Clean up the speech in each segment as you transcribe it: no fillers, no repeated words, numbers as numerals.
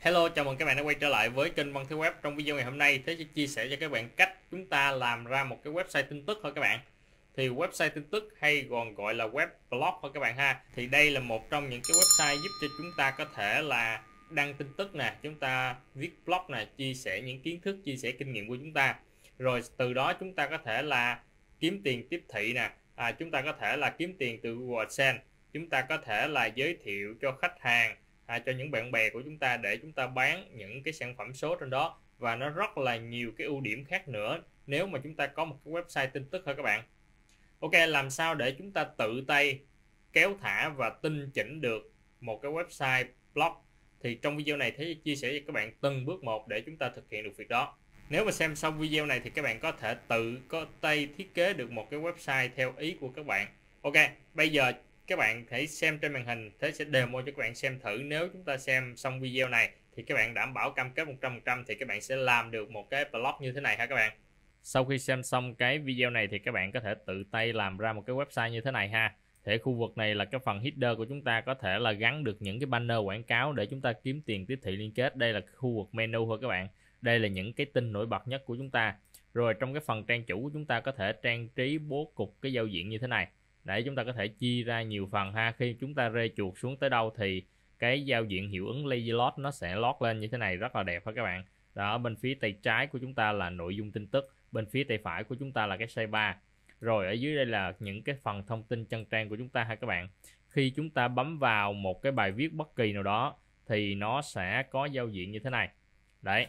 Hello, chào mừng các bạn đã quay trở lại với kênh Văn Thế Web. Trong video ngày hôm nay, Thế sẽ chia sẻ cho các bạn cách chúng ta làm ra một cái website tin tức thôi các bạn. Thì website tin tức hay còn gọi là web blog thôi các bạn ha. Thì đây là một trong những cái website giúp cho chúng ta có thể là đăng tin tức nè, chúng ta viết blog nè, chia sẻ những kiến thức, chia sẻ kinh nghiệm của chúng ta. Rồi từ đó chúng ta có thể là kiếm tiền tiếp thị nè, chúng ta có thể là kiếm tiền từ Google AdSense, chúng ta có thể là giới thiệu cho khách hàng, cho những bạn bè của chúng ta để chúng ta bán những cái sản phẩm số trên đó, và nó rất là nhiều cái ưu điểm khác nữa nếu mà chúng ta có một cái website tin tức thôi các bạn. Ok, làm sao để chúng ta tự tay kéo thả và tinh chỉnh được một cái website blog, thì trong video này Thế chia sẻ cho các bạn từng bước một để chúng ta thực hiện được việc đó. Nếu mà xem xong video này thì các bạn có thể tự có tay thiết kế được một cái website theo ý của các bạn. Ok, bây giờ các bạn hãy xem trên màn hình, Thế sẽ demo cho các bạn xem thử. Nếu chúng ta xem xong video này thì các bạn đảm bảo cam kết 100% thì các bạn sẽ làm được một cái blog như thế này ha các bạn. Sau khi xem xong cái video này thì các bạn có thể tự tay làm ra một cái website như thế này ha. Thì khu vực này là cái phần header của chúng ta, có thể là gắn được những cái banner quảng cáo để chúng ta kiếm tiền tiếp thị liên kết. Đây là khu vực menu thôi các bạn. Đây là những cái tin nổi bật nhất của chúng ta. Rồi trong cái phần trang chủ của chúng ta có thể trang trí bố cục cái giao diện như thế này, để chúng ta có thể chia ra nhiều phần ha. Khi chúng ta rê chuột xuống tới đâu thì cái giao diện hiệu ứng lazy load nó sẽ lót lên như thế này, rất là đẹp ha các bạn. Đó, bên phía tay trái của chúng ta là nội dung tin tức, bên phía tay phải của chúng ta là cái sidebar. Rồi ở dưới đây là những cái phần thông tin chân trang của chúng ta ha các bạn. Khi chúng ta bấm vào một cái bài viết bất kỳ nào đó thì nó sẽ có giao diện như thế này. Đấy,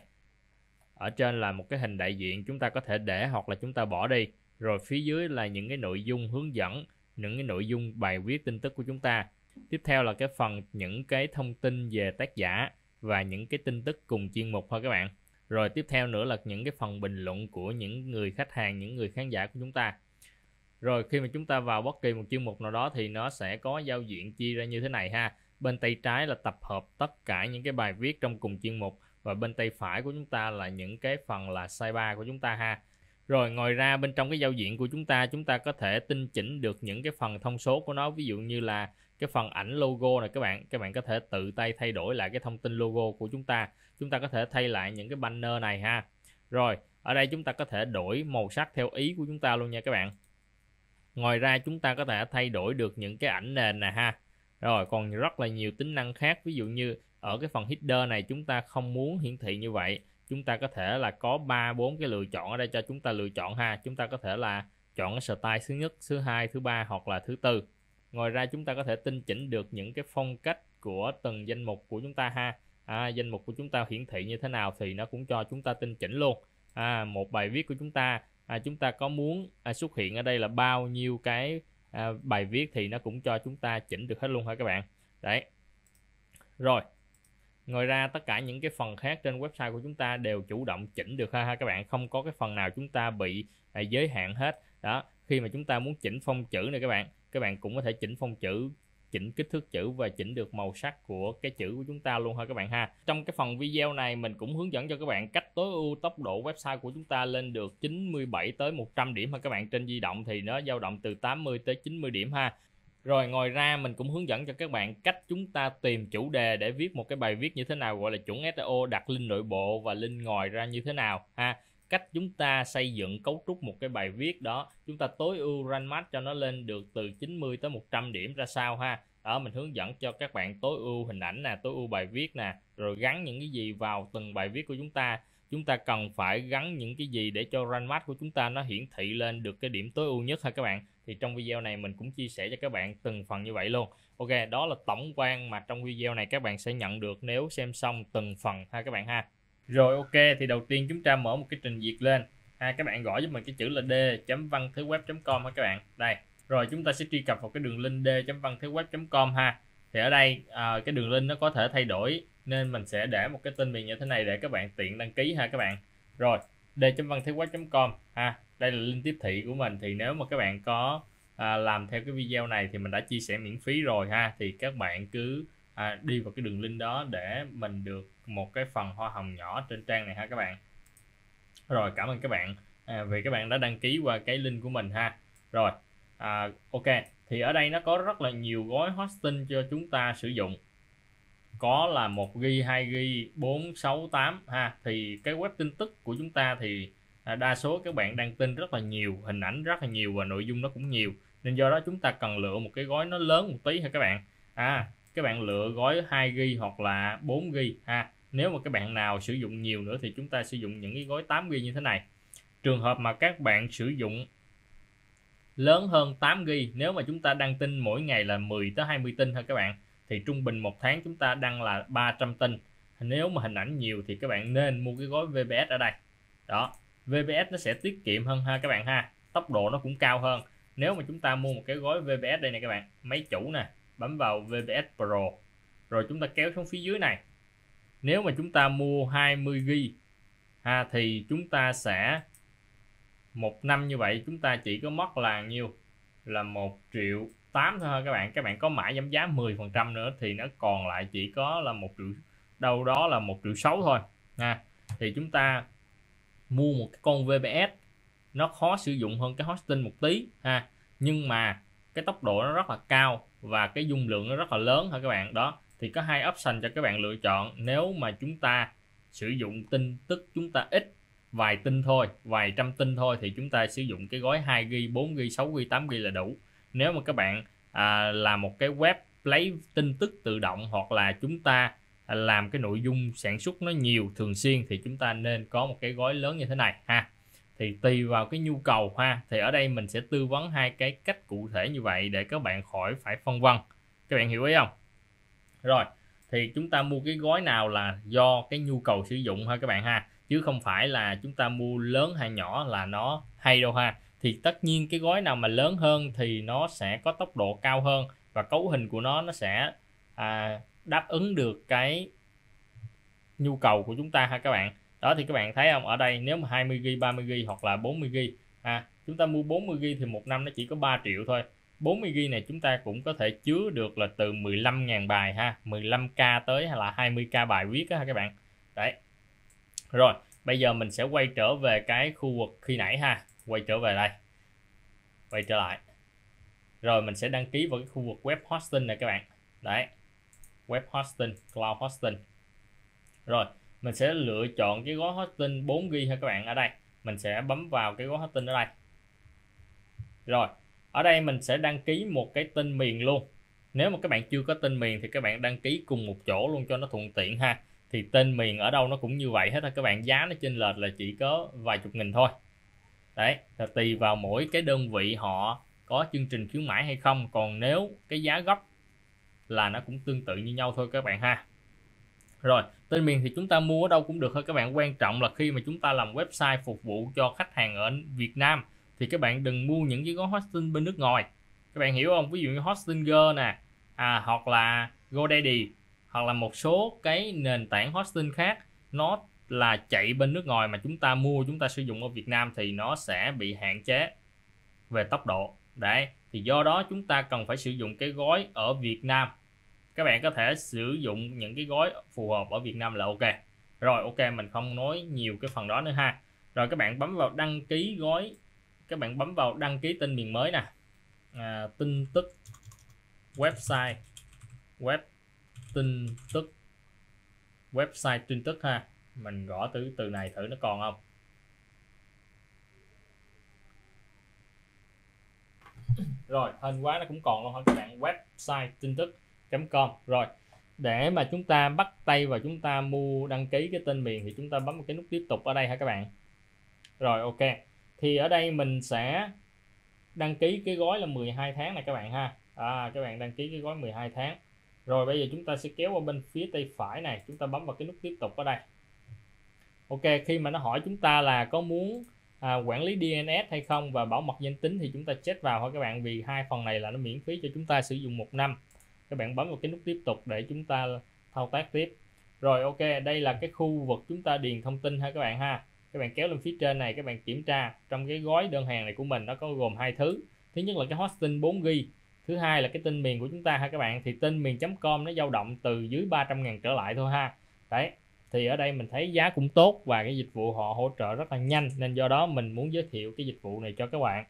ở trên là một cái hình đại diện, chúng ta có thể để hoặc là chúng ta bỏ đi. Rồi phía dưới là những cái nội dung hướng dẫn, những cái nội dung bài viết tin tức của chúng ta. Tiếp theo là cái phần những cái thông tin về tác giả và những cái tin tức cùng chuyên mục thôi các bạn. Rồi tiếp theo nữa là những cái phần bình luận của những người khách hàng, những người khán giả của chúng ta. Rồi khi mà chúng ta vào bất kỳ một chuyên mục nào đó thì nó sẽ có giao diện chia ra như thế này ha. Bên tay trái là tập hợp tất cả những cái bài viết trong cùng chuyên mục, và bên tay phải của chúng ta là những cái phần là sidebar của chúng ta ha. Rồi ngoài ra bên trong cái giao diện của chúng ta có thể tinh chỉnh được những cái phần thông số của nó. Ví dụ như là cái phần ảnh logo này các bạn có thể tự tay thay đổi lại cái thông tin logo của chúng ta. Chúng ta có thể thay lại những cái banner này ha. Rồi ở đây chúng ta có thể đổi màu sắc theo ý của chúng ta luôn nha các bạn. Ngoài ra chúng ta có thể thay đổi được những cái ảnh nền nè ha. Rồi còn rất là nhiều tính năng khác. Ví dụ như ở cái phần header này chúng ta không muốn hiển thị như vậy, chúng ta có thể là có 3-4 cái lựa chọn ở đây cho chúng ta lựa chọn ha. Chúng ta có thể là chọn cái style thứ nhất, thứ hai, thứ ba hoặc là thứ tư. Ngoài ra chúng ta có thể tinh chỉnh được những cái phong cách của từng danh mục của chúng ta ha. Danh mục của chúng ta hiển thị như thế nào thì nó cũng cho chúng ta tinh chỉnh luôn. Một bài viết của chúng ta có muốn xuất hiện ở đây là bao nhiêu cái bài viết thì nó cũng cho chúng ta chỉnh được hết luôn ha các bạn. Đấy. Rồi ngoài ra tất cả những cái phần khác trên website của chúng ta đều chủ động chỉnh được ha các bạn, không có cái phần nào chúng ta bị giới hạn hết. Đó, khi mà chúng ta muốn chỉnh phông chữ này các bạn cũng có thể chỉnh phông chữ, chỉnh kích thước chữ và chỉnh được màu sắc của cái chữ của chúng ta luôn ha các bạn ha. Trong cái phần video này mình cũng hướng dẫn cho các bạn cách tối ưu tốc độ website của chúng ta lên được 97 tới 100 điểm ha các bạn. Trên di động thì nó dao động từ 80 tới 90 điểm ha. Rồi ngoài ra mình cũng hướng dẫn cho các bạn cách chúng ta tìm chủ đề để viết một cái bài viết như thế nào gọi là chuẩn SEO, đặt link nội bộ và link ngoài ra như thế nào ha. Cách chúng ta xây dựng cấu trúc một cái bài viết đó, chúng ta tối ưu rank max cho nó lên được từ 90 tới 100 điểm ra sao ha. Đó, mình hướng dẫn cho các bạn tối ưu hình ảnh nè, tối ưu bài viết nè, rồi gắn những cái gì vào từng bài viết của chúng ta. Chúng ta cần phải gắn những cái gì để cho rank max của chúng ta nó hiển thị lên được cái điểm tối ưu nhất ha các bạn. Thì trong video này mình cũng chia sẻ cho các bạn từng phần như vậy luôn. Ok, đó là tổng quan mà trong video này các bạn sẽ nhận được nếu xem xong từng phần ha các bạn ha. Rồi ok, thì đầu tiên chúng ta mở một cái trình duyệt lên ha, các bạn gõ giúp mình cái chữ là d.vantheweb.com ha các bạn. Đây, rồi chúng ta sẽ truy cập vào cái đường link d.vantheweb.com ha. Thì ở đây cái đường link nó có thể thay đổi nên mình sẽ để một cái tên miền như thế này để các bạn tiện đăng ký ha các bạn. Rồi d.vantheweb.com ha, đây là link tiếp thị của mình. Thì nếu mà các bạn có làm theo cái video này thì mình đã chia sẻ miễn phí rồi ha, thì các bạn cứ đi vào cái đường link đó để mình được một cái phần hoa hồng nhỏ trên trang này ha các bạn. Rồi cảm ơn các bạn vì các bạn đã đăng ký qua cái link của mình ha. Rồi ok, thì ở đây nó có rất là nhiều gói hosting cho chúng ta sử dụng. có là 1GB, 2GB, 4, 6, 8 ha. Thì cái web tin tức của chúng ta thì đa số các bạn đăng tin rất là nhiều, hình ảnh rất là nhiều và nội dung nó cũng nhiều, nên do đó chúng ta cần lựa một cái gói nó lớn một tí ha các bạn. Các bạn lựa gói 2GB hoặc là 4GB ha. Nếu mà các bạn nào sử dụng nhiều nữa thì chúng ta sử dụng những cái gói 8GB như thế này. Trường hợp mà các bạn sử dụng lớn hơn 8GB, nếu mà chúng ta đăng tin mỗi ngày là 10 tới 20 tin thôi các bạn, thì trung bình một tháng chúng ta đăng là 300 tin. Nếu mà hình ảnh nhiều thì các bạn nên mua cái gói VPS ở đây. Đó, VPS nó sẽ tiết kiệm hơn ha các bạn ha, tốc độ nó cũng cao hơn. Nếu mà chúng ta mua một cái gói VPS đây này các bạn, máy chủ nè, bấm vào VPS Pro, rồi chúng ta kéo xuống phía dưới này. Nếu mà chúng ta mua 20GB thì chúng ta sẽ một năm như vậy chúng ta chỉ có mất là nhiêu, là 1,8 triệu thôi các bạn có mã giảm giá 10% nữa thì nó còn lại chỉ có là 1 triệu, đâu đó là 1,6 triệu thôi thì chúng ta mua một cái con VPS nó khó sử dụng hơn cái hosting một tí nhưng mà cái tốc độ nó rất là cao và cái dung lượng nó rất là lớn các bạn. Đó thì có hai option cho các bạn lựa chọn. Nếu mà chúng ta sử dụng tin tức chúng ta ít, vài tin thôi, vài trăm tin thôi, thì chúng ta sử dụng cái gói 2GB, 4GB, 6GB, 8GB là đủ. Nếu mà các bạn làm một cái web lấy tin tức tự động, hoặc là chúng ta làm cái nội dung sản xuất nó nhiều thường xuyên, thì chúng ta nên có một cái gói lớn như thế này thì tùy vào cái nhu cầu thì ở đây mình sẽ tư vấn hai cái cách cụ thể như vậy để các bạn khỏi phải phân vân. Các bạn hiểu ý không? Rồi thì chúng ta mua cái gói nào là do cái nhu cầu sử dụng các bạn chứ không phải là chúng ta mua lớn hay nhỏ là nó hay đâu Thì tất nhiên cái gói nào mà lớn hơn thì nó sẽ có tốc độ cao hơn và cấu hình của nó sẽ đáp ứng được cái nhu cầu của chúng ta các bạn. Đó thì các bạn thấy không, ở đây nếu mà 20GB, 30GB hoặc là 40GB chúng ta mua 40GB thì một năm nó chỉ có 3 triệu thôi. 40GB này chúng ta cũng có thể chứa được là từ 15.000 bài 15k tới hay là 20k bài viết các bạn. Đấy. Rồi, bây giờ mình sẽ quay trở về cái khu vực khi nãy quay trở về đây. Quay trở lại. Rồi mình sẽ đăng ký vào cái khu vực web hosting này các bạn. Đấy. Web hosting, cloud hosting. Rồi, mình sẽ lựa chọn cái gói hosting 4GB các bạn. Ở đây mình sẽ bấm vào cái gói hosting ở đây. Rồi, ở đây mình sẽ đăng ký một cái tên miền luôn. Nếu mà các bạn chưa có tên miền thì các bạn đăng ký cùng một chỗ luôn cho nó thuận tiện Thì tên miền ở đâu nó cũng như vậy hết các bạn, giá nó chênh lệch là chỉ có vài chục nghìn thôi. Đấy, là tùy vào mỗi cái đơn vị họ có chương trình khuyến mãi hay không, còn nếu cái giá gốc là nó cũng tương tự như nhau thôi các bạn Rồi, tên miền thì chúng ta mua ở đâu cũng được thôi các bạn, quan trọng là khi mà chúng ta làm website phục vụ cho khách hàng ở Việt Nam thì các bạn đừng mua những cái gói hosting bên nước ngoài. Các bạn hiểu không? Ví dụ như Hostinger nè, hoặc là GoDaddy, hoặc là một số cái nền tảng hosting khác nó là chạy bên nước ngoài mà chúng ta mua, chúng ta sử dụng ở Việt Nam thì nó sẽ bị hạn chế về tốc độ. Đấy, thì do đó chúng ta cần phải sử dụng cái gói ở Việt Nam. Các bạn có thể sử dụng những cái gói phù hợp ở Việt Nam là ok. Rồi ok, mình không nói nhiều cái phần đó nữa Rồi các bạn bấm vào đăng ký gói. Các bạn bấm vào đăng ký tên miền mới nè. Tin tức website, web tin tức, website tin tức Mình gõ từ này thử nó còn không. Rồi, hên quá nó cũng còn luôn các bạn, website tin tức.com. Rồi, để mà chúng ta bắt tay vào chúng ta mua đăng ký cái tên miền thì chúng ta bấm một cái nút tiếp tục ở đây các bạn. Rồi ok. Thì ở đây mình sẽ đăng ký cái gói là 12 tháng này các bạn các bạn đăng ký cái gói 12 tháng. Rồi bây giờ chúng ta sẽ kéo qua bên phía tay phải này, chúng ta bấm vào cái nút tiếp tục ở đây. Ok, khi mà nó hỏi chúng ta là có muốn quản lý DNS hay không và bảo mật danh tính thì chúng ta check vào thôi các bạn, vì hai phần này là nó miễn phí cho chúng ta sử dụng 1 năm. Các bạn bấm vào cái nút tiếp tục để chúng ta thao tác tiếp. Rồi ok, đây là cái khu vực chúng ta điền thông tin các bạn Các bạn kéo lên phía trên này, các bạn kiểm tra trong cái gói đơn hàng này của mình nó có gồm hai thứ. Thứ nhất là cái hosting 4GB, thứ hai là cái tên miền của chúng ta các bạn. Thì tên miền.com nó dao động từ dưới 300.000 trở lại thôi Đấy, thì ở đây mình thấy giá cũng tốt và cái dịch vụ họ hỗ trợ rất là nhanh, nên do đó mình muốn giới thiệu cái dịch vụ này cho các bạn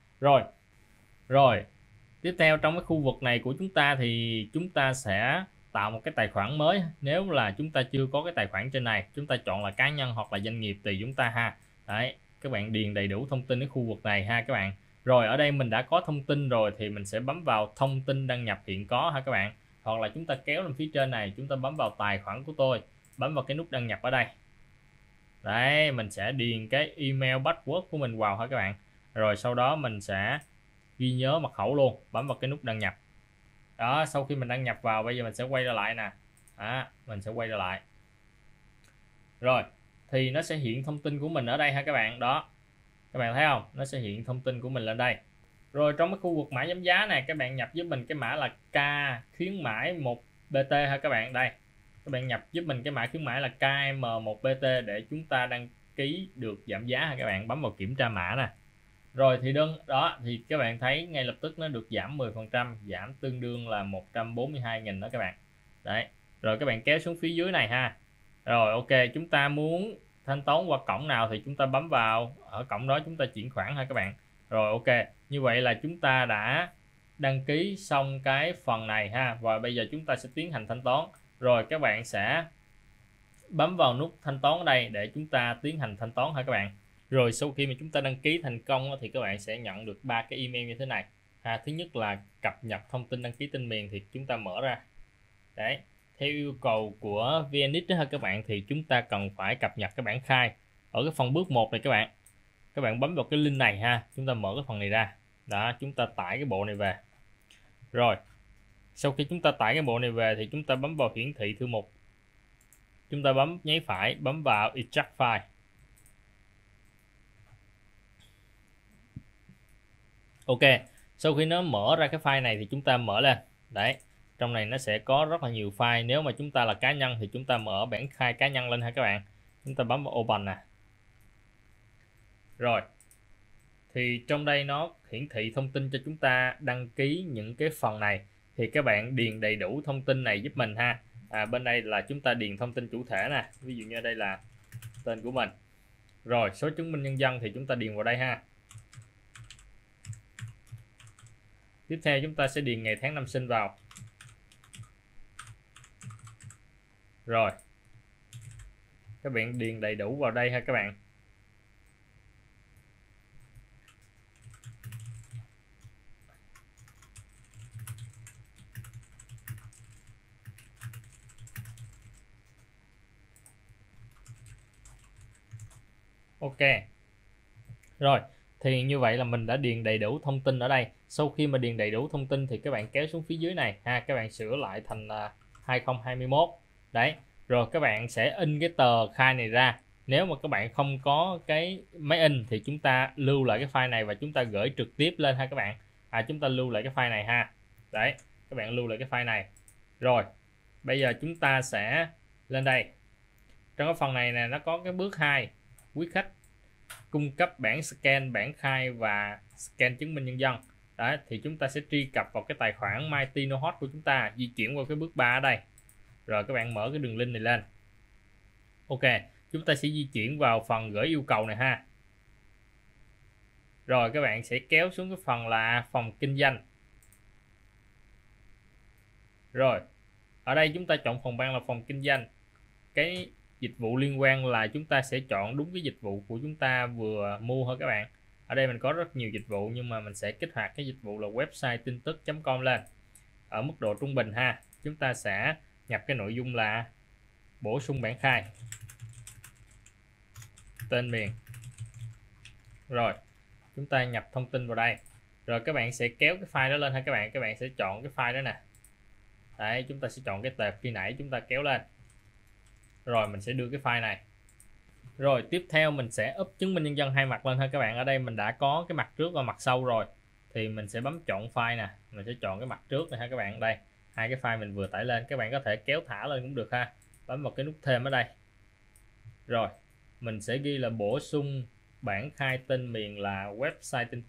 Rồi tiếp theo trong cái khu vực này của chúng ta thì chúng ta sẽ tạo một cái tài khoản mới. Nếu là chúng ta chưa có cái tài khoản trên này, chúng ta chọn là cá nhân hoặc là doanh nghiệp tùy chúng ta ha. Đấy, các bạn điền đầy đủ thông tin ở khu vực này ha các bạn. Rồi ở đây mình đã có thông tin rồi thì mình sẽ bấm vào thông tin đăng nhập hiện có ha các bạn. Hoặc là chúng ta kéo lên phía trên này, chúng ta bấm vào tài khoản của tôi, bấm vào cái nút đăng nhập ở đây. Đấy, mình sẽ điền cái email password của mình vào ha các bạn. Rồi sau đó mình sẽ ghi nhớ mật khẩu luôn, bấm vào cái nút đăng nhập. Đó, sau khi mình đăng nhập vào, bây giờ mình sẽ quay ra lại nè. Đó, mình sẽ quay ra lại. Rồi, thì nó sẽ hiện thông tin của mình ở đây ha các bạn. Đó, các bạn thấy không? Nó sẽ hiện thông tin của mình lên đây. Rồi trong cái khu vực mã giảm giá này, các bạn nhập giúp mình cái mã là K khuyến mãi 1BT ha các bạn. Đây, các bạn nhập giúp mình cái mã khuyến mãi là KM1BT để chúng ta đăng ký được giảm giá ha các bạn. Bấm vào kiểm tra mã nè. Rồi thì đó thì các bạn thấy ngay lập tức nó được giảm 10%, giảm tương đương là 142.000 đó các bạn. Đấy, rồi các bạn kéo xuống phía dưới này ha. Rồi ok, chúng ta muốn thanh toán qua cổng nào thì chúng ta bấm vào ở cổng đó, chúng ta chuyển khoản ha các bạn. Rồi ok, như vậy là chúng ta đã đăng ký xong cái phần này ha, và bây giờ chúng ta sẽ tiến hành thanh toán. Rồi các bạn sẽ bấm vào nút thanh toán ở đây để chúng ta tiến hành thanh toán ha các bạn. Rồi sau khi mà chúng ta đăng ký thành công thì các bạn sẽ nhận được 3 cái email như thế này ha. Thứ nhất là cập nhật thông tin đăng ký tên miền, thì chúng ta mở ra. Đấy, theo yêu cầu của VNX đó các bạn, thì chúng ta cần phải cập nhật cái bản khai ở cái phần bước 1 này các bạn bấm vào cái link này ha, chúng ta mở cái phần này ra. Đó, chúng ta tải cái bộ này về. Rồi sau khi chúng ta tải cái bộ này về thì chúng ta bấm vào hiển thị thư mục, chúng ta bấm nháy phải, bấm vào extract file. Ok, sau khi nó mở ra cái file này thì chúng ta mở lên. Đấy, trong này nó sẽ có rất là nhiều file. Nếu mà chúng ta là cá nhân thì chúng ta mở bản khai cá nhân lên ha các bạn. Chúng ta bấm vào open nè. Rồi, thì trong đây nó hiển thị thông tin cho chúng ta đăng ký những cái phần này. Thì các bạn điền đầy đủ thông tin này giúp mình ha. Bên đây là chúng ta điền thông tin chủ thể nè. Ví dụ như đây là tên của mình. Rồi, số chứng minh nhân dân thì chúng ta điền vào đây ha. Tiếp theo chúng ta sẽ điền ngày tháng năm sinh vào. Rồi, các bạn điền đầy đủ vào đây ha các bạn. Ok. Rồi, thì như vậy là mình đã điền đầy đủ thông tin ở đây. Sau khi mà điền đầy đủ thông tin thì các bạn kéo xuống phía dưới này ha, các bạn sửa lại thành 2021. Đấy, rồi các bạn sẽ in cái tờ khai này ra. Nếu mà các bạn không có cái máy in thì chúng ta lưu lại cái file này và chúng ta gửi trực tiếp lên ha các bạn. Chúng ta lưu lại cái file này ha. Đấy, các bạn lưu lại cái file này. Rồi, bây giờ chúng ta sẽ lên đây. Trong cái phần này nè, nó có cái bước 2, quý khách cung cấp bản scan bản khai và scan chứng minh nhân dân. Đấy, thì chúng ta sẽ truy cập vào cái tài khoản MyTinoHot của chúng ta, di chuyển qua cái bước 3 ở đây. Rồi các bạn mở cái đường link này lên. Ok, chúng ta sẽ di chuyển vào phần gửi yêu cầu này ha. Rồi các bạn sẽ kéo xuống cái phần là phòng kinh doanh. Rồi, ở đây chúng ta chọn phòng ban là phòng kinh doanh. Cái dịch vụ liên quan là chúng ta sẽ chọn đúng cái dịch vụ của chúng ta vừa mua thôi các bạn. Ở đây mình có rất nhiều dịch vụ nhưng mà mình sẽ kích hoạt cái dịch vụ là website tin tức.com lên. Ở mức độ trung bình ha, chúng ta sẽ nhập cái nội dung là bổ sung bản khai, tên miền. Rồi, chúng ta nhập thông tin vào đây. Rồi các bạn sẽ kéo cái file đó lên ha các bạn. Các bạn sẽ chọn cái file đó nè. Đấy, chúng ta sẽ chọn cái tệp khi nãy chúng ta kéo lên. Rồi mình sẽ đưa cái file này. Rồi tiếp theo mình sẽ up chứng minh nhân dân hai mặt lên ha các bạn. Ở đây mình đã có cái mặt trước và mặt sau rồi. Thì mình sẽ bấm chọn file nè. Mình sẽ chọn cái mặt trước này ha các bạn. Đây, hai cái file mình vừa tải lên. Các bạn có thể kéo thả lên cũng được ha. Bấm vào cái nút thêm ở đây. Rồi, mình sẽ ghi là bổ sung bản khai tên miền là website tin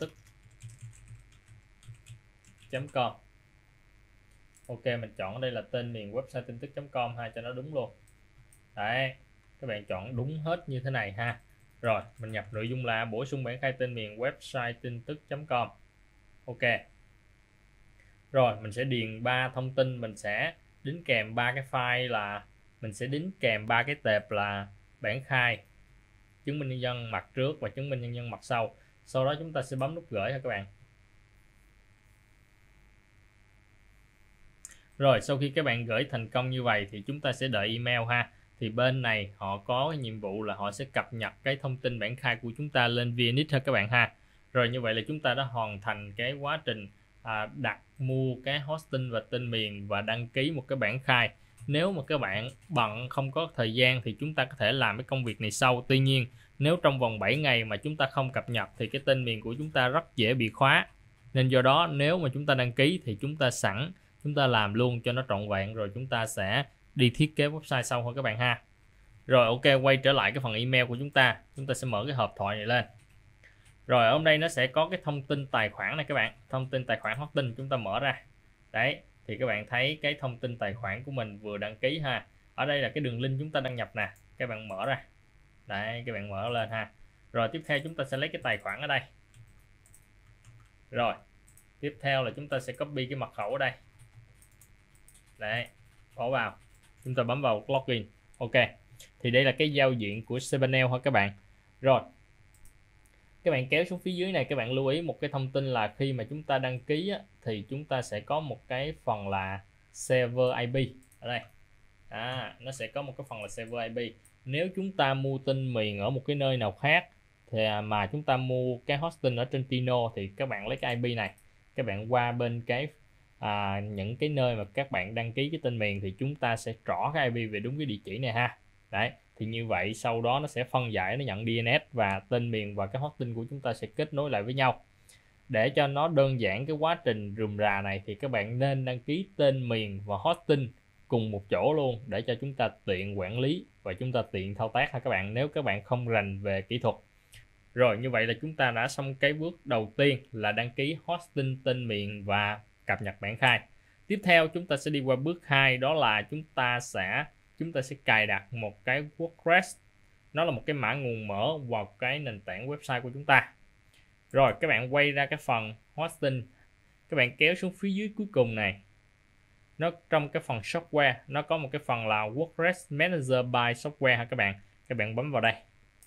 tức.com. Ok, mình chọn ở đây là tên miền website tin tức.com ha cho nó đúng luôn. Đấy, các bạn chọn đúng hết như thế này ha. Rồi mình nhập nội dung là bổ sung bản khai tên miền website tin tức.com. Ok, rồi mình sẽ điền 3 thông tin. Mình sẽ đính kèm 3 cái file là mình sẽ đính kèm 3 cái tệp là bản khai, chứng minh nhân dân mặt trước và chứng minh nhân dân mặt sau. Sau đó chúng ta sẽ bấm nút gửi ha các bạn. Rồi sau khi các bạn gửi thành công như vậy thì chúng ta sẽ đợi email ha. Thì bên này họ có cái nhiệm vụ là họ sẽ cập nhật cái thông tin bản khai của chúng ta lên VNX ha các bạn ha. Rồi như vậy là chúng ta đã hoàn thành cái quá trình đặt mua cái hosting và tên miền và đăng ký một cái bản khai. Nếu mà các bạn bận không có thời gian thì chúng ta có thể làm cái công việc này sau. Tuy nhiên nếu trong vòng 7 ngày mà chúng ta không cập nhật thì cái tên miền của chúng ta rất dễ bị khóa. Nên do đó nếu mà chúng ta đăng ký thì chúng ta làm luôn cho nó trọn vẹn, rồi chúng ta sẽ đi thiết kế website sau thôi các bạn ha. Rồi ok, quay trở lại cái phần email của chúng ta sẽ mở cái hộp thoại này lên. Rồi ở đây nó sẽ có cái thông tin tài khoản này các bạn, thông tin tài khoản hosting chúng ta mở ra. Đấy, thì các bạn thấy cái thông tin tài khoản của mình vừa đăng ký ha. Ở đây là cái đường link chúng ta đăng nhập nè, các bạn mở ra. Đấy, các bạn mở lên ha. Rồi tiếp theo chúng ta sẽ lấy cái tài khoản ở đây. Rồi, tiếp theo là chúng ta sẽ copy cái mật khẩu ở đây. Đấy, bỏ vào. Chúng ta bấm vào login. Ok. Thì đây là cái giao diện của cPanel ha các bạn. Rồi. Các bạn kéo xuống phía dưới này, các bạn lưu ý một cái thông tin là khi mà chúng ta đăng ký á, thì chúng ta sẽ có một cái phần là server IP ở đây. Nó sẽ có một cái phần là server IP. Nếu chúng ta mua tên miền ở một cái nơi nào khác thì mà chúng ta mua cái hosting ở trên Tino thì các bạn lấy cái IP này, các bạn qua bên cái những cái nơi mà các bạn đăng ký cái tên miền thì chúng ta sẽ trỏ cái IP về đúng cái địa chỉ này ha. Đấy, thì như vậy sau đó nó sẽ phân giải, nó nhận DNS và tên miền và cái hosting của chúng ta sẽ kết nối lại với nhau. Để cho nó đơn giản cái quá trình rườm rà này thì các bạn nên đăng ký tên miền và hosting cùng một chỗ luôn để cho chúng ta tiện quản lý và chúng ta tiện thao tác ha các bạn, nếu các bạn không rành về kỹ thuật. Rồi như vậy là chúng ta đã xong cái bước đầu tiên là đăng ký hosting, tên miền và cập nhật bản khai. Tiếp theo chúng ta sẽ đi qua bước 2, đó là chúng ta sẽ cài đặt một cái WordPress. Nó là một cái mã nguồn mở vào cái nền tảng website của chúng ta. Rồi các bạn quay ra cái phần hosting, các bạn kéo xuống phía dưới cuối cùng này. Nó trong cái phần software nó có một cái phần là WordPress Manager by Software ha các bạn. Các bạn bấm vào đây.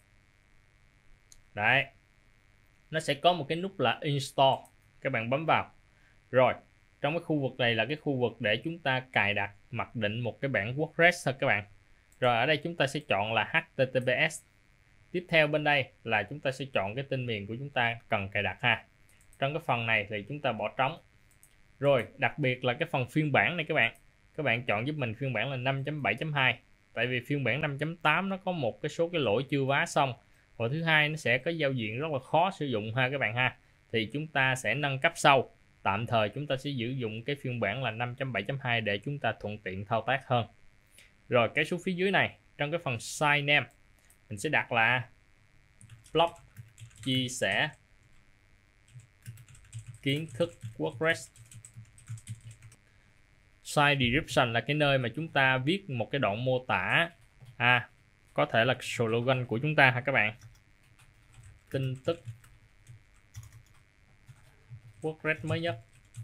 Đấy. Nó sẽ có một cái nút là Install. Các bạn bấm vào. Rồi, trong cái khu vực này là cái khu vực để chúng ta cài đặt mặc định một cái bản WordPress thôi các bạn. Rồi ở đây chúng ta sẽ chọn là HTTPS. Tiếp theo bên đây là chúng ta sẽ chọn cái tên miền của chúng ta cần cài đặt ha. Trong cái phần này thì chúng ta bỏ trống. Rồi, đặc biệt là cái phần phiên bản này các bạn chọn giúp mình phiên bản là 5.7.2. Tại vì phiên bản 5.8 nó có một cái số cái lỗi chưa vá xong. Và thứ hai nó sẽ có giao diện rất là khó sử dụng ha các bạn ha. Thì chúng ta sẽ nâng cấp sau. Tạm thời chúng ta sẽ sử dụng cái phiên bản là 5.7.2 để chúng ta thuận tiện thao tác hơn. Rồi cái xuống phía dưới này, trong cái phần site name mình sẽ đặt là blog chia sẻ kiến thức WordPress. Site description là cái nơi mà chúng ta viết một cái đoạn mô tả, có thể là slogan của chúng ta ha các bạn. Tin tức WordPress mới nhất.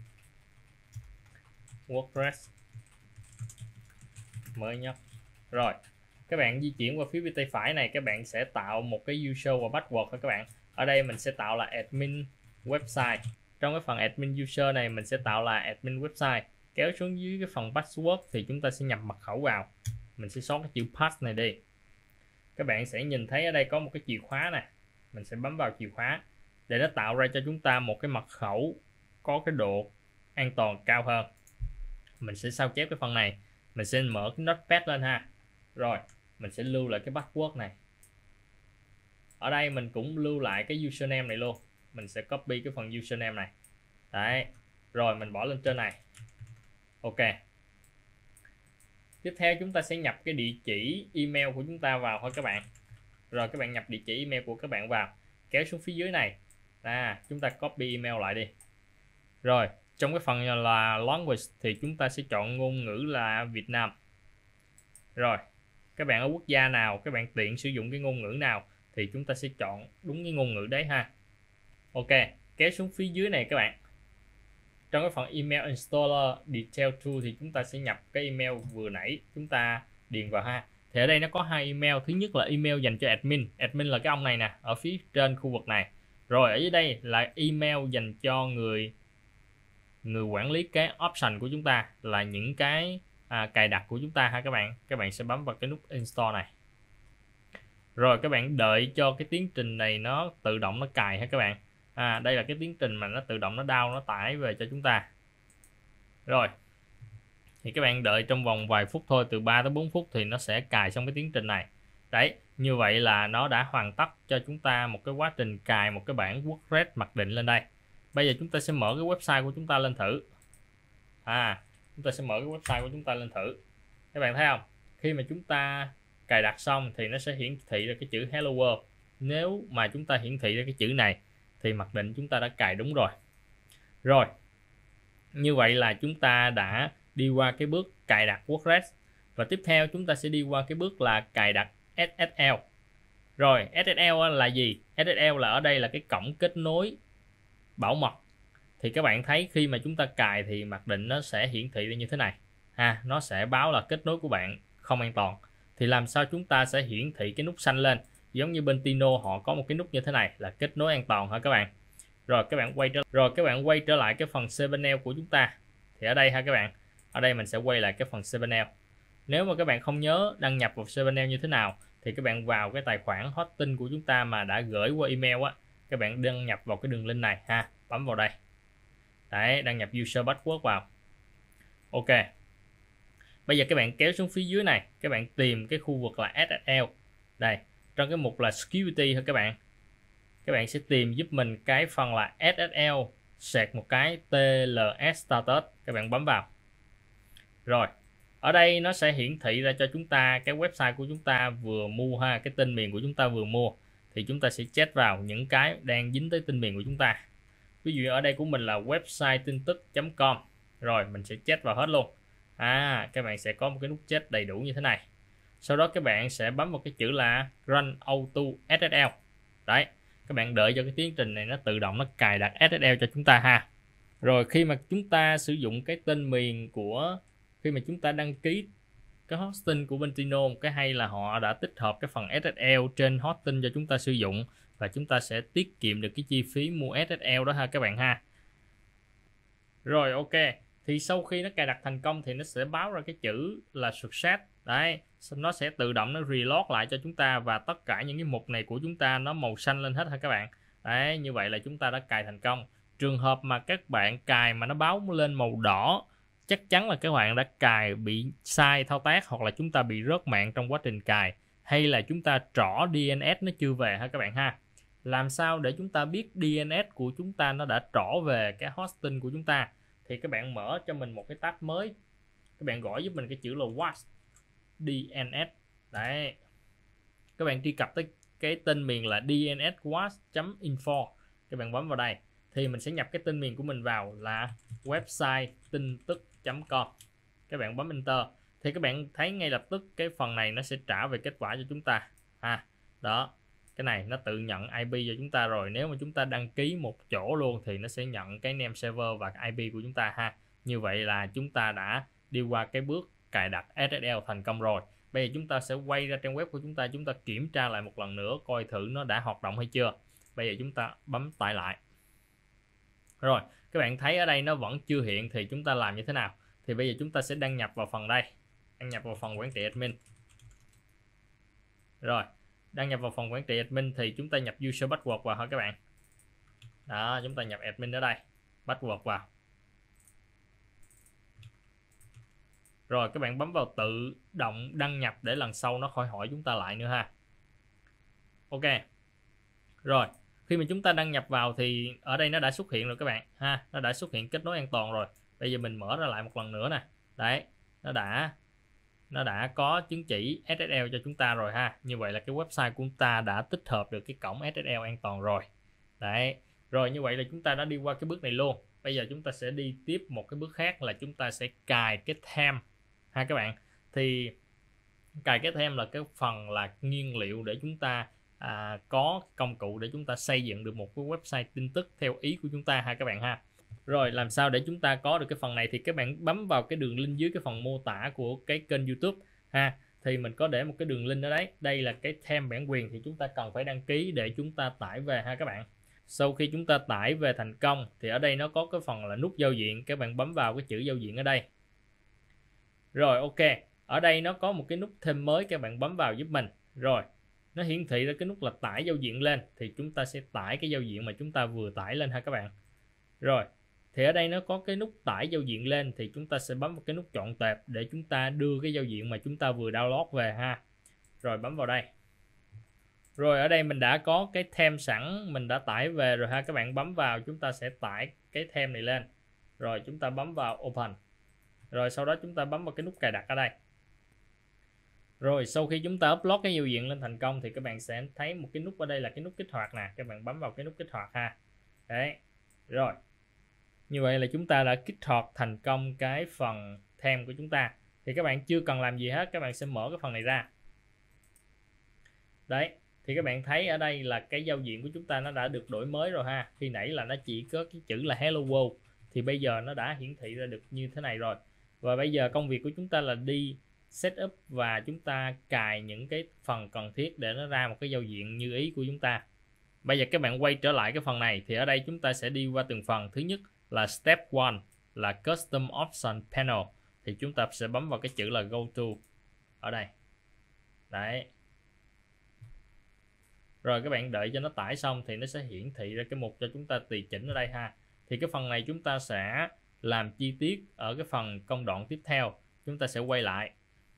WordPress mới nhất. Rồi, các bạn di chuyển qua phía bên tay phải này, các bạn sẽ tạo một cái user và password ha các bạn. Ở đây mình sẽ tạo là admin website. Trong cái phần admin user này mình sẽ tạo là admin website. Kéo xuống dưới cái phần password thì chúng ta sẽ nhập mật khẩu vào. Mình sẽ xóa cái chữ pass này đi. Các bạn sẽ nhìn thấy ở đây có một cái chìa khóa nè. Mình sẽ bấm vào chìa khóa để nó tạo ra cho chúng ta một cái mật khẩu có cái độ an toàn cao hơn. Mình sẽ sao chép cái phần này. Mình sẽ mở cái notepad lên ha. Rồi, mình sẽ lưu lại cái password này. Ở đây mình cũng lưu lại cái username này luôn. Mình sẽ copy cái phần username này. Đấy. Rồi mình bỏ lên trên này. Ok. Tiếp theo chúng ta sẽ nhập cái địa chỉ email của chúng ta vào thôi các bạn. Rồi các bạn nhập địa chỉ email của các bạn vào. Kéo xuống phía dưới này. Chúng ta copy email lại đi. Rồi, trong cái phần là language thì chúng ta sẽ chọn ngôn ngữ là Việt Nam. Rồi, các bạn ở quốc gia nào, các bạn tiện sử dụng cái ngôn ngữ nào thì chúng ta sẽ chọn đúng cái ngôn ngữ đấy ha. Ok, kéo xuống phía dưới này các bạn. trong cái phần email installer detail tool thì chúng ta sẽ nhập cái email vừa nãy chúng ta điền vào ha. Thì ở đây nó có hai email, thứ nhất là email dành cho admin là cái ông này nè, ở phía trên khu vực này. Rồi ở dưới đây là email dành cho người quản lý cái option của chúng ta, là những cái cài đặt của chúng ta ha các bạn. Các bạn sẽ bấm vào cái nút install này. Rồi các bạn đợi cho cái tiến trình này nó tự động nó cài ha các bạn. Đây là cái tiến trình mà nó tự động nó download, nó tải về cho chúng ta. Rồi thì các bạn đợi trong vòng vài phút thôi, từ 3 tới 4 phút thì nó sẽ cài xong cái tiến trình này. Đấy, như vậy là nó đã hoàn tất cho chúng ta một cái quá trình cài một cái bản WordPress mặc định lên đây. Bây giờ chúng ta sẽ mở cái website của chúng ta lên thử. Chúng ta sẽ mở cái website của chúng ta lên thử. Các bạn thấy không? Khi mà chúng ta cài đặt xong thì nó sẽ hiển thị ra cái chữ Hello World. Nếu mà chúng ta hiển thị ra cái chữ này thì mặc định chúng ta đã cài đúng rồi. Rồi, như vậy là chúng ta đã đi qua cái bước cài đặt WordPress. Và tiếp theo chúng ta sẽ đi qua cái bước là cài đặt SSL. Rồi, SSL là gì? SSL là ở đây là cái cổng kết nối bảo mật. Thì các bạn thấy khi mà chúng ta cài thì mặc định nó sẽ hiển thị ra như thế này. Nó sẽ báo là kết nối của bạn không an toàn. Thì làm sao chúng ta sẽ hiển thị cái nút xanh lên? Giống như bên Tino họ có một cái nút như thế này là kết nối an toàn hả các bạn. Rồi các bạn quay trở lại cái phần cPanel của chúng ta. Thì ở đây ha các bạn, ở đây mình sẽ quay lại cái phần cPanel. Nếu mà các bạn không nhớ đăng nhập vào cPanel như thế nào thì các bạn vào cái tài khoản hosting của chúng ta mà đã gửi qua email á, các bạn đăng nhập vào cái đường link này ha, bấm vào đây. Đấy, đăng nhập user password vào. Ok. Bây giờ các bạn kéo xuống phía dưới này, các bạn tìm cái khu vực là SSL. Đây, trong cái mục là security thôi các bạn. Các bạn sẽ tìm giúp mình cái phần là SSL sạc một cái TLS status, các bạn bấm vào. Rồi, ở đây nó sẽ hiển thị ra cho chúng ta cái website của chúng ta vừa mua ha, cái tên miền của chúng ta vừa mua. Thì chúng ta sẽ check vào những cái đang dính tới tên miền của chúng ta. Ví dụ ở đây của mình là website tin tức.com. Rồi mình sẽ check vào hết luôn. Các bạn sẽ có một cái nút check đầy đủ như thế này. Sau đó các bạn sẽ bấm vào cái chữ là Run Auto SSL. Đấy, các bạn đợi cho cái tiến trình này nó tự động nó cài đặt SSL cho chúng ta ha. Rồi khi mà chúng ta sử dụng cái tên miền của, khi mà chúng ta đăng ký cái hosting của bên Tino, cái hay là họ đã tích hợp cái phần SSL trên hosting cho chúng ta sử dụng, và chúng ta sẽ tiết kiệm được cái chi phí mua SSL đó ha các bạn ha. Rồi ok, thì sau khi nó cài đặt thành công thì nó sẽ báo ra cái chữ là success. Đấy, nó sẽ tự động nó reload lại cho chúng ta, và tất cả những cái mục này của chúng ta nó màu xanh lên hết ha các bạn. Đấy, như vậy là chúng ta đã cài thành công. Trường hợp mà các bạn cài mà nó báo lên màu đỏ, chắc chắn là các bạn đã cài bị sai thao tác, hoặc là chúng ta bị rớt mạng trong quá trình cài, hay là chúng ta trỏ DNS nó chưa về ha các bạn ha. Làm sao để chúng ta biết DNS của chúng ta nó đã trỏ về cái hosting của chúng ta? Thì các bạn mở cho mình một cái tab mới, các bạn gọi giúp mình cái chữ là WASP DNS. Đấy, các bạn truy cập tới cái tên miền là dnswasp.info. Các bạn bấm vào đây thì mình sẽ nhập cái tên miền của mình vào là website tin tức.com. Các bạn bấm enter thì các bạn thấy ngay lập tức cái phần này nó sẽ trả về kết quả cho chúng ta. Đó, cái này nó tự nhận IP cho chúng ta rồi. Nếu mà chúng ta đăng ký một chỗ luôn thì nó sẽ nhận cái name server và cái IP của chúng ta ha. Như vậy là chúng ta đã đi qua cái bước cài đặt SSL thành công rồi. Bây giờ chúng ta sẽ quay ra trang web của chúng ta kiểm tra lại một lần nữa coi thử nó đã hoạt động hay chưa. Bây giờ chúng ta bấm tải lại. Rồi, các bạn thấy ở đây nó vẫn chưa hiện thì chúng ta làm như thế nào? Thì bây giờ chúng ta sẽ đăng nhập vào phần đây. Đăng nhập vào phần quản trị admin. Rồi, đăng nhập vào phần quản trị admin thì chúng ta nhập user password vào hả các bạn. Đó, chúng ta nhập admin ở đây, password vào. Rồi các bạn bấm vào tự động đăng nhập để lần sau nó khỏi hỏi chúng ta lại nữa ha. Ok. Rồi, khi mà chúng ta đăng nhập vào thì ở đây nó đã xuất hiện rồi các bạn ha, nó đã xuất hiện kết nối an toàn rồi. Bây giờ mình mở ra lại một lần nữa nè. Đấy, nó đã có chứng chỉ SSL cho chúng ta rồi ha. Như vậy là cái website của chúng ta đã tích hợp được cái cổng SSL an toàn rồi. Đấy. Rồi như vậy là chúng ta đã đi qua cái bước này luôn. Bây giờ chúng ta sẽ đi tiếp một cái bước khác là chúng ta sẽ cài cái theme ha các bạn. Thì cài cái theme là cái phần là nguyên liệu để chúng ta có công cụ để chúng ta xây dựng được một cái website tin tức theo ý của chúng ta ha các bạn ha. Rồi làm sao để chúng ta có được cái phần này thì các bạn bấm vào cái đường link dưới cái phần mô tả của cái kênh YouTube ha. Thì mình có để một cái đường link ở đấy. Đây là cái theme bản quyền thì chúng ta cần phải đăng ký để chúng ta tải về ha các bạn. Sau khi chúng ta tải về thành công thì ở đây nó có cái phần là nút giao diện, các bạn bấm vào cái chữ giao diện ở đây. Rồi ok, ở đây nó có một cái nút thêm mới, các bạn bấm vào giúp mình. Rồi nó hiển thị ra cái nút là tải giao diện lên thì chúng ta sẽ tải cái giao diện mà chúng ta vừa tải lên ha các bạn. Rồi thì ở đây nó có cái nút tải giao diện lên thì chúng ta sẽ bấm vào cái nút chọn tệp để chúng ta đưa cái giao diện mà chúng ta vừa download về ha. Rồi bấm vào đây. Rồi ở đây mình đã có cái theme sẵn mình đã tải về rồi ha, các bạn bấm vào chúng ta sẽ tải cái theme này lên. Rồi chúng ta bấm vào open. Rồi sau đó chúng ta bấm vào cái nút cài đặt ở đây. Rồi sau khi chúng ta upload cái giao diện lên thành công thì các bạn sẽ thấy một cái nút ở đây là cái nút kích hoạt nè, các bạn bấm vào cái nút kích hoạt ha. Đấy. Rồi. Như vậy là chúng ta đã kích hoạt thành công cái phần theme của chúng ta. Thì các bạn chưa cần làm gì hết, các bạn sẽ mở cái phần này ra. Đấy, thì các bạn thấy ở đây là cái giao diện của chúng ta nó đã được đổi mới rồi ha. Khi nãy là nó chỉ có cái chữ là Hello World thì bây giờ nó đã hiển thị ra được như thế này rồi. Và bây giờ công việc của chúng ta là đi setup và chúng ta cài những cái phần cần thiết để nó ra một cái giao diện như ý của chúng ta. Bây giờ các bạn quay trở lại cái phần này thì ở đây chúng ta sẽ đi qua từng phần. Thứ nhất là step 1 là custom option panel thì chúng ta sẽ bấm vào cái chữ là go to ở đây. Đấy. Rồi các bạn đợi cho nó tải xong thì nó sẽ hiển thị ra cái mục cho chúng ta tùy chỉnh ở đây ha. Thì cái phần này chúng ta sẽ làm chi tiết ở cái phần công đoạn tiếp theo. Chúng ta sẽ quay lại.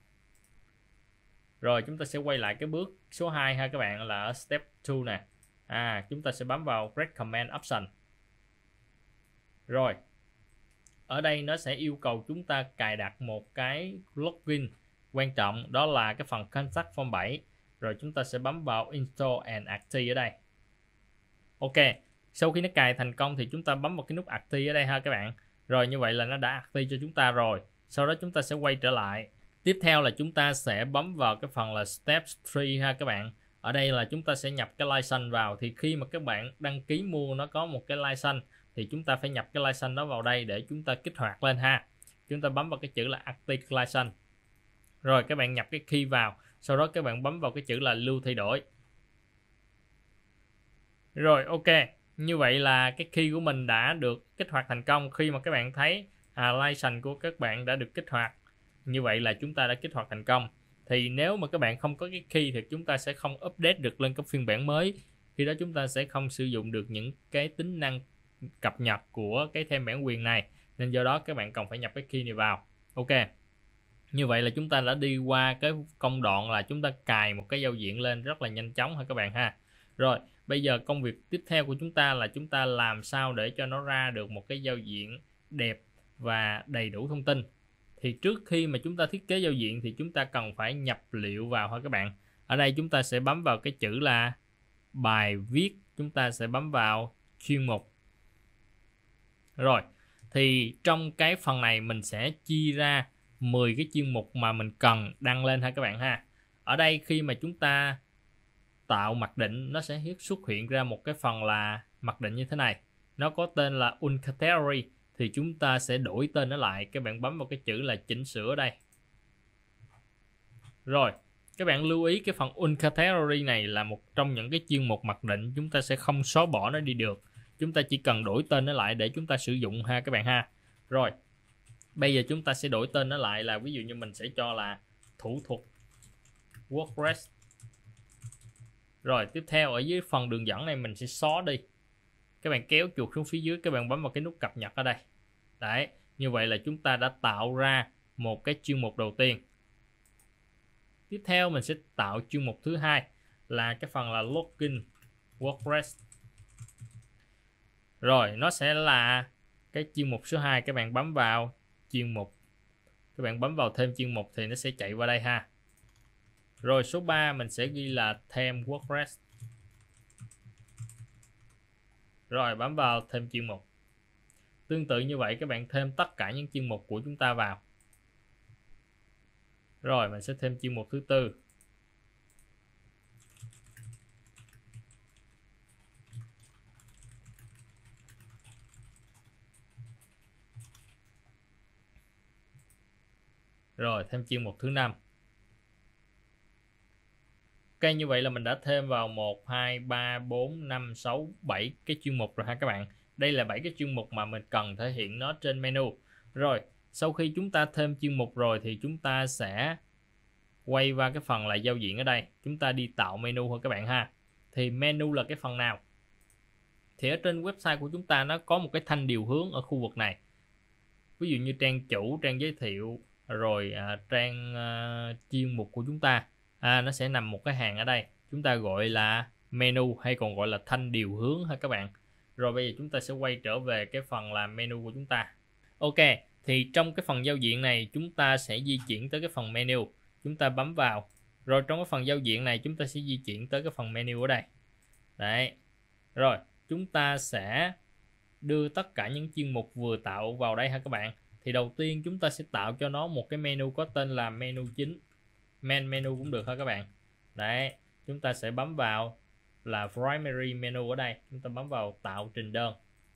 Rồi chúng ta sẽ quay lại cái bước số 2 ha các bạn, là ở step 2 nè. Chúng ta sẽ bấm vào recommend option. Rồi. Ở đây nó sẽ yêu cầu chúng ta cài đặt một cái plugin quan trọng, đó là cái phần contact form 7. Rồi chúng ta sẽ bấm vào install and active ở đây. Ok, sau khi nó cài thành công thì chúng ta bấm vào cái nút active ở đây ha các bạn. Rồi như vậy là nó đã active cho chúng ta rồi. Sau đó chúng ta sẽ quay trở lại. Tiếp theo là chúng ta sẽ bấm vào cái phần là step 3 ha các bạn. Ở đây là chúng ta sẽ nhập cái license vào. Thì khi mà các bạn đăng ký mua nó có một cái license thì chúng ta phải nhập cái license đó vào đây để chúng ta kích hoạt lên ha. Chúng ta bấm vào cái chữ là active license. Rồi các bạn nhập cái key vào. Sau đó các bạn bấm vào cái chữ là lưu thay đổi. Rồi ok. Như vậy là cái key của mình đã được kích hoạt thành công. Khi mà các bạn thấy license của các bạn đã được kích hoạt, như vậy là chúng ta đã kích hoạt thành công. Thì nếu mà các bạn không có cái key thì chúng ta sẽ không update được lên cái phiên bản mới. Khi đó chúng ta sẽ không sử dụng được những cái tính năng cập nhật của cái theme bản quyền này. Nên do đó các bạn cần phải nhập cái key này vào. Ok. Như vậy là chúng ta đã đi qua cái công đoạn là chúng ta cài một cái giao diện lên rất là nhanh chóng ha các bạn ha. Rồi, bây giờ công việc tiếp theo của chúng ta là chúng ta làm sao để cho nó ra được một cái giao diện đẹp và đầy đủ thông tin. Thì trước khi mà chúng ta thiết kế giao diện thì chúng ta cần phải nhập liệu vào ha các bạn. Ở đây chúng ta sẽ bấm vào cái chữ là bài viết, chúng ta sẽ bấm vào chuyên mục. Rồi, thì trong cái phần này mình sẽ chia ra 10 cái chuyên mục mà mình cần đăng lên ha các bạn ha. Ở đây khi mà chúng ta tạo mặc định, nó sẽ xuất hiện ra một cái phần là mặc định như thế này. Nó có tên là uncategory thì chúng ta sẽ đổi tên nó lại. Các bạn bấm vào cái chữ là chỉnh sửa ở đây. Rồi, các bạn lưu ý cái phần uncategory này là một trong những cái chuyên mục mặc định, chúng ta sẽ không xóa bỏ nó đi được. Chúng ta chỉ cần đổi tên nó lại để chúng ta sử dụng ha các bạn ha. Rồi, bây giờ chúng ta sẽ đổi tên nó lại là ví dụ như mình sẽ cho là thủ thuật WordPress. Rồi tiếp theo ở dưới phần đường dẫn này mình sẽ xóa đi. Các bạn kéo chuột xuống phía dưới, các bạn bấm vào cái nút cập nhật ở đây. Đấy, như vậy là chúng ta đã tạo ra một cái chuyên mục đầu tiên. Tiếp theo mình sẽ tạo chuyên mục thứ hai là cái phần là login WordPress. Rồi nó sẽ là cái chuyên mục số 2, các bạn bấm vào chuyên mục. Các bạn bấm vào thêm chuyên mục thì nó sẽ chạy qua đây ha. Rồi số 3 mình sẽ ghi là thêm WordPress. Rồi bấm vào thêm chuyên mục. Tương tự như vậy các bạn thêm tất cả những chuyên mục của chúng ta vào. Rồi mình sẽ thêm chuyên mục thứ tư. Rồi thêm chuyên mục thứ 5. Ok, như vậy là mình đã thêm vào 1, 2, 3, 4, 5, 6, 7 cái chuyên mục rồi ha các bạn. Đây là 7 cái chuyên mục mà mình cần thể hiện nó trên menu. Rồi, sau khi chúng ta thêm chuyên mục rồi thì chúng ta sẽ quay qua cái phần là giao diện ở đây. Chúng ta đi tạo menu thôi các bạn ha. Thì menu là cái phần nào? Thì ở trên website của chúng ta nó có một cái thanh điều hướng ở khu vực này. Ví dụ như trang chủ, trang giới thiệu, rồi trang chuyên mục của chúng ta. Nó sẽ nằm một cái hàng ở đây. Chúng ta gọi là menu hay còn gọi là thanh điều hướng ha các bạn. Rồi bây giờ chúng ta sẽ quay trở về cái phần là menu của chúng ta. Ok, thì trong cái phần giao diện này chúng ta sẽ di chuyển tới cái phần menu. Chúng ta bấm vào. Rồi trong cái phần giao diện này chúng ta sẽ di chuyển tới cái phần menu ở đây. Đấy. Rồi, chúng ta sẽ đưa tất cả những chuyên mục vừa tạo vào đây ha các bạn. Thì đầu tiên chúng ta sẽ tạo cho nó một cái menu có tên là menu chính. Main menu cũng được ha các bạn. Đấy, chúng ta sẽ bấm vào là primary menu ở đây. Chúng ta bấm vào tạo trình đơn.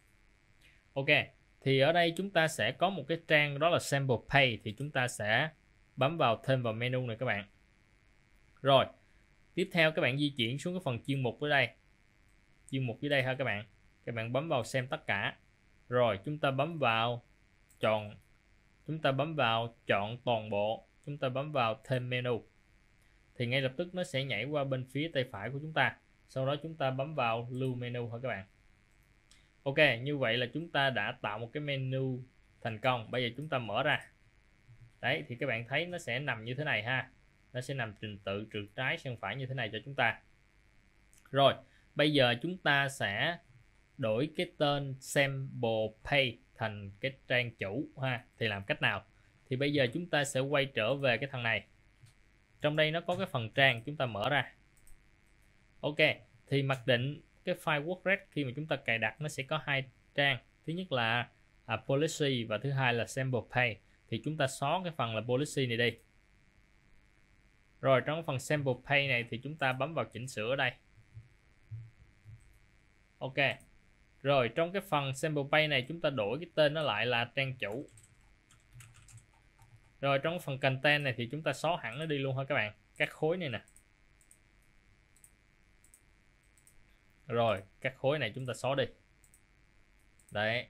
Ok, thì ở đây chúng ta sẽ có một cái trang đó là sample page. Thì chúng ta sẽ bấm vào thêm vào menu này các bạn. Rồi, tiếp theo các bạn di chuyển xuống cái phần chuyên mục ở đây. Chuyên mục dưới đây ha các bạn. Các bạn bấm vào xem tất cả. Rồi chúng ta bấm vào chọn. Chúng ta bấm vào chọn toàn bộ. Chúng ta bấm vào thêm menu. Thì ngay lập tức nó sẽ nhảy qua bên phía tay phải của chúng ta. Sau đó chúng ta bấm vào lưu menu ha các bạn. Ok, như vậy là chúng ta đã tạo một cái menu thành công. Bây giờ chúng ta mở ra. Đấy, thì các bạn thấy nó sẽ nằm như thế này ha. Nó sẽ nằm trình tự từ trái sang phải như thế này cho chúng ta. Rồi, bây giờ chúng ta sẽ đổi cái tên sample page thành cái trang chủ ha. Thì làm cách nào? Thì bây giờ chúng ta sẽ quay trở về cái thằng này. Trong đây nó có cái phần trang, chúng ta mở ra. Ok, thì mặc định cái file WordPress khi mà chúng ta cài đặt nó sẽ có hai trang. Thứ nhất là policy và thứ hai là sample page. Thì chúng ta xóa cái phần là policy này đi. Rồi trong phần sample page này thì chúng ta bấm vào chỉnh sửa ở đây. Ok. Rồi trong cái phần sample page này chúng ta đổi cái tên nó lại là trang chủ. Rồi trong phần content này thì chúng ta xóa hẳn nó đi luôn ha các bạn. Các khối này nè. Rồi các khối này chúng ta xóa đi. Đấy.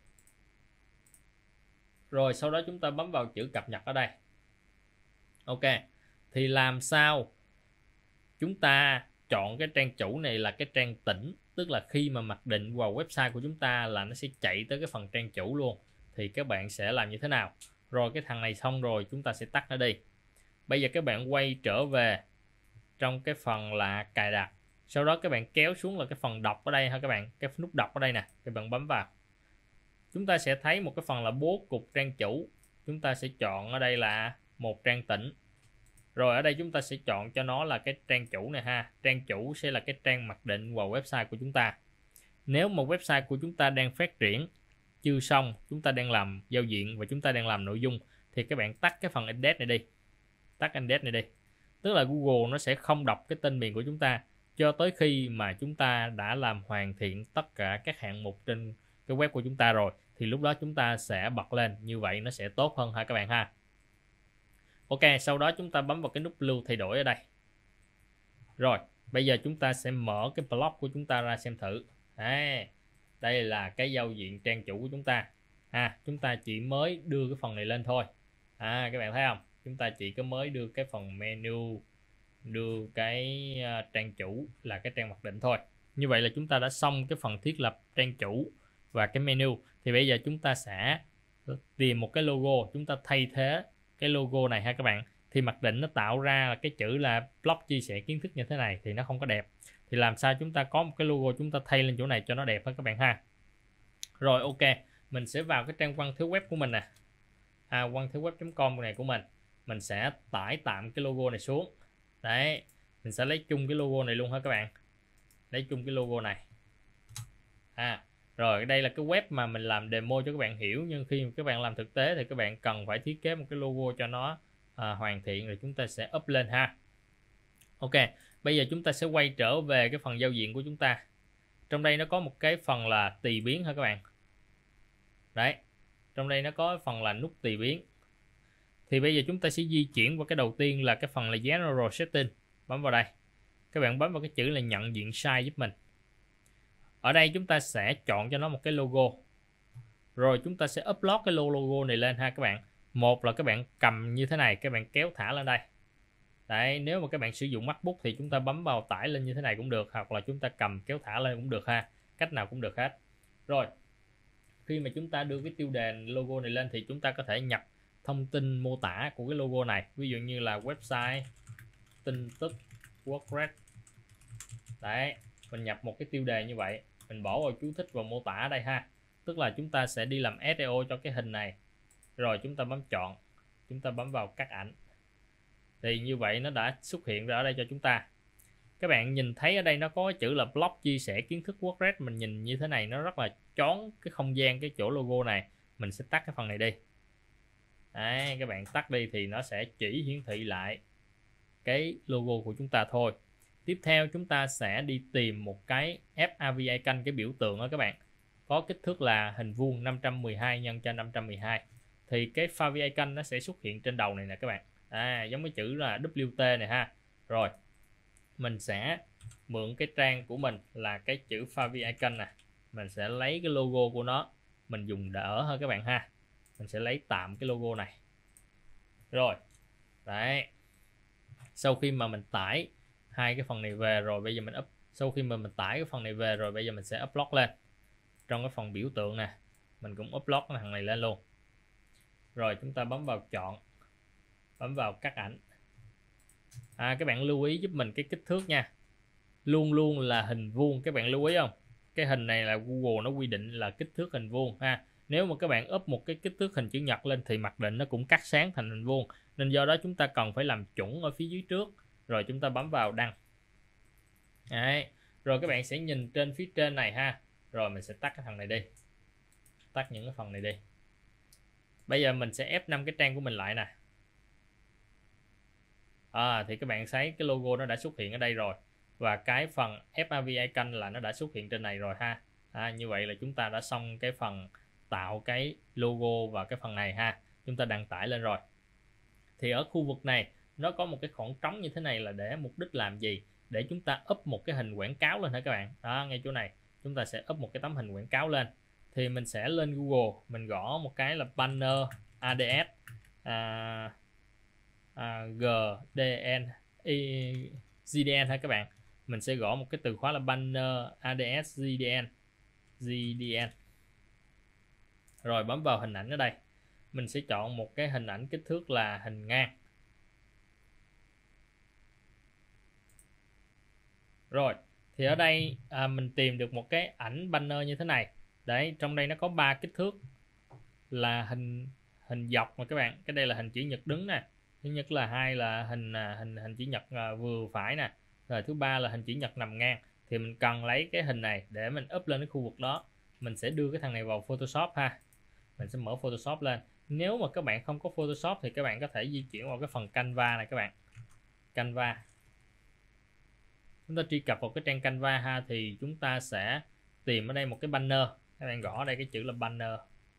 Rồi sau đó chúng ta bấm vào chữ cập nhật ở đây. Ok. Thì làm sao chúng ta chọn cái trang chủ này là cái trang tĩnh. Tức là khi mà mặc định vào website của chúng ta là nó sẽ chạy tới cái phần trang chủ luôn. Thì các bạn sẽ làm như thế nào? Rồi cái thằng này xong rồi chúng ta sẽ tắt nó đi. Bây giờ các bạn quay trở về trong cái phần là cài đặt. Sau đó các bạn kéo xuống là cái phần đọc ở đây ha các bạn. Cái nút đọc ở đây nè. Các bạn bấm vào. Chúng ta sẽ thấy một cái phần là bố cục trang chủ. Chúng ta sẽ chọn ở đây là một trang tĩnh. Rồi ở đây chúng ta sẽ chọn cho nó là cái trang chủ này ha. Trang chủ sẽ là cái trang mặc định vào website của chúng ta. Nếu một website của chúng ta đang phát triển chưa xong, chúng ta đang làm giao diện và chúng ta đang làm nội dung thì các bạn tắt cái phần index này đi. Tắt index này đi. Tức là Google nó sẽ không đọc cái tên miền của chúng ta cho tới khi mà chúng ta đã làm hoàn thiện tất cả các hạng mục trên cái web của chúng ta rồi. Thì lúc đó chúng ta sẽ bật lên. Như vậy nó sẽ tốt hơn ha các bạn ha. Ok, sau đó chúng ta bấm vào cái nút lưu thay đổi ở đây. Rồi, bây giờ chúng ta sẽ mở cái blog của chúng ta ra xem thử. Đây là cái giao diện trang chủ của chúng ta. Chúng ta chỉ mới đưa cái phần này lên thôi. Các bạn thấy không? Chúng ta chỉ có mới đưa cái phần menu, đưa cái trang chủ là cái trang mặc định thôi. Như vậy là chúng ta đã xong cái phần thiết lập trang chủ và cái menu. Thì bây giờ chúng ta sẽ tìm một cái logo, chúng ta thay thế cái logo này ha các bạn. Thì mặc định nó tạo ra là cái chữ là blog chia sẻ kiến thức như thế này thì nó không có đẹp. Thì làm sao chúng ta có một cái logo chúng ta thay lên chỗ này cho nó đẹp hơn các bạn ha. Rồi ok, mình sẽ vào cái trang Văn Thế Web của mình nè. Vangtheweb.com này của mình. Mình sẽ tải tạm cái logo này xuống. Đấy, mình sẽ lấy chung cái logo này luôn ha các bạn. Lấy chung cái logo này. Rồi đây là cái web mà mình làm demo cho các bạn hiểu, nhưng khi các bạn làm thực tế thì các bạn cần phải thiết kế một cái logo cho nó hoàn thiện rồi chúng ta sẽ up lên ha. Ok, bây giờ chúng ta sẽ quay trở về cái phần giao diện của chúng ta. Trong đây nó có một cái phần là tùy biến ha các bạn. Đấy, trong đây nó có phần là nút tùy biến. Thì bây giờ chúng ta sẽ di chuyển vào cái đầu tiên là cái phần là General Setting. Bấm vào đây. Các bạn bấm vào cái chữ là nhận diện size giúp mình. Ở đây chúng ta sẽ chọn cho nó một cái logo. Rồi chúng ta sẽ upload cái logo này lên ha các bạn. Một là các bạn cầm như thế này, các bạn kéo thả lên đây. Đấy, nếu mà các bạn sử dụng MacBook thì chúng ta bấm vào tải lên như thế này cũng được, hoặc là chúng ta cầm kéo thả lên cũng được ha. Cách nào cũng được hết. Rồi, khi mà chúng ta đưa cái tiêu đề logo này lên thì chúng ta có thể nhập thông tin mô tả của cái logo này. Ví dụ như là website tin tức WordPress. Đấy, mình nhập một cái tiêu đề như vậy, mình bỏ vào chú thích và mô tả ở đây ha. Tức là chúng ta sẽ đi làm SEO cho cái hình này. Rồi chúng ta bấm chọn, chúng ta bấm vào cắt ảnh. Thì như vậy nó đã xuất hiện ra ở đây cho chúng ta. Các bạn nhìn thấy ở đây nó có chữ là blog chia sẻ kiến thức WordPress. Mình nhìn như thế này nó rất là chón cái không gian cái chỗ logo này. Mình sẽ tắt cái phần này đi. Đấy, các bạn tắt đi thì nó sẽ chỉ hiển thị lại cái logo của chúng ta thôi. Tiếp theo chúng ta sẽ đi tìm một cái FAV icon, cái biểu tượng đó các bạn. Có kích thước là hình vuông 512 x 512. Thì cái favicon icon nó sẽ xuất hiện trên đầu này nè các bạn. Giống cái chữ là WT này ha. Rồi mình sẽ mượn cái trang của mình là cái chữ favicon icon nè. Mình sẽ lấy cái logo của nó, mình dùng đỡ hơn các bạn ha. Mình sẽ lấy tạm cái logo này. Rồi đấy, sau khi mà mình tải hai cái phần này về rồi, bây giờ mình sau khi mà mình tải cái phần này về rồi, bây giờ mình sẽ upload lên. Trong cái phần biểu tượng nè, mình cũng upload cái thằng này lên luôn. Rồi chúng ta bấm vào chọn, bấm vào cắt ảnh. Các bạn lưu ý giúp mình cái kích thước nha, luôn luôn là hình vuông. Các bạn lưu ý không, cái hình này là Google nó quy định là kích thước hình vuông ha. Nếu mà các bạn up một cái kích thước hình chữ nhật lên thì mặc định nó cũng cắt sáng thành hình vuông, nên do đó chúng ta cần phải làm chuẩn ở phía dưới trước. Rồi chúng ta bấm vào đăng. Đấy. Rồi các bạn sẽ nhìn trên phía trên này ha. Rồi mình sẽ tắt cái thằng này đi, tắt những cái phần này đi. Bây giờ mình sẽ F5 cái trang của mình lại nè. Thì các bạn thấy cái logo nó đã xuất hiện ở đây rồi, và cái phần FAV icon là nó đã xuất hiện trên này rồi ha. Như vậy là chúng ta đã xong cái phần tạo cái logo và cái phần này ha. Chúng ta đăng tải lên rồi. Thì ở khu vực này nó có một cái khoảng trống như thế này là để mục đích làm gì? Để chúng ta up một cái hình quảng cáo lên hả các bạn. Ngay chỗ này chúng ta sẽ up một cái tấm hình quảng cáo lên. Thì mình sẽ lên Google, mình gõ một cái là banner ads GDN GDN ha các bạn. Mình sẽ gõ một cái từ khóa là banner ads GDN. Rồi bấm vào hình ảnh ở đây. Mình sẽ chọn một cái hình ảnh kích thước là hình ngang. Rồi thì ở đây mình tìm được một cái ảnh banner như thế này. Đấy, trong đây nó có 3 kích thước là hình dọc mà các bạn. Cái đây là hình chữ nhật đứng nè. Thứ nhất là hai là hình chữ nhật vừa phải nè. Rồi thứ ba là hình chữ nhật nằm ngang. Thì mình cần lấy cái hình này để mình up lên cái khu vực đó. Mình sẽ đưa cái thằng này vào Photoshop ha. Mình sẽ mở Photoshop lên. Nếu mà các bạn không có Photoshop thì các bạn có thể di chuyển vào cái phần Canva này các bạn. Canva. Chúng ta truy cập vào cái trang Canva ha, thì chúng ta sẽ tìm ở đây một cái banner. Các bạn gõ ở đây cái chữ là banner.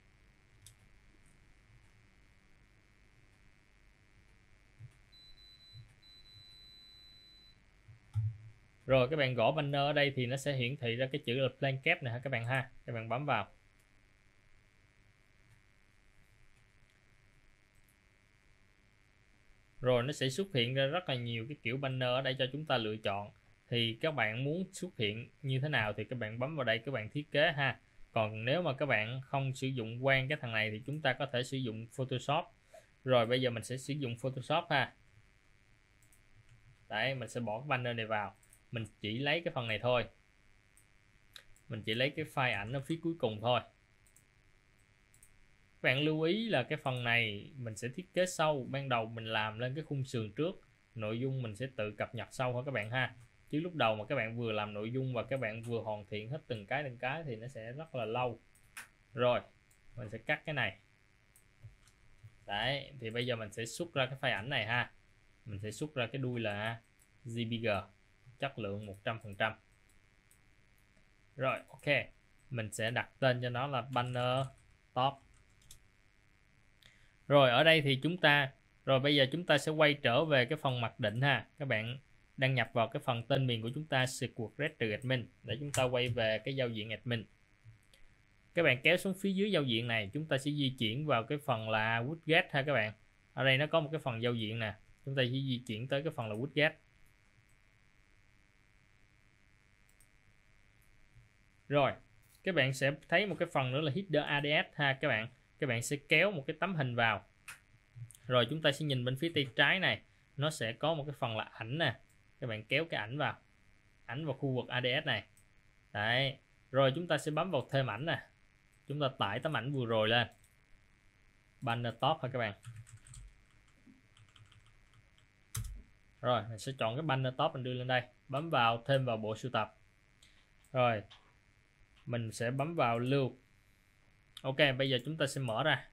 Rồi các bạn gõ banner ở đây thì nó sẽ hiển thị ra cái chữ là blanket này ha các bạn ha. Các bạn bấm vào. Rồi nó sẽ xuất hiện ra rất là nhiều cái kiểu banner ở đây cho chúng ta lựa chọn. Thì các bạn muốn xuất hiện như thế nào thì các bạn bấm vào đây, các bạn thiết kế ha. Còn nếu mà các bạn không sử dụng quen cái thằng này thì chúng ta có thể sử dụng Photoshop. Rồi bây giờ mình sẽ sử dụng Photoshop ha. Đấy, mình sẽ bỏ cái banner này vào. Mình chỉ lấy cái phần này thôi. Mình chỉ lấy cái file ảnh ở phía cuối cùng thôi. Các bạn lưu ý là cái phần này mình sẽ thiết kế sau. Ban đầu mình làm lên cái khung sườn trước, nội dung mình sẽ tự cập nhật sau thôi các bạn ha. Chứ lúc đầu mà các bạn vừa làm nội dung và các bạn vừa hoàn thiện hết từng cái thì nó sẽ rất là lâu. Rồi mình sẽ cắt cái này. Đấy, thì bây giờ mình sẽ xuất ra cái file ảnh này ha. Mình sẽ xuất ra cái đuôi là JPG, chất lượng 100%. Rồi ok, mình sẽ đặt tên cho nó là banner top. Rồi ở đây thì chúng ta Rồi bây giờ chúng ta sẽ quay trở về cái phần mặc định ha. Các bạn đăng nhập vào cái phần tên miền của chúng ta secret-admin để chúng ta quay về cái giao diện admin. Các bạn kéo xuống phía dưới giao diện này, chúng ta sẽ di chuyển vào cái phần là widget ha các bạn. Ở đây nó có một cái phần giao diện nè, chúng ta sẽ di chuyển tới cái phần là widget. Rồi, các bạn sẽ thấy một cái phần nữa là header ADS ha các bạn. Các bạn sẽ kéo một cái tấm hình vào. Rồi chúng ta sẽ nhìn bên phía tay trái này, nó sẽ có một cái phần là ảnh nè. Các bạn kéo cái ảnh vào khu vực ADS này. Đấy. Rồi chúng ta sẽ bấm vào thêm ảnh nè. Chúng ta tải tấm ảnh vừa rồi lên. Banner top ha các bạn. Rồi mình sẽ chọn cái banner top mình đưa lên đây, bấm vào thêm vào bộ sưu tập. Rồi mình sẽ bấm vào lưu. Ok, bây giờ chúng ta sẽ mở ra.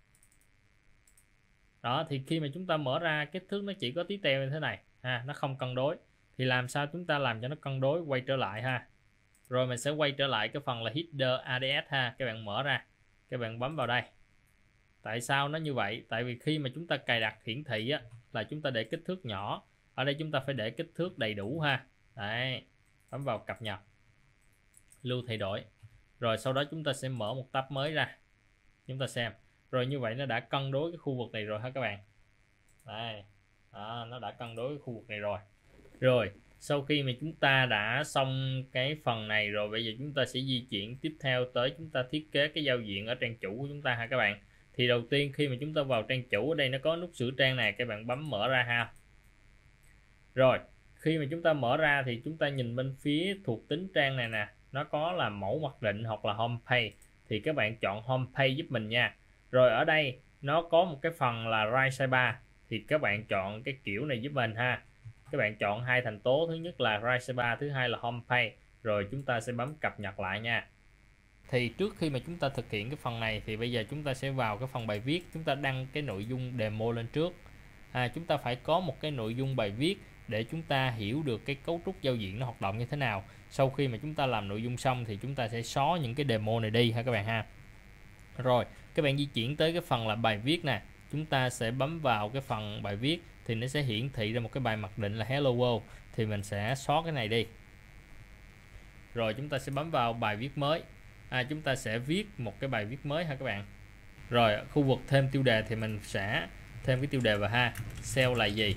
Đó, thì khi mà chúng ta mở ra, kích thước nó chỉ có tí teo như thế này ha, nó không cân đối. Thì làm sao chúng ta làm cho nó cân đối? Quay trở lại ha. Rồi mình sẽ quay trở lại cái phần là header ADS ha. Các bạn mở ra, các bạn bấm vào đây. Tại sao nó như vậy? Tại vì khi mà chúng ta cài đặt hiển thị á, là chúng ta để kích thước nhỏ. Ở đây chúng ta phải để kích thước đầy đủ ha. Đấy, bấm vào cập nhật, lưu thay đổi. Rồi sau đó chúng ta sẽ mở một tab mới ra, chúng ta xem. Rồi như vậy nó đã cân đối cái khu vực này rồi ha các bạn. Đây, đó, nó đã cân đối cái khu vực này rồi. Rồi sau khi mà chúng ta đã xong cái phần này rồi, bây giờ chúng ta sẽ di chuyển tiếp theo tới chúng ta thiết kế cái giao diện ở trang chủ của chúng ta ha các bạn. Thì đầu tiên khi mà chúng ta vào trang chủ, ở đây nó có nút sửa trang này, các bạn bấm mở ra ha. Rồi khi mà chúng ta mở ra thì chúng ta nhìn bên phía thuộc tính trang này nè, nó có là mẫu mặc định hoặc là homepage, thì các bạn chọn homepage giúp mình nha. Rồi ở đây nó có một cái phần là right sidebar, thì các bạn chọn cái kiểu này giúp mình ha. Các bạn chọn hai thành tố, thứ nhất là right sidebar, thứ hai là homepage. Rồi chúng ta sẽ bấm cập nhật lại nha. Thì trước khi mà chúng ta thực hiện cái phần này thì bây giờ chúng ta sẽ vào cái phần bài viết, chúng ta đăng cái nội dung demo lên trước. Chúng ta phải có một cái nội dung bài viết để chúng ta hiểu được cái cấu trúc giao diện nó hoạt động như thế nào. Sau khi mà chúng ta làm nội dung xong thì chúng ta sẽ xóa những cái demo này đi ha các bạn ha. Rồi các bạn di chuyển tới cái phần là bài viết nè, chúng ta sẽ bấm vào cái phần bài viết thì nó sẽ hiển thị ra một cái bài mặc định là Hello World, thì mình sẽ xóa cái này đi. Rồi chúng ta sẽ bấm vào bài viết mới, chúng ta sẽ viết một cái bài viết mới ha các bạn. Rồi khu vực thêm tiêu đề thì mình sẽ thêm cái tiêu đề vào ha. SEO là gì?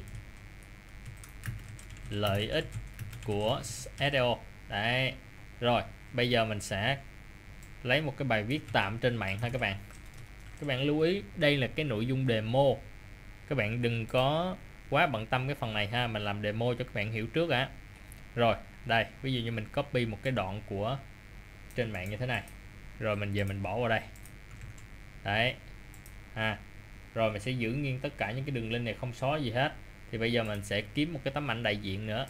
Lợi ích của SEO. Đấy. Rồi bây giờ mình sẽ lấy một cái bài viết tạm trên mạng ha các bạn. Các bạn lưu ý đây là cái nội dung demo, các bạn đừng có quá bận tâm cái phần này ha, mình làm demo cho các bạn hiểu trước á. Rồi đây, ví dụ như mình copy một cái đoạn của trên mạng như thế này, rồi mình về mình bỏ vào đây. Đấy. Rồi mình sẽ giữ nguyên tất cả những cái đường link này, không xóa gì hết. Thì bây giờ mình sẽ kiếm một cái tấm ảnh đại diện nữa.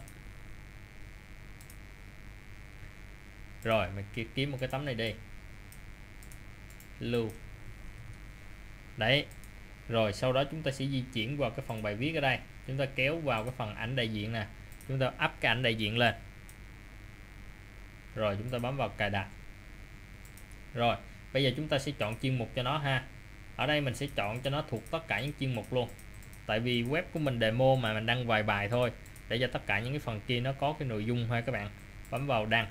Rồi mình kiếm một cái tấm này đi, lưu. Đấy. Rồi sau đó chúng ta sẽ di chuyển vào cái phần bài viết ở đây, chúng ta kéo vào cái phần ảnh đại diện nè, chúng ta up cái ảnh đại diện lên. Rồi chúng ta bấm vào cài đặt. Rồi bây giờ chúng ta sẽ chọn chuyên mục cho nó ha. Ở đây mình sẽ chọn cho nó thuộc tất cả những chuyên mục luôn, tại vì web của mình demo mà mình đăng vài bài thôi, để cho tất cả những cái phần kia nó có cái nội dung ha các bạn. Bấm vào đăng.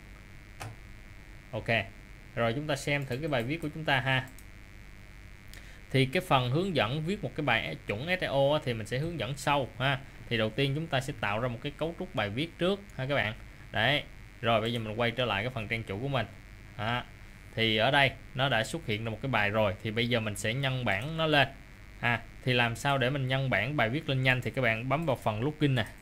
Ok. Rồi chúng ta xem thử cái bài viết của chúng ta ha. Thì cái phần hướng dẫn viết một cái bài chuẩn SEO thì mình sẽ hướng dẫn sau ha. Thì đầu tiên chúng ta sẽ tạo ra một cái cấu trúc bài viết trước ha các bạn. Đấy. Rồi bây giờ mình quay trở lại cái phần trang chủ của mình. Thì ở đây nó đã xuất hiện ra một cái bài rồi, thì bây giờ mình sẽ nhân bản nó lên. Thì làm sao để mình nhân bản bài viết lên nhanh thì các bạn bấm vào phần login nè.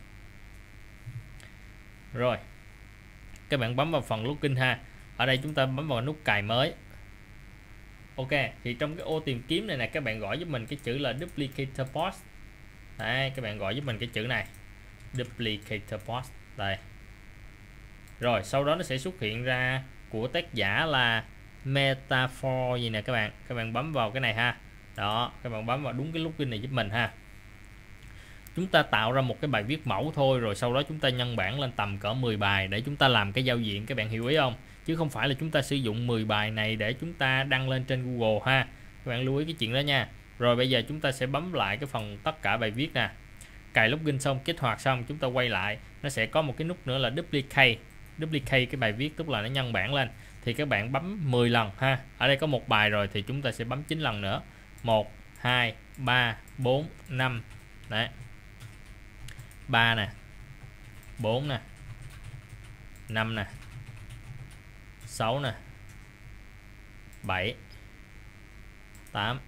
Rồi các bạn bấm vào phần login ha. Ở đây chúng ta bấm vào nút cài mới. Ok, thì trong cái ô tìm kiếm này nè, các bạn gọi giúp mình cái chữ là duplicator post. Đấy, các bạn gọi giúp mình cái chữ này, duplicator post. Đây. Rồi sau đó nó sẽ xuất hiện ra của tác giả là metaphor gì nè các bạn. Các bạn bấm vào cái này ha. Đó, các bạn bấm vào đúng cái login này giúp mình ha. Chúng ta tạo ra một cái bài viết mẫu thôi, rồi sau đó chúng ta nhân bản lên tầm cỡ 10 bài để chúng ta làm cái giao diện, các bạn hiểu ý không? Chứ không phải là chúng ta sử dụng 10 bài này để chúng ta đăng lên trên Google ha. Các bạn lưu ý cái chuyện đó nha. Rồi bây giờ chúng ta sẽ bấm lại cái phần tất cả bài viết nè. Cài login xong, kích hoạt xong, chúng ta quay lại, nó sẽ có một cái nút nữa là duplicate cái bài viết, tức là nó nhân bản lên. Thì các bạn bấm 10 lần ha. Ở đây có một bài rồi thì chúng ta sẽ bấm 9 lần nữa. 1 2 3 4 5. Đấy. 3 nè. 4 nè. 5 nè. 6 nè. 7 8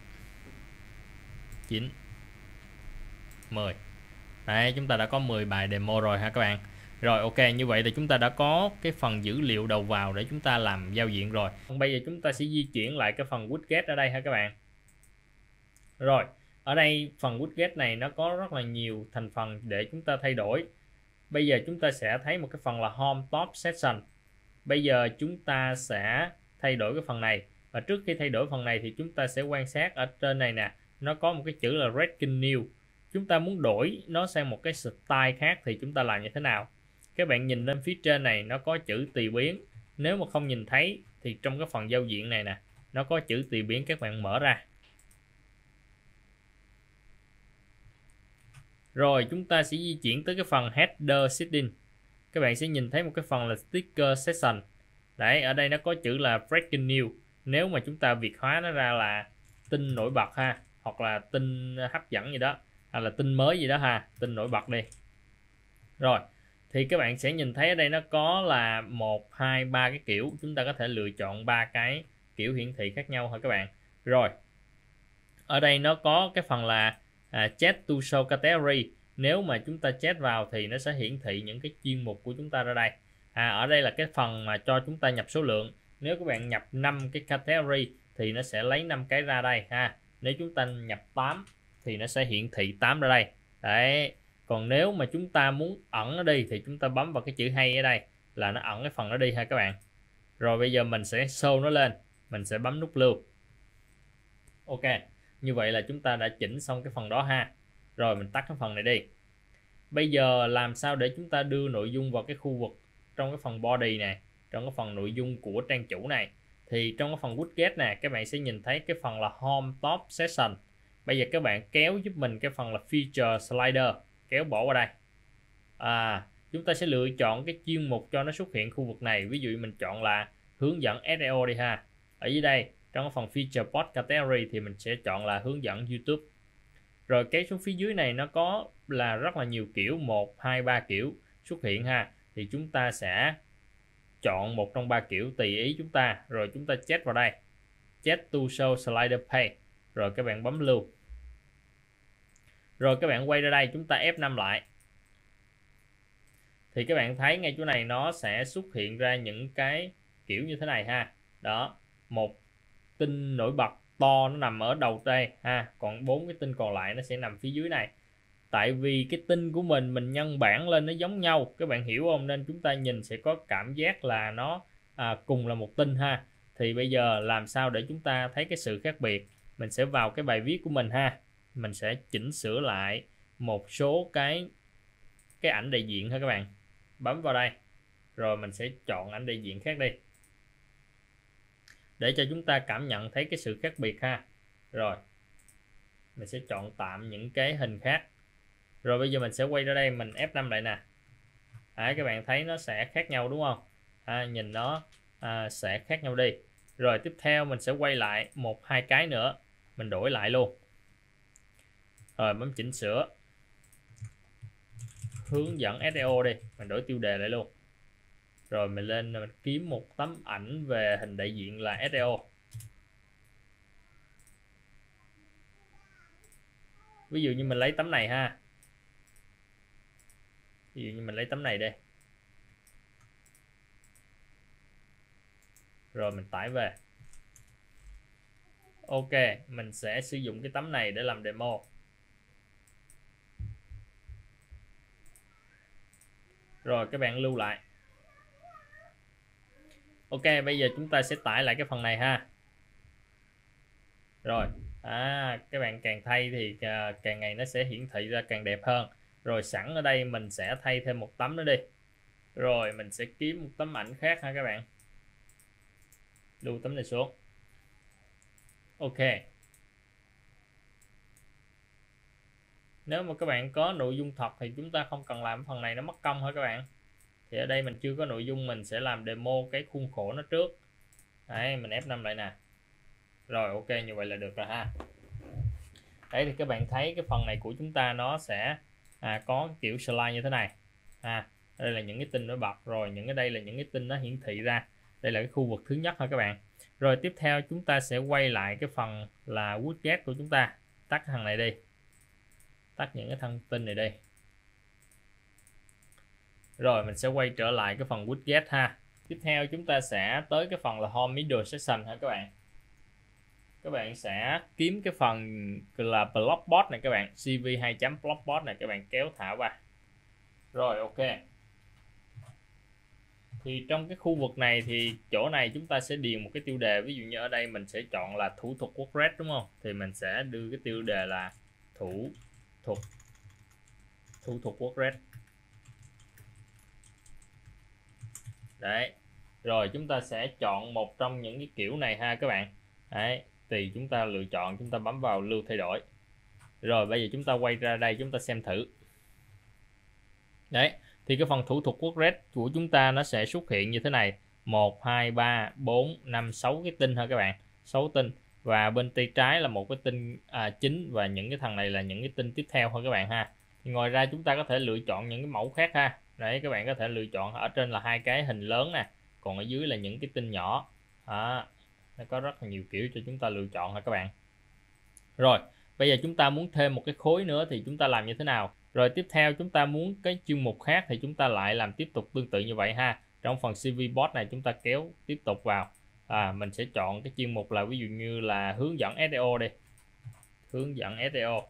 9 10. Đấy, chúng ta đã có 10 bài demo rồi ha các bạn. Rồi ok, như vậy thì chúng ta đã có cái phần dữ liệu đầu vào để chúng ta làm giao diện rồi. Bây giờ chúng ta sẽ di chuyển lại cái phần widget ở đây ha các bạn. Rồi, ở đây phần widget này nó có rất là nhiều thành phần để chúng ta thay đổi. Bây giờ chúng ta sẽ thấy một cái phần là Home Top Section. Bây giờ chúng ta sẽ thay đổi cái phần này. Và trước khi thay đổi phần này thì chúng ta sẽ quan sát ở trên này nè, nó có một cái chữ là Breaking News. Chúng ta muốn đổi nó sang một cái style khác thì chúng ta làm như thế nào? Các bạn nhìn lên phía trên này nó có chữ tùy biến. Nếu mà không nhìn thấy thì trong cái phần giao diện này nè, nó có chữ tùy biến, các bạn mở ra. Rồi chúng ta sẽ di chuyển tới cái phần Header Setting. Các bạn sẽ nhìn thấy một cái phần là Sticker Section. Đấy, ở đây nó có chữ là Breaking News. Nếu mà chúng ta việt hóa nó ra là tin nổi bật ha, hoặc là tin hấp dẫn gì đó, hay là tin mới gì đó ha, tin nổi bật đi. Rồi, thì các bạn sẽ nhìn thấy ở đây nó có là 1, 2, 3 cái kiểu. Chúng ta có thể lựa chọn 3 cái kiểu hiển thị khác nhau hả các bạn. Rồi, ở đây nó có cái phần là Chat to Show Category. Nếu mà chúng ta chat vào thì nó sẽ hiển thị những cái chuyên mục của chúng ta ra đây. Ở đây là cái phần mà cho chúng ta nhập số lượng. Nếu các bạn nhập 5 cái category thì nó sẽ lấy 5 cái ra đây ha. Nếu chúng ta nhập 8 thì nó sẽ hiển thị 8 ra đây. Đấy. Còn nếu mà chúng ta muốn ẩn nó đi thì chúng ta bấm vào cái chữ hay ở đây là nó ẩn cái phần đó đi ha các bạn. Rồi bây giờ mình sẽ show nó lên. Mình sẽ bấm nút lưu. Ok. Như vậy là chúng ta đã chỉnh xong cái phần đó ha. Rồi mình tắt cái phần này đi. Bây giờ làm sao để chúng ta đưa nội dung vào cái khu vực trong cái phần body này, trong cái phần nội dung của trang chủ này. Thì trong cái phần widget này các bạn sẽ nhìn thấy cái phần là Home Top Section. Bây giờ các bạn kéo giúp mình cái phần là Feature Slider, kéo bỏ qua đây. Chúng ta sẽ lựa chọn cái chuyên mục cho nó xuất hiện khu vực này. Ví dụ mình chọn là hướng dẫn SEO đi ha. Ở dưới đây trong cái phần Feature Post Category thì mình sẽ chọn là hướng dẫn YouTube. Rồi kéo xuống phía dưới này nó có là rất là nhiều kiểu, 1, 2, 3 kiểu xuất hiện ha. Thì chúng ta sẽ chọn một trong 3 kiểu tùy ý chúng ta. Rồi chúng ta chat vào đây. Chat to Show Slider Page. Rồi các bạn bấm lưu. Rồi các bạn quay ra đây, chúng ta F5 lại. Thì các bạn thấy ngay chỗ này nó sẽ xuất hiện ra những cái kiểu như thế này ha. Đó, một tin nổi bật to nó nằm ở đầu đây ha, còn 4 cái tin còn lại nó sẽ nằm phía dưới này. Tại vì cái tin của mình nhân bản lên nó giống nhau, các bạn hiểu không, nên chúng ta nhìn sẽ có cảm giác là nó cùng là một tin ha. Thì bây giờ làm sao để chúng ta thấy cái sự khác biệt? Mình sẽ vào cái bài viết của mình ha, mình sẽ chỉnh sửa lại một số cái ảnh đại diện ha các bạn. Bấm vào đây rồi mình sẽ chọn ảnh đại diện khác đi để cho chúng ta cảm nhận thấy cái sự khác biệt ha. Rồi mình sẽ chọn tạm những cái hình khác. Rồi bây giờ mình sẽ quay ra đây, mình F5 lại nè. Các bạn thấy nó sẽ khác nhau đúng không? Nhìn nó sẽ khác nhau đi. Rồi tiếp theo mình sẽ quay lại 1, 2 cái nữa, mình đổi lại luôn. Rồi bấm chỉnh sửa, hướng dẫn SEO đi, mình đổi tiêu đề lại luôn. Rồi mình lên mình kiếm một tấm ảnh về hình đại diện là SEO. Ví dụ như mình lấy tấm này ha. Ví dụ như mình lấy tấm này đây. Rồi mình tải về. Ok, mình sẽ sử dụng cái tấm này để làm demo. Rồi các bạn lưu lại. Ok, bây giờ chúng ta sẽ tải lại cái phần này ha. Rồi, các bạn càng thay thì càng ngày nó sẽ hiển thị ra càng đẹp hơn. Rồi sẵn ở đây mình sẽ thay thêm một tấm nữa đi. Rồi mình sẽ kiếm một tấm ảnh khác ha các bạn. Lưu tấm này xuống. Ok. Nếu mà các bạn có nội dung thật thì chúng ta không cần làm phần này, nó mất công hả các bạn. Thì ở đây mình chưa có nội dung, mình sẽ làm demo cái khuôn khổ nó trước. Đấy, mình F5 lại nè. Rồi ok, như vậy là được rồi ha. Đấy thì các bạn thấy cái phần này của chúng ta nó sẽ có kiểu slide như thế này. Đây là những cái tin nổi bật, rồi những cái đây là những cái tin nó hiển thị ra. Đây là cái khu vực thứ nhất ha các bạn. Rồi tiếp theo chúng ta sẽ quay lại cái phần là widget của chúng ta. Tắt cái thằng này đi. Tắt những cái thông tin này đi. Rồi mình sẽ quay trở lại cái phần widget ha. Tiếp theo chúng ta sẽ tới cái phần là home middle section ha các bạn. Các bạn sẽ kiếm cái phần là blockbot này các bạn, cv2.blockbot này các bạn kéo thả qua. Rồi ok. Thì trong cái khu vực này thì chỗ này chúng ta sẽ điền một cái tiêu đề, ví dụ như ở đây mình sẽ chọn là thủ thuật WordPress đúng không? Thì mình sẽ đưa cái tiêu đề là thủ thuật WordPress. Đấy. Rồi chúng ta sẽ chọn một trong những cái kiểu này ha các bạn. Đấy, thì chúng ta lựa chọn, chúng ta bấm vào lưu thay đổi. Rồi bây giờ chúng ta quay ra đây chúng ta xem thử. Đấy, thì cái phần thủ thuật WordPress của chúng ta nó sẽ xuất hiện như thế này: 1 2 3 4 5 6 cái tin ha các bạn, 6 tin, và bên tay trái là một cái tin chính, và những cái thằng này là những cái tin tiếp theo thôi các bạn ha. Thì ngoài ra chúng ta có thể lựa chọn những cái mẫu khác ha. Đấy, các bạn có thể lựa chọn, ở trên là hai cái hình lớn nè, còn ở dưới là những cái tin nhỏ. Nó có rất là nhiều kiểu cho chúng ta lựa chọn ha các bạn. Rồi bây giờ chúng ta muốn thêm một cái khối nữa thì chúng ta làm như thế nào? Rồi tiếp theo chúng ta muốn cái chuyên mục khác thì chúng ta lại làm tiếp tục tương tự như vậy ha. Trong phần CV bot này chúng ta kéo tiếp tục vào. Mình sẽ chọn cái chuyên mục là ví dụ như là hướng dẫn SEO đi. Hướng dẫn SEO.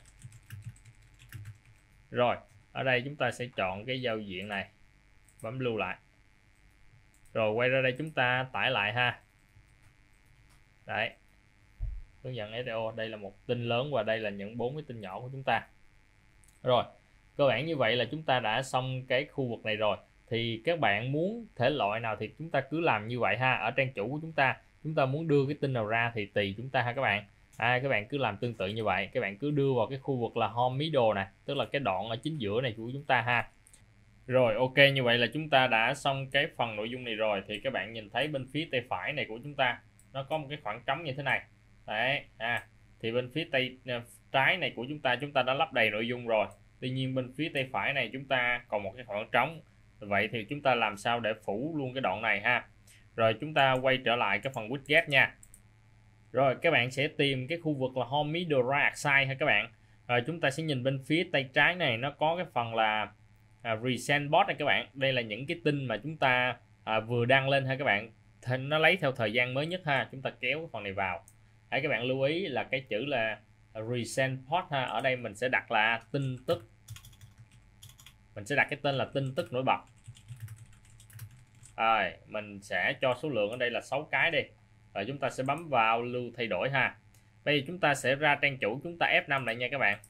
Rồi ở đây chúng ta sẽ chọn cái giao diện này, bấm lưu lại. Rồi quay ra đây chúng ta tải lại ha. Đấy, hướng dẫn SEO, đây là một tin lớn và đây là những 4 cái tin nhỏ của chúng ta. Rồi cơ bản như vậy là chúng ta đã xong cái khu vực này rồi. Thì các bạn muốn thể loại nào thì chúng ta cứ làm như vậy ha. Ở trang chủ của chúng ta muốn đưa cái tin nào ra thì tùy chúng ta ha các bạn. Các bạn cứ làm tương tự như vậy, các bạn cứ đưa vào cái khu vực là home middle nè, tức là cái đoạn ở chính giữa này của chúng ta ha. Rồi ok, như vậy là chúng ta đã xong cái phần nội dung này rồi. Thì các bạn nhìn thấy bên phía tay phải này của chúng ta nó có một cái khoảng trống như thế này. Đấy, thì bên phía tay trái này của chúng ta đã lắp đầy nội dung rồi. Tuy nhiên bên phía tay phải này chúng ta còn một cái khoảng trống. Vậy thì chúng ta làm sao để phủ luôn cái đoạn này ha. Rồi chúng ta quay trở lại cái phần widget nha. Rồi các bạn sẽ tìm cái khu vực là home middle right side ha các bạn. Rồi chúng ta sẽ nhìn bên phía tay trái này nó có cái phần là recent bot này các bạn. Đây là những cái tin mà chúng ta vừa đăng lên ha các bạn. Thì nó lấy theo thời gian mới nhất ha. Chúng ta kéo cái phần này vào. Các bạn lưu ý là cái chữ là recent post ha. Ở đây mình sẽ đặt là tin tức. Mình sẽ đặt cái tên là tin tức nổi bật. Rồi mình sẽ cho số lượng ở đây là 6 cái đi. Rồi chúng ta sẽ bấm vào lưu thay đổi ha. Bây giờ chúng ta sẽ ra trang chủ, chúng ta F5 lại nha các bạn.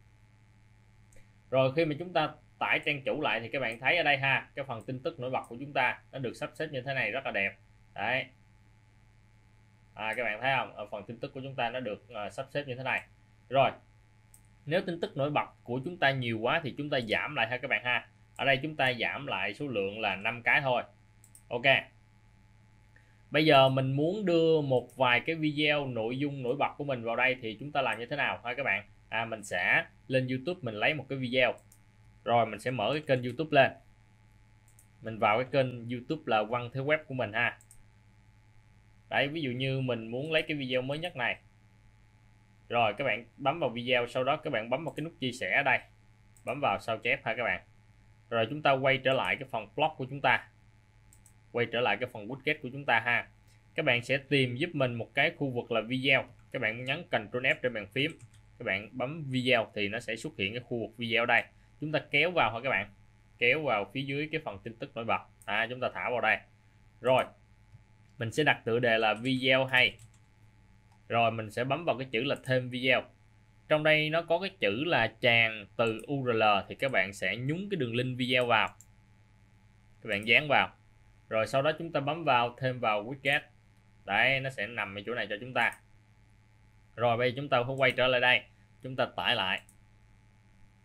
Rồi khi mà chúng ta tải trang chủ lại thì các bạn thấy ở đây ha, cái phần tin tức nổi bật của chúng ta nó được sắp xếp như thế này, rất là đẹp. Đấy. Các bạn thấy không? Ở phần tin tức của chúng ta nó được sắp xếp như thế này. Rồi nếu tin tức nổi bật của chúng ta nhiều quá thì chúng ta giảm lại ha các bạn ha. Ở đây chúng ta giảm lại số lượng là 5 cái thôi. Ok. Bây giờ mình muốn đưa một vài cái video nội dung nổi bật của mình vào đây thì chúng ta làm như thế nào ha các bạn? Mình sẽ lên YouTube, mình lấy một cái video. Rồi mình sẽ mở cái kênh YouTube lên. Mình vào cái kênh YouTube là Văn Thế Web của mình ha. Đấy, ví dụ như mình muốn lấy cái video mới nhất này. Rồi các bạn bấm vào video, sau đó các bạn bấm vào cái nút chia sẻ ở đây. Bấm vào sao chép ha các bạn. Rồi chúng ta quay trở lại cái phần blog của chúng ta. Quay trở lại cái phần widget của chúng ta ha. Các bạn sẽ tìm giúp mình một cái khu vực là video. Các bạn nhấn Ctrl F trên bàn phím. Các bạn bấm video thì nó sẽ xuất hiện cái khu vực video đây. Chúng ta kéo vào thôi các bạn. Kéo vào phía dưới cái phần tin tức nổi bật. Chúng ta thả vào đây. Rồi mình sẽ đặt tựa đề là video hay. Rồi mình sẽ bấm vào cái chữ là thêm video. Trong đây nó có cái chữ là tràn từ URL thì các bạn sẽ nhúng cái đường link video vào. Các bạn dán vào. Rồi sau đó chúng ta bấm vào thêm vào widget. Đấy, nó sẽ nằm ở chỗ này cho chúng ta. Rồi bây giờ chúng ta phải quay trở lại đây. Chúng ta tải lại.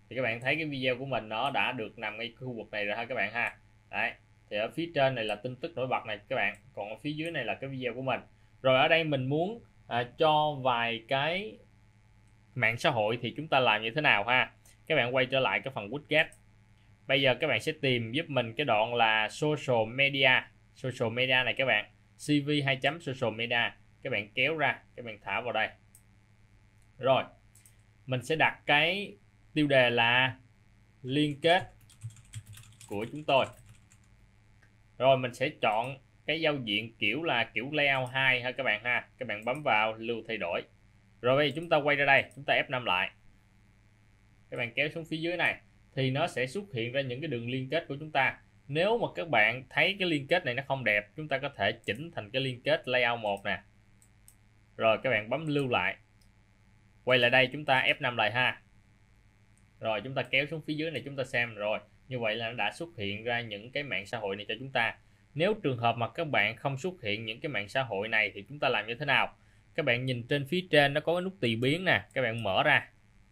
Thì các bạn thấy cái video của mình nó đã được nằm ngay khu vực này rồi ha các bạn ha. Đấy, thì ở phía trên này là tin tức nổi bật này các bạn, còn ở phía dưới này là cái video của mình. Rồi ở đây mình muốn cho vài cái mạng xã hội thì chúng ta làm như thế nào ha. Các bạn quay trở lại cái phần widget. Bây giờ các bạn sẽ tìm giúp mình cái đoạn là social media. Social media này các bạn, cv 2 chấm social media, các bạn kéo ra, các bạn thả vào đây. Rồi mình sẽ đặt cái tiêu đề là liên kết của chúng tôi. Rồi mình sẽ chọn cái giao diện kiểu là kiểu layout 2 ha các bạn ha. Các bạn bấm vào lưu thay đổi. Rồi bây giờ chúng ta quay ra đây, chúng ta F5 lại. Các bạn kéo xuống phía dưới này thì nó sẽ xuất hiện ra những cái đường liên kết của chúng ta. Nếu mà các bạn thấy cái liên kết này nó không đẹp, chúng ta có thể chỉnh thành cái liên kết layout 1 nè. Rồi các bạn bấm lưu lại. Quay lại đây chúng ta F5 lại ha. Rồi chúng ta kéo xuống phía dưới này chúng ta xem. Rồi như vậy là nó đã xuất hiện ra những cái mạng xã hội này cho chúng ta. Nếu trường hợp mà các bạn không xuất hiện những cái mạng xã hội này thì chúng ta làm như thế nào? Các bạn nhìn trên phía trên nó có cái nút tùy biến nè, các bạn mở ra.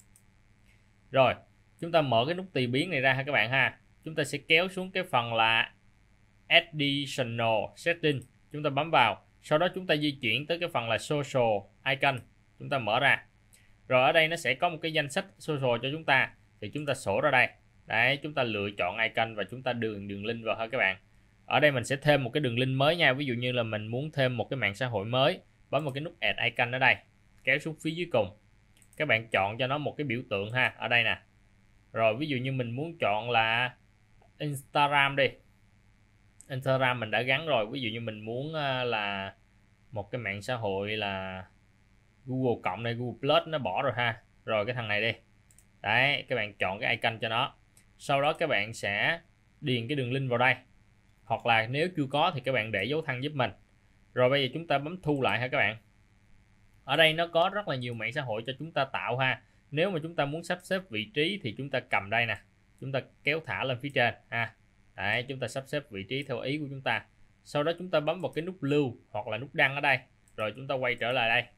Rồi chúng ta mở cái nút tùy biến này ra ha các bạn ha. Chúng ta sẽ kéo xuống cái phần là Additional Setting, chúng ta bấm vào. Sau đó chúng ta di chuyển tới cái phần là Social Icon, chúng ta mở ra. Rồi ở đây nó sẽ có một cái danh sách social cho chúng ta, thì chúng ta sổ ra đây. Đấy, chúng ta lựa chọn icon và chúng ta đường link vào thôi các bạn. Ở đây mình sẽ thêm một cái đường link mới nha. Ví dụ như là mình muốn thêm một cái mạng xã hội mới, bấm vào cái nút add icon ở đây, kéo xuống phía dưới cùng. Các bạn chọn cho nó một cái biểu tượng ha, ở đây nè. Rồi ví dụ như mình muốn chọn là Instagram đi. Instagram mình đã gắn rồi. Ví dụ như mình muốn là một cái mạng xã hội là Google cộng này, Google Plus nó bỏ rồi ha. Rồi cái thằng này đi. Đấy, các bạn chọn cái icon cho nó. Sau đó các bạn sẽ điền cái đường link vào đây. Hoặc là nếu chưa có thì các bạn để dấu thăng giúp mình. Rồi bây giờ chúng ta bấm thu lại ha các bạn. Ở đây nó có rất là nhiều mạng xã hội cho chúng ta tạo ha. Nếu mà chúng ta muốn sắp xếp vị trí thì chúng ta cầm đây nè. Chúng ta kéo thả lên phía trên ha. Đấy, chúng ta sắp xếp vị trí theo ý của chúng ta. Sau đó chúng ta bấm vào cái nút lưu hoặc là nút đăng ở đây. Rồi chúng ta quay trở lại đây.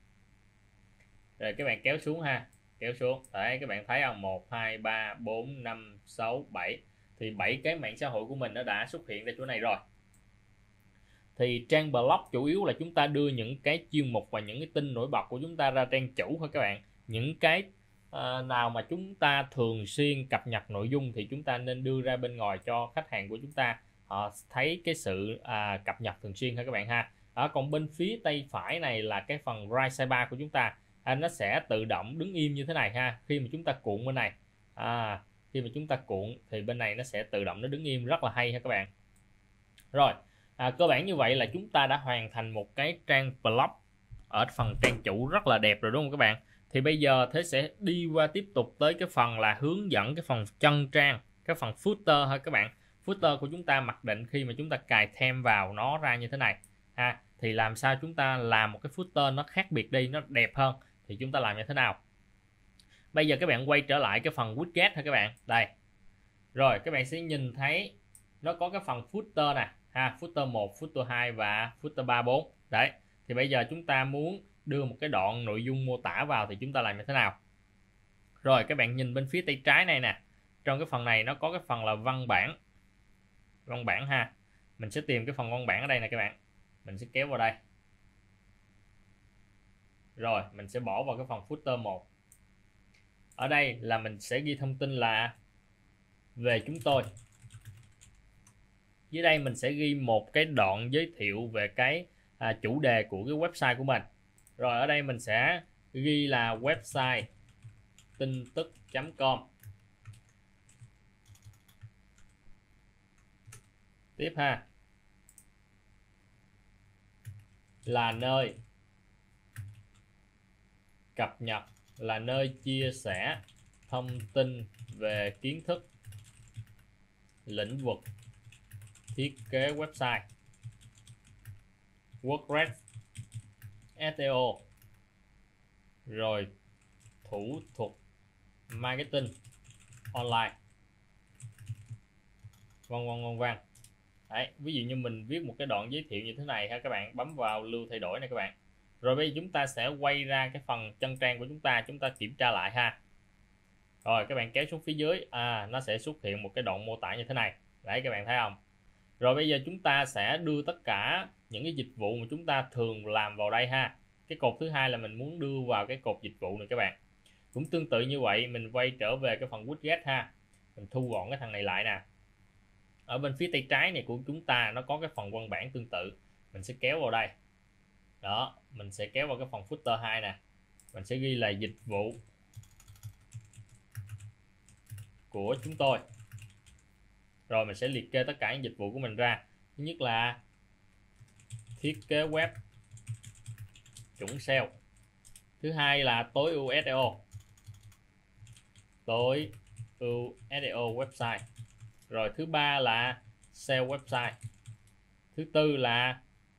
Rồi các bạn kéo xuống ha. Kéo xuống. Đấy, các bạn thấy không? 1, 2, 3, 4, 5, 6, 7. Thì 7 cái mạng xã hội của mình nó đã xuất hiện ra chỗ này rồi. Thì trang blog chủ yếu là chúng ta đưa những cái chuyên mục và những cái tin nổi bật của chúng ta ra trang chủ thôi các bạn. Những cái nào mà chúng ta thường xuyên cập nhật nội dung thì chúng ta nên đưa ra bên ngoài cho khách hàng của chúng ta, họ thấy cái sự cập nhật thường xuyên ha các bạn ha. Còn bên phía tay phải này là cái phần right sidebar của chúng ta, nó sẽ tự động đứng im như thế này ha. Khi mà chúng ta cuộn bên này, khi mà chúng ta cuộn thì bên này nó sẽ tự động nó đứng im, rất là hay ha các bạn. Rồi cơ bản như vậy là chúng ta đã hoàn thành một cái trang blog ở phần trang chủ rất là đẹp rồi đúng không các bạn. Thì bây giờ Thế sẽ đi qua tiếp tục tới cái phần là hướng dẫn cái phần chân trang, cái phần footer ha các bạn. Footer của chúng ta mặc định khi mà chúng ta cài thêm vào nó ra như thế này ha, thì làm sao chúng ta làm một cái footer nó khác biệt đi, nó đẹp hơn thì chúng ta làm như thế nào. Bây giờ các bạn quay trở lại cái phần widget ha các bạn. Đây. Rồi các bạn sẽ nhìn thấy nó có cái phần footer nè ha, footer 1, footer 2 và footer 3, 4. Đấy. Thì bây giờ chúng ta muốn đưa một cái đoạn nội dung mô tả vào thì chúng ta làm như thế nào. Rồi các bạn nhìn bên phía tay trái này nè. Trong cái phần này nó có cái phần là văn bản. Văn bản ha. Mình sẽ tìm cái phần văn bản ở đây nè các bạn. Mình sẽ kéo vào đây. Rồi mình sẽ bỏ vào cái phần footer 1. Ở đây là mình sẽ ghi thông tin là về chúng tôi. Dưới đây mình sẽ ghi một cái đoạn giới thiệu về cái chủ đề của cái website của mình. Rồi ở đây mình sẽ ghi là website tin tức.com. Tiếp ha, là nơi cập nhật, là nơi chia sẻ thông tin về kiến thức, lĩnh vực thiết kế website, WordPress, SEO, rồi thủ thuật marketing online, vân vân. Đấy, ví dụ như mình viết một cái đoạn giới thiệu như thế này ha các bạn, bấm vào lưu thay đổi này các bạn. Rồi bây giờ chúng ta sẽ quay ra cái phần chân trang của chúng ta kiểm tra lại ha. Rồi các bạn kéo xuống phía dưới, nó sẽ xuất hiện một cái đoạn mô tả như thế này. Đấy, các bạn thấy không? Rồi bây giờ chúng ta sẽ đưa tất cả những cái dịch vụ mà chúng ta thường làm vào đây ha. Cái cột thứ hai là mình muốn đưa vào cái cột dịch vụ này các bạn. Cũng tương tự như vậy, mình quay trở về cái phần widget ha. Mình thu gọn cái thằng này lại nè. Ở bên phía tay trái này của chúng ta nó có cái phần văn bản tương tự. Mình sẽ kéo vào đây. Đó, mình sẽ kéo vào cái phần footer 2 nè. Mình sẽ ghi là dịch vụ của chúng tôi. Rồi mình sẽ liệt kê tất cả những dịch vụ của mình ra. Thứ nhất là thiết kế web chuẩn SEO. Thứ hai là tối ưu SEO. Tối ưu SEO website. Rồi thứ ba là SEO website. Thứ tư là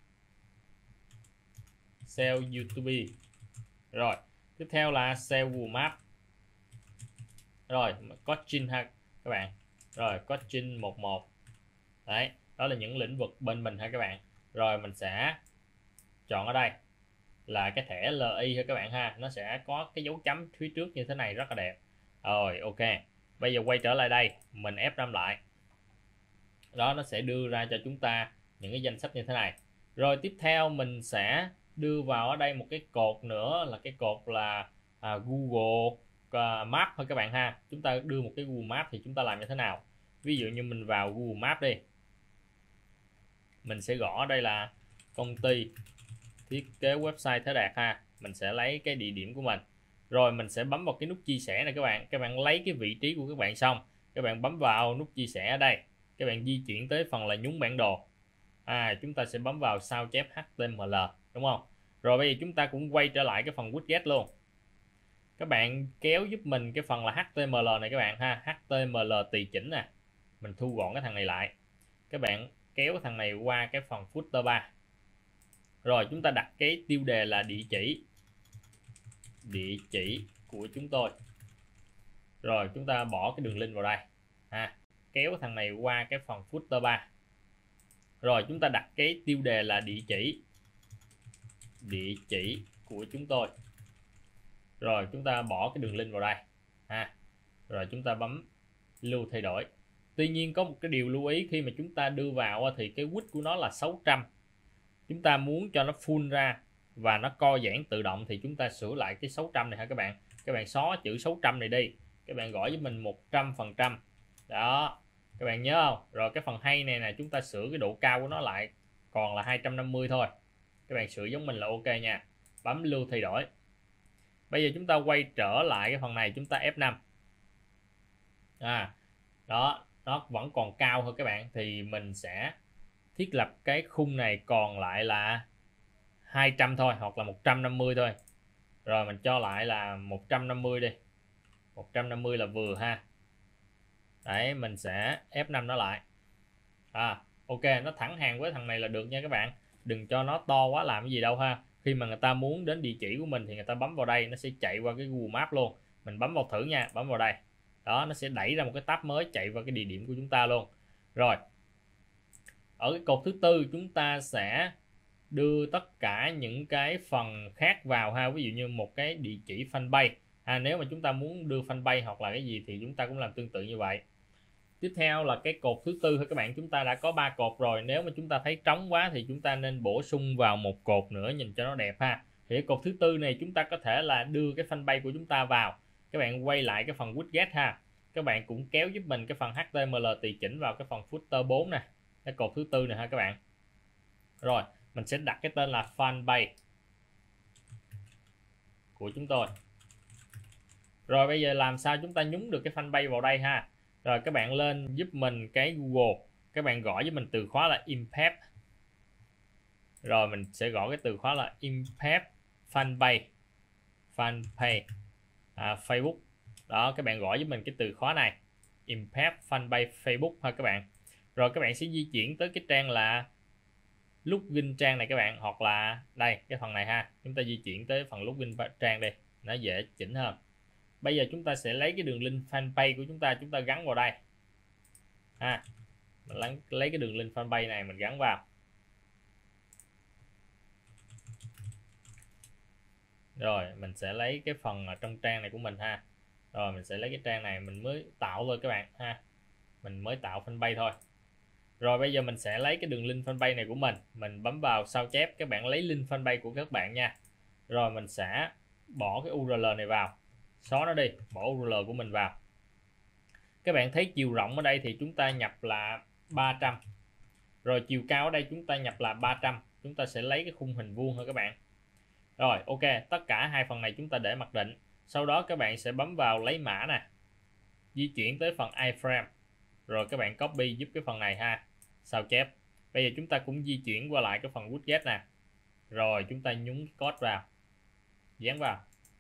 SEO YouTube. Rồi tiếp theo là SEO Google Maps. Rồi coaching ha các bạn. Rồi coaching 11. Đấy, đó là những lĩnh vực bên mình ha các bạn. Rồi mình sẽ chọn ở đây là cái thẻ LI ha các bạn ha. Nó sẽ có cái dấu chấm phía trước như thế này, rất là đẹp. Rồi ok. Bây giờ quay trở lại đây, mình F5 lại. Đó, nó sẽ đưa ra cho chúng ta những cái danh sách như thế này. Rồi tiếp theo mình sẽ đưa vào ở đây một cái cột nữa, là cái cột là Google Maps thôi các bạn ha. Chúng ta đưa một cái Google Maps thì chúng ta làm như thế nào? Ví dụ như mình vào Google Maps đi. Mình sẽ gõ đây là công ty thiết kế website Thế Đạt ha. Mình sẽ lấy cái địa điểm của mình. Rồi mình sẽ bấm vào cái nút chia sẻ này các bạn. Các bạn lấy cái vị trí của các bạn xong, các bạn bấm vào nút chia sẻ ở đây. Các bạn di chuyển tới phần là nhúng bản đồ. Chúng ta sẽ bấm vào sao chép HTML, đúng không? Rồi bây giờ chúng ta cũng quay trở lại cái phần widget luôn. Các bạn kéo giúp mình cái phần là HTML này các bạn ha. HTML tùy chỉnh nè. Mình thu gọn cái thằng này lại. Các bạn kéo thằng này qua cái phần footer 3. Rồi chúng ta đặt cái tiêu đề là địa chỉ của chúng tôi. Rồi chúng ta bỏ cái đường link vào đây kéo thằng này qua cái phần footer 3. Rồi chúng ta đặt cái tiêu đề là địa chỉ của chúng tôi. Rồi chúng ta bỏ cái đường link vào đây rồi chúng ta bấm lưu thay đổi. Tuy nhiên có một cái điều lưu ý, khi mà chúng ta đưa vào thì cái width của nó là 600. Chúng ta muốn cho nó full ra và nó co giãn tự động thì chúng ta sửa lại cái 600 này ha các bạn. Các bạn xóa chữ 600 này đi. Các bạn gõ với mình 100%. Đó, các bạn nhớ không? Rồi cái phần hay này nè, chúng ta sửa cái độ cao của nó lại còn là 250 thôi. Các bạn sửa giống mình là ok nha. Bấm lưu thay đổi. Bây giờ chúng ta quay trở lại cái phần này, chúng ta F5. Đó, nó vẫn còn cao hơn các bạn, thì mình sẽ thiết lập cái khung này còn lại là 200 thôi, hoặc là 150 thôi. Rồi mình cho lại là 150 đi. 150 là vừa ha. Đấy, mình sẽ F5 nó lại. Ok, nó thẳng hàng với thằng này là được nha các bạn. Đừng cho nó to quá làm cái gì đâu ha. Khi mà người ta muốn đến địa chỉ của mình thì người ta bấm vào đây, nó sẽ chạy qua cái Google Maps luôn. Mình bấm vào thử nha, bấm vào đây. Đó, nó sẽ đẩy ra một cái tab mới chạy vào cái địa điểm của chúng ta luôn. Rồi, ở cái cột thứ tư chúng ta sẽ đưa tất cả những cái phần khác vào ha. Ví dụ như một cái địa chỉ fanpage. Nếu mà chúng ta muốn đưa fanpage hoặc là cái gì thì chúng ta cũng làm tương tự như vậy. Tiếp theo là cái cột thứ tư thôi các bạn. Chúng ta đã có 3 cột rồi. Nếu mà chúng ta thấy trống quá thì chúng ta nên bổ sung vào một cột nữa nhìn cho nó đẹp ha. Thì cái cột thứ tư này chúng ta có thể là đưa cái fanpage của chúng ta vào. Các bạn quay lại cái phần widget ha. Các bạn cũng kéo giúp mình cái phần HTML tùy chỉnh vào cái phần footer 4 nè. Cái cột thứ tư này ha các bạn. Rồi, mình sẽ đặt cái tên là fanpage của chúng tôi. Rồi bây giờ làm sao chúng ta nhúng được cái fanpage vào đây ha. Rồi các bạn lên giúp mình cái Google. Các bạn gõ với mình từ khóa là impact. Rồi mình sẽ gõ cái từ khóa là impact fanpage. Facebook. Đó, các bạn gõ với mình cái từ khóa này. Impact fanpage Facebook ha các bạn. Rồi các bạn sẽ di chuyển tới cái trang là login trang này các bạn. Hoặc là đây, cái phần này ha. Chúng ta di chuyển tới phần login trang đây. Nó dễ chỉnh hơn. Bây giờ chúng ta sẽ lấy cái đường link fanpage của chúng ta gắn vào đây. Mình lấy cái đường link fanpage này mình gắn vào. Rồi mình sẽ lấy cái phần ở trong trang này của mình ha. Rồi mình sẽ lấy cái trang này mình mới tạo thôi các bạn ha, mình mới tạo fanpage thôi. Rồi bây giờ mình sẽ lấy cái đường link fanpage này của mình bấm vào sao chép, các bạn lấy link fanpage của các bạn nha. Rồi mình sẽ bỏ cái URL này vào, xóa nó đi, bỏ URL của mình vào. Các bạn thấy chiều rộng ở đây thì chúng ta nhập là 300. Rồi chiều cao ở đây chúng ta nhập là 300. Chúng ta sẽ lấy cái khung hình vuông thôi các bạn. Rồi ok, tất cả hai phần này chúng ta để mặc định. Sau đó các bạn sẽ bấm vào lấy mã nè, di chuyển tới phần iframe. Rồi các bạn copy giúp cái phần này ha, sao chép. Bây giờ chúng ta cũng di chuyển qua lại cái phần widget nè. Rồi chúng ta nhúng code vào, dán vào.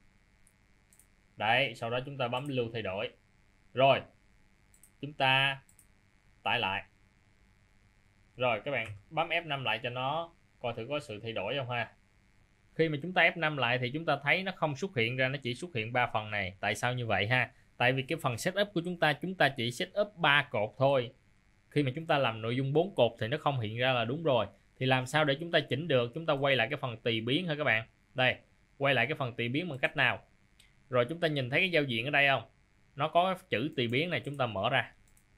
Đấy, sau đó chúng ta bấm lưu thay đổi. Rồi chúng ta tải lại. Rồi các bạn bấm F5 lại cho nó coi thử có sự thay đổi không ha. Khi mà chúng ta F5 lại thì chúng ta thấy nó không xuất hiện ra, nó chỉ xuất hiện 3 phần này. Tại sao như vậy ha? Tại vì cái phần setup của chúng ta chỉ setup 3 cột thôi. Khi mà chúng ta làm nội dung 4 cột thì nó không hiện ra là đúng rồi. Thì làm sao để chúng ta chỉnh được? Chúng ta quay lại cái phần tùy biến thôi các bạn. Đây, quay lại cái phần tùy biến bằng cách nào? Rồi chúng ta nhìn thấy cái giao diện ở đây không? Nó có chữ tùy biến này, chúng ta mở ra.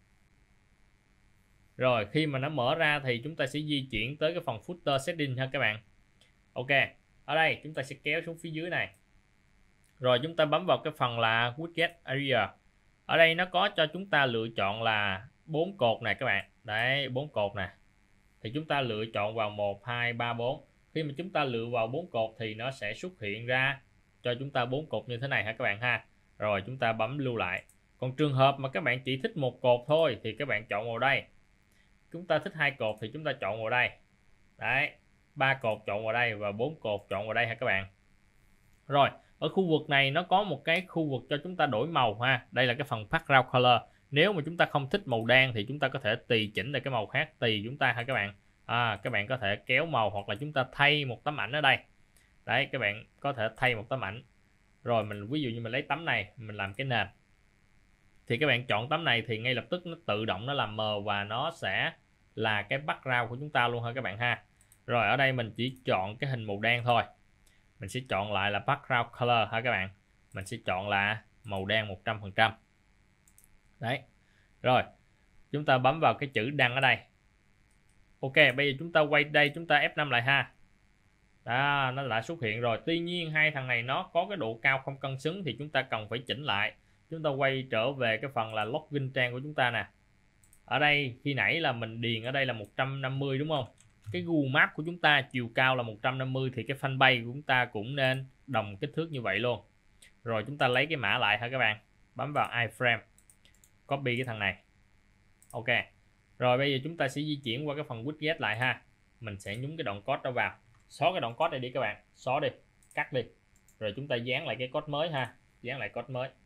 Rồi khi mà nó mở ra thì chúng ta sẽ di chuyển tới cái phần footer setting ha các bạn. Ok, ở đây chúng ta sẽ kéo xuống phía dưới này. Rồi chúng ta bấm vào cái phần là widget area. Ở đây nó có cho chúng ta lựa chọn là 4 cột này các bạn. Đấy, 4 cột nè. Thì chúng ta lựa chọn vào 1, 2, 3, 4. Khi mà chúng ta lựa vào 4 cột thì nó sẽ xuất hiện ra cho chúng ta 4 cột như thế này ha các bạn ha. Rồi chúng ta bấm lưu lại. Còn trường hợp mà các bạn chỉ thích một cột thôi thì các bạn chọn vào đây. Chúng ta thích 2 cột thì chúng ta chọn vào đây. Đấy, 3 cột chọn vào đây và 4 cột chọn vào đây ha các bạn. Rồi, ở khu vực này nó có một cái khu vực cho chúng ta đổi màu ha. Đây là cái phần background color. Nếu mà chúng ta không thích màu đen thì chúng ta có thể tùy chỉnh lại cái màu khác tùy chúng ta ha các bạn. Các bạn có thể kéo màu hoặc là chúng ta thay một tấm ảnh ở đây. Đấy, các bạn có thể thay một tấm ảnh. Rồi mình ví dụ như mình lấy tấm này, mình làm cái nền. Thì các bạn chọn tấm này thì ngay lập tức nó tự động nó làm mờ và nó sẽ là cái background của chúng ta luôn ha các bạn ha. Rồi ở đây mình chỉ chọn cái hình màu đen thôi. Mình sẽ chọn lại là background color ha các bạn. Mình sẽ chọn là màu đen 100%. Đấy. Rồi, chúng ta bấm vào cái chữ đăng ở đây. Ok, bây giờ chúng ta quay đây, chúng ta F5 lại ha. Đó, nó đã xuất hiện rồi. Tuy nhiên hai thằng này nó có cái độ cao không cân xứng thì chúng ta cần phải chỉnh lại. Chúng ta quay trở về cái phần là login trang của chúng ta nè. Ở đây khi nãy là mình điền ở đây là 150 đúng không? Cái Google Maps của chúng ta chiều cao là 150 thì cái fanpage của chúng ta cũng nên đồng kích thước như vậy luôn. Rồi chúng ta lấy cái mã lại ha các bạn. Bấm vào iframe. Copy cái thằng này. Ok. Rồi bây giờ chúng ta sẽ di chuyển qua cái phần widget lại ha. Mình sẽ nhúng cái đoạn code đó vào. Xóa cái đoạn code này đi các bạn. Xóa đi. Cắt đi. Rồi chúng ta dán lại cái code mới ha. Dán lại code mới.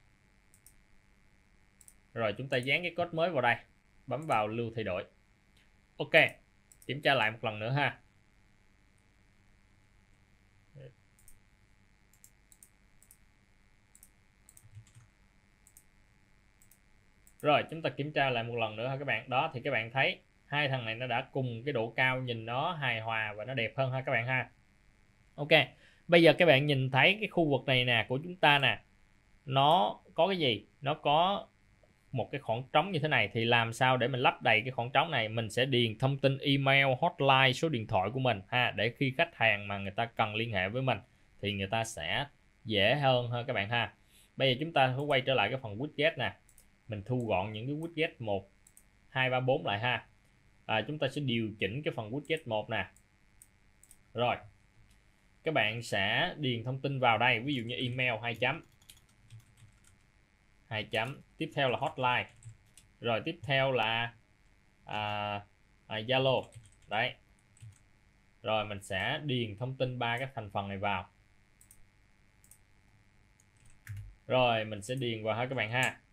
Rồi chúng ta dán cái code mới vào đây. Bấm vào lưu thay đổi. Ok. Kiểm tra lại một lần nữa ha. Rồi chúng ta kiểm tra lại một lần nữa ha các bạn. Đó thì các bạn thấy hai thằng này nó đã cùng cái độ cao, nhìn nó hài hòa và nó đẹp hơn ha các bạn ha. Ok. Bây giờ các bạn nhìn thấy cái khu vực này nè của chúng ta nè. Nó có cái gì? Nó có một cái khoảng trống như thế này. Thì làm sao để mình lấp đầy cái khoảng trống này? Mình sẽ điền thông tin email, hotline, số điện thoại của mình ha, để khi khách hàng mà người ta cần liên hệ với mình thì người ta sẽ dễ hơn ha các bạn ha. Bây giờ chúng ta phải quay trở lại cái phần widget nè. Mình thu gọn những cái widget 1, 2, 3, 4 lại ha. Chúng ta sẽ điều chỉnh cái phần widget 1 nè. Rồi các bạn sẽ điền thông tin vào đây. Ví dụ như email 2 chấm. Tiếp theo là hotline. Rồi tiếp theo là Zalo. Đấy. Rồi mình sẽ điền thông tin 3 cái thành phần này vào. Rồi mình sẽ điền vào ha các bạn ha.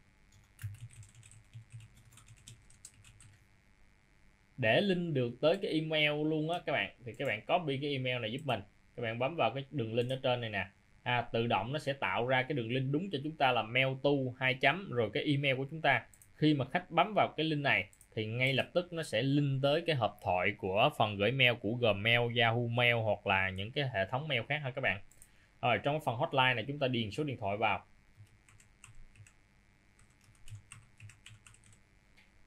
Để link được tới cái email luôn á các bạn, thì các bạn copy cái email này giúp mình. Các bạn bấm vào cái đường link ở trên này nè. Tự động nó sẽ tạo ra cái đường link đúng cho chúng ta là mail to 2 chấm rồi cái email của chúng ta. Khi mà khách bấm vào cái link này thì ngay lập tức nó sẽ link tới cái hộp thoại của phần gửi mail của Gmail, Yahoo Mail hoặc là những cái hệ thống mail khác ha các bạn. Rồi trong phần hotline này chúng ta điền số điện thoại vào.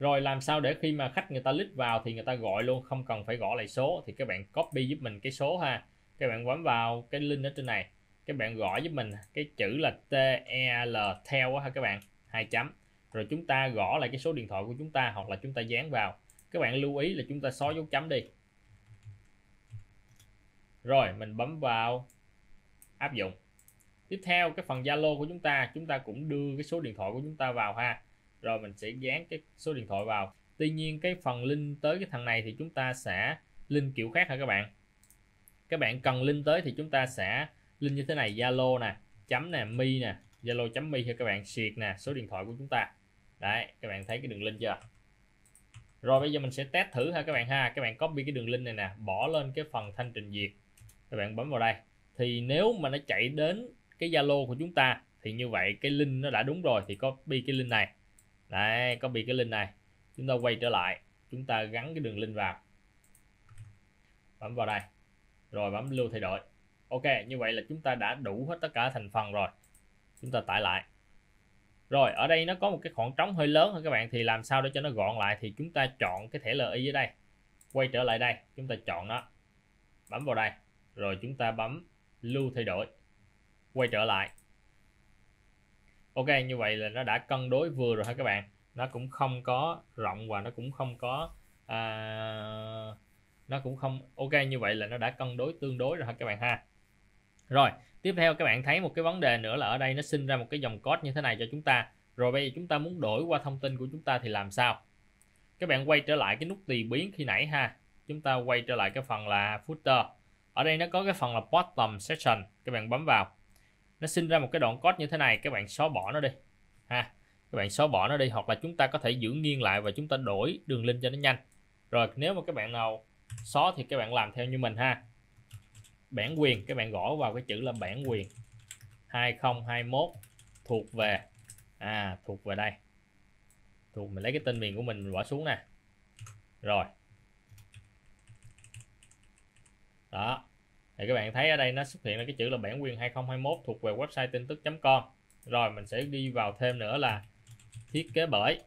Rồi làm sao để khi mà khách người ta click vào thì người ta gọi luôn, không cần phải gõ lại số. Thì các bạn copy giúp mình cái số ha, các bạn bấm vào cái link ở trên này, các bạn gõ giúp mình cái chữ là TEL theo ha các bạn, 2 chấm, rồi chúng ta gõ lại cái số điện thoại của chúng ta hoặc là chúng ta dán vào. Các bạn lưu ý là chúng ta xóa dấu chấm đi. Rồi mình bấm vào áp dụng. Tiếp theo cái phần Zalo của chúng ta cũng đưa cái số điện thoại của chúng ta vào ha. Rồi mình sẽ dán cái số điện thoại vào. Tuy nhiên cái phần link tới cái thằng này thì chúng ta sẽ link kiểu khác ha các bạn. Các bạn cần link tới thì chúng ta sẽ link như thế này, Zalo nè, chấm nè, mi nè, Zalo.mi cho các bạn, xịt nè, số điện thoại của chúng ta. Đấy, các bạn thấy cái đường link chưa? Rồi bây giờ mình sẽ test thử ha các bạn ha. Các bạn copy cái đường link này nè, bỏ lên cái phần thanh trình duyệt. Các bạn bấm vào đây. Thì nếu mà nó chạy đến cái Zalo của chúng ta thì như vậy cái link nó đã đúng rồi, thì copy cái link này. Đấy, copy cái link này. Chúng ta quay trở lại, chúng ta gắn cái đường link vào. Bấm vào đây. Rồi bấm lưu thay đổi. Ok, như vậy là chúng ta đã đủ hết tất cả thành phần rồi. Chúng ta tải lại. Rồi ở đây nó có một cái khoảng trống hơi lớn hơn các bạn, thì làm sao để cho nó gọn lại thì chúng ta chọn cái thẻ LI ở đây. Quay trở lại đây, chúng ta chọn nó. Bấm vào đây. Rồi chúng ta bấm lưu thay đổi. Quay trở lại. Ok, như vậy là nó đã cân đối vừa rồi ha các bạn. Nó cũng không có rộng và nó cũng không có nó cũng không ok, như vậy là nó đã cân đối tương đối rồi ha các bạn ha. Rồi tiếp theo các bạn thấy một cái vấn đề nữa là ở đây nó sinh ra một cái dòng code như thế này cho chúng ta. Rồi bây giờ chúng ta muốn đổi qua thông tin của chúng ta thì làm sao? Các bạn quay trở lại cái nút tùy biến khi nãy ha. Chúng ta quay trở lại cái phần là footer. Ở đây nó có cái phần là bottom section. Các bạn bấm vào. Nó sinh ra một cái đoạn code như thế này, các bạn xóa bỏ nó đi ha. Các bạn xóa bỏ nó đi, hoặc là chúng ta có thể giữ nguyên lại và chúng ta đổi đường link cho nó nhanh. Rồi nếu mà các bạn nào xóa thì các bạn làm theo như mình ha. Bản quyền, các bạn gõ vào cái chữ là bản quyền 2021 thuộc về thuộc về đây. Mình lấy cái tên miền của mình bỏ xuống nè. Rồi. Đó. Thì các bạn thấy ở đây nó xuất hiện là cái chữ là bản quyền 2021 thuộc về website tin tức.com. Rồi mình sẽ đi vào thêm nữa là thiết kế bởi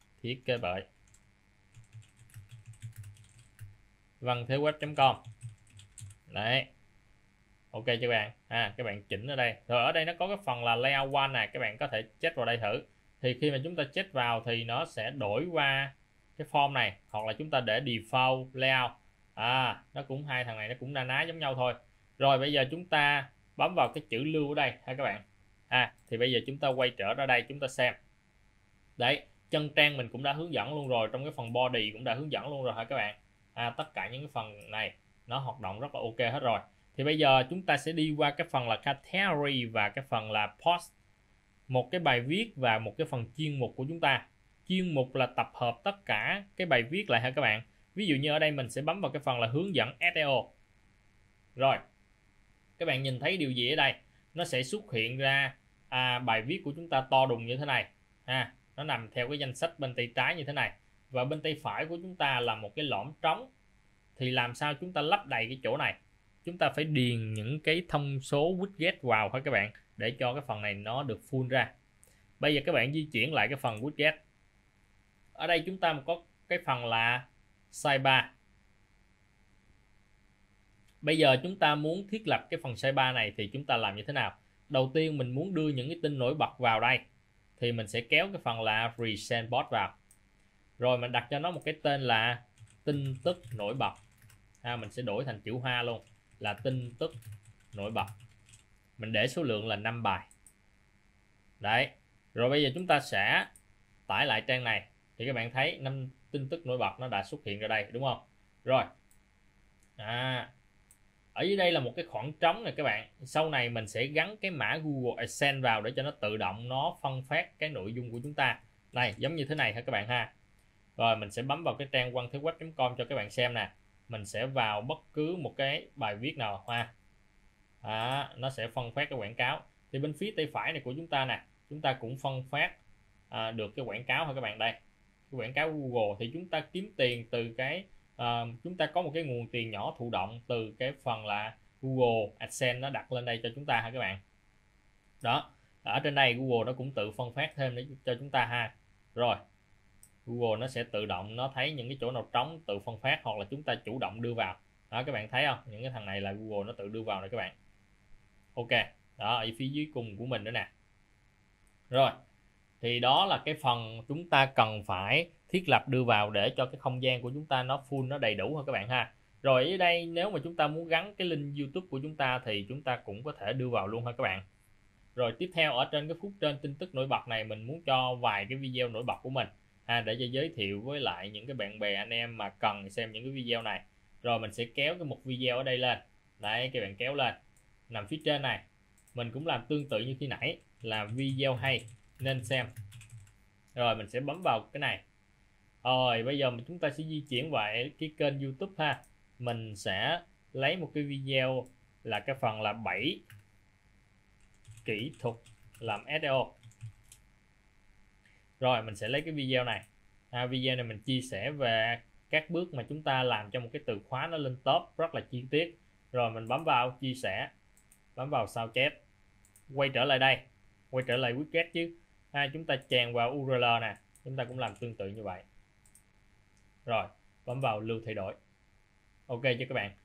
văn thế web.com. Đấy. Ok cho các bạn. Các bạn chỉnh ở đây. Rồi ở đây nó có cái phần là layout one này, các bạn có thể check vào đây thử. Thì khi mà chúng ta check vào thì nó sẽ đổi qua cái form này, hoặc là chúng ta để default layout. Nó cũng hai thằng này nó cũng na ná giống nhau thôi. Rồi bây giờ chúng ta bấm vào cái chữ lưu ở đây ha các bạn. Thì bây giờ chúng ta quay trở ra đây, chúng ta xem. Đấy, chân trang mình cũng đã hướng dẫn luôn rồi, trong cái phần body cũng đã hướng dẫn luôn rồi hả các bạn. Tất cả những cái phần này nó hoạt động rất là ok hết rồi. Thì bây giờ chúng ta sẽ đi qua cái phần là category và cái phần là post. Một cái bài viết và một cái phần chuyên mục của chúng ta. Chuyên mục là tập hợp tất cả cái bài viết lại ha các bạn. Ví dụ như ở đây mình sẽ bấm vào cái phần là hướng dẫn SEO. Rồi. Các bạn nhìn thấy điều gì ở đây? Nó sẽ xuất hiện ra bài viết của chúng ta to đùng như thế này. Nó nằm theo cái danh sách bên tay trái như thế này. Và bên tay phải của chúng ta là một cái lõm trống. Thì làm sao chúng ta lấp đầy cái chỗ này? Chúng ta phải điền những cái thông số widget vào hết các bạn, để cho cái phần này nó được full ra. Bây giờ các bạn di chuyển lại cái phần widget. Ở đây chúng ta có cái phần là sidebar. Bây giờ chúng ta muốn thiết lập cái phần sidebar này thì chúng ta làm như thế nào? Đầu tiên mình muốn đưa những cái tin nổi bật vào đây, thì mình sẽ kéo cái phần là recent post vào. Rồi mình đặt cho nó một cái tên là tin tức nổi bật. Mình sẽ đổi thành chữ hoa luôn, là tin tức nổi bật. Mình để số lượng là 5 bài. Đấy. Rồi bây giờ chúng ta sẽ tải lại trang này. Thì các bạn thấy 5 tin tức nổi bật nó đã xuất hiện ra đây, đúng không? Rồi. Ở dưới đây là một cái khoảng trống này các bạn. Sau này mình sẽ gắn cái mã Google AdSense vào để cho nó tự động nó phân phát cái nội dung của chúng ta. Này, giống như thế này ha các bạn ha. Rồi mình sẽ bấm vào cái trang văn thế web.com cho các bạn xem nè. Mình sẽ vào bất cứ một cái bài viết nào nó sẽ phân phát cái quảng cáo. Thì bên phía tay phải này của chúng ta nè, chúng ta cũng phân phát được cái quảng cáo ha các bạn. Đây, cái quảng cáo Google thì chúng ta kiếm tiền từ cái chúng ta có một cái nguồn tiền nhỏ thụ động từ cái phần là Google AdSense nó đặt lên đây cho chúng ta ha các bạn. Đó, ở trên đây Google nó cũng tự phân phát thêm để cho chúng ta ha. Rồi Google nó sẽ tự động nó thấy những cái chỗ nào trống tự phân phát, hoặc là chúng ta chủ động đưa vào. Đó, các bạn thấy không, những cái thằng này là Google nó tự đưa vào này các bạn. Ok, đó ở phía dưới cùng của mình nữa nè. Rồi, thì đó là cái phần chúng ta cần phải thiết lập đưa vào để cho cái không gian của chúng ta nó full, nó đầy đủ thôi các bạn ha. Rồi ở đây nếu mà chúng ta muốn gắn cái link YouTube của chúng ta thì chúng ta cũng có thể đưa vào luôn ha các bạn. Rồi tiếp theo ở trên cái phút trên tin tức nổi bật này, mình muốn cho vài cái video nổi bật của mình để cho giới thiệu với lại những cái bạn bè anh em mà cần xem những cái video này. Rồi mình sẽ kéo cái một video ở đây lên. Đấy, các bạn kéo lên. Nằm phía trên này, mình cũng làm tương tự như khi nãy, là video hay nên xem. Rồi mình sẽ bấm vào cái này. Rồi bây giờ chúng ta sẽ di chuyển về cái kênh YouTube ha. Mình sẽ lấy một cái video là cái phần là 7 kỹ thuật làm SEO. Rồi mình sẽ lấy cái video này. Video này mình chia sẻ về các bước mà chúng ta làm cho một cái từ khóa nó lên top rất là chi tiết. Rồi mình bấm vào chia sẻ, bấm vào sao chép, quay trở lại đây, quay trở lại widget chứ. Chúng ta chèn vào URL nè, chúng ta cũng làm tương tự như vậy. Rồi bấm vào lưu thay đổi. Ok cho các bạn.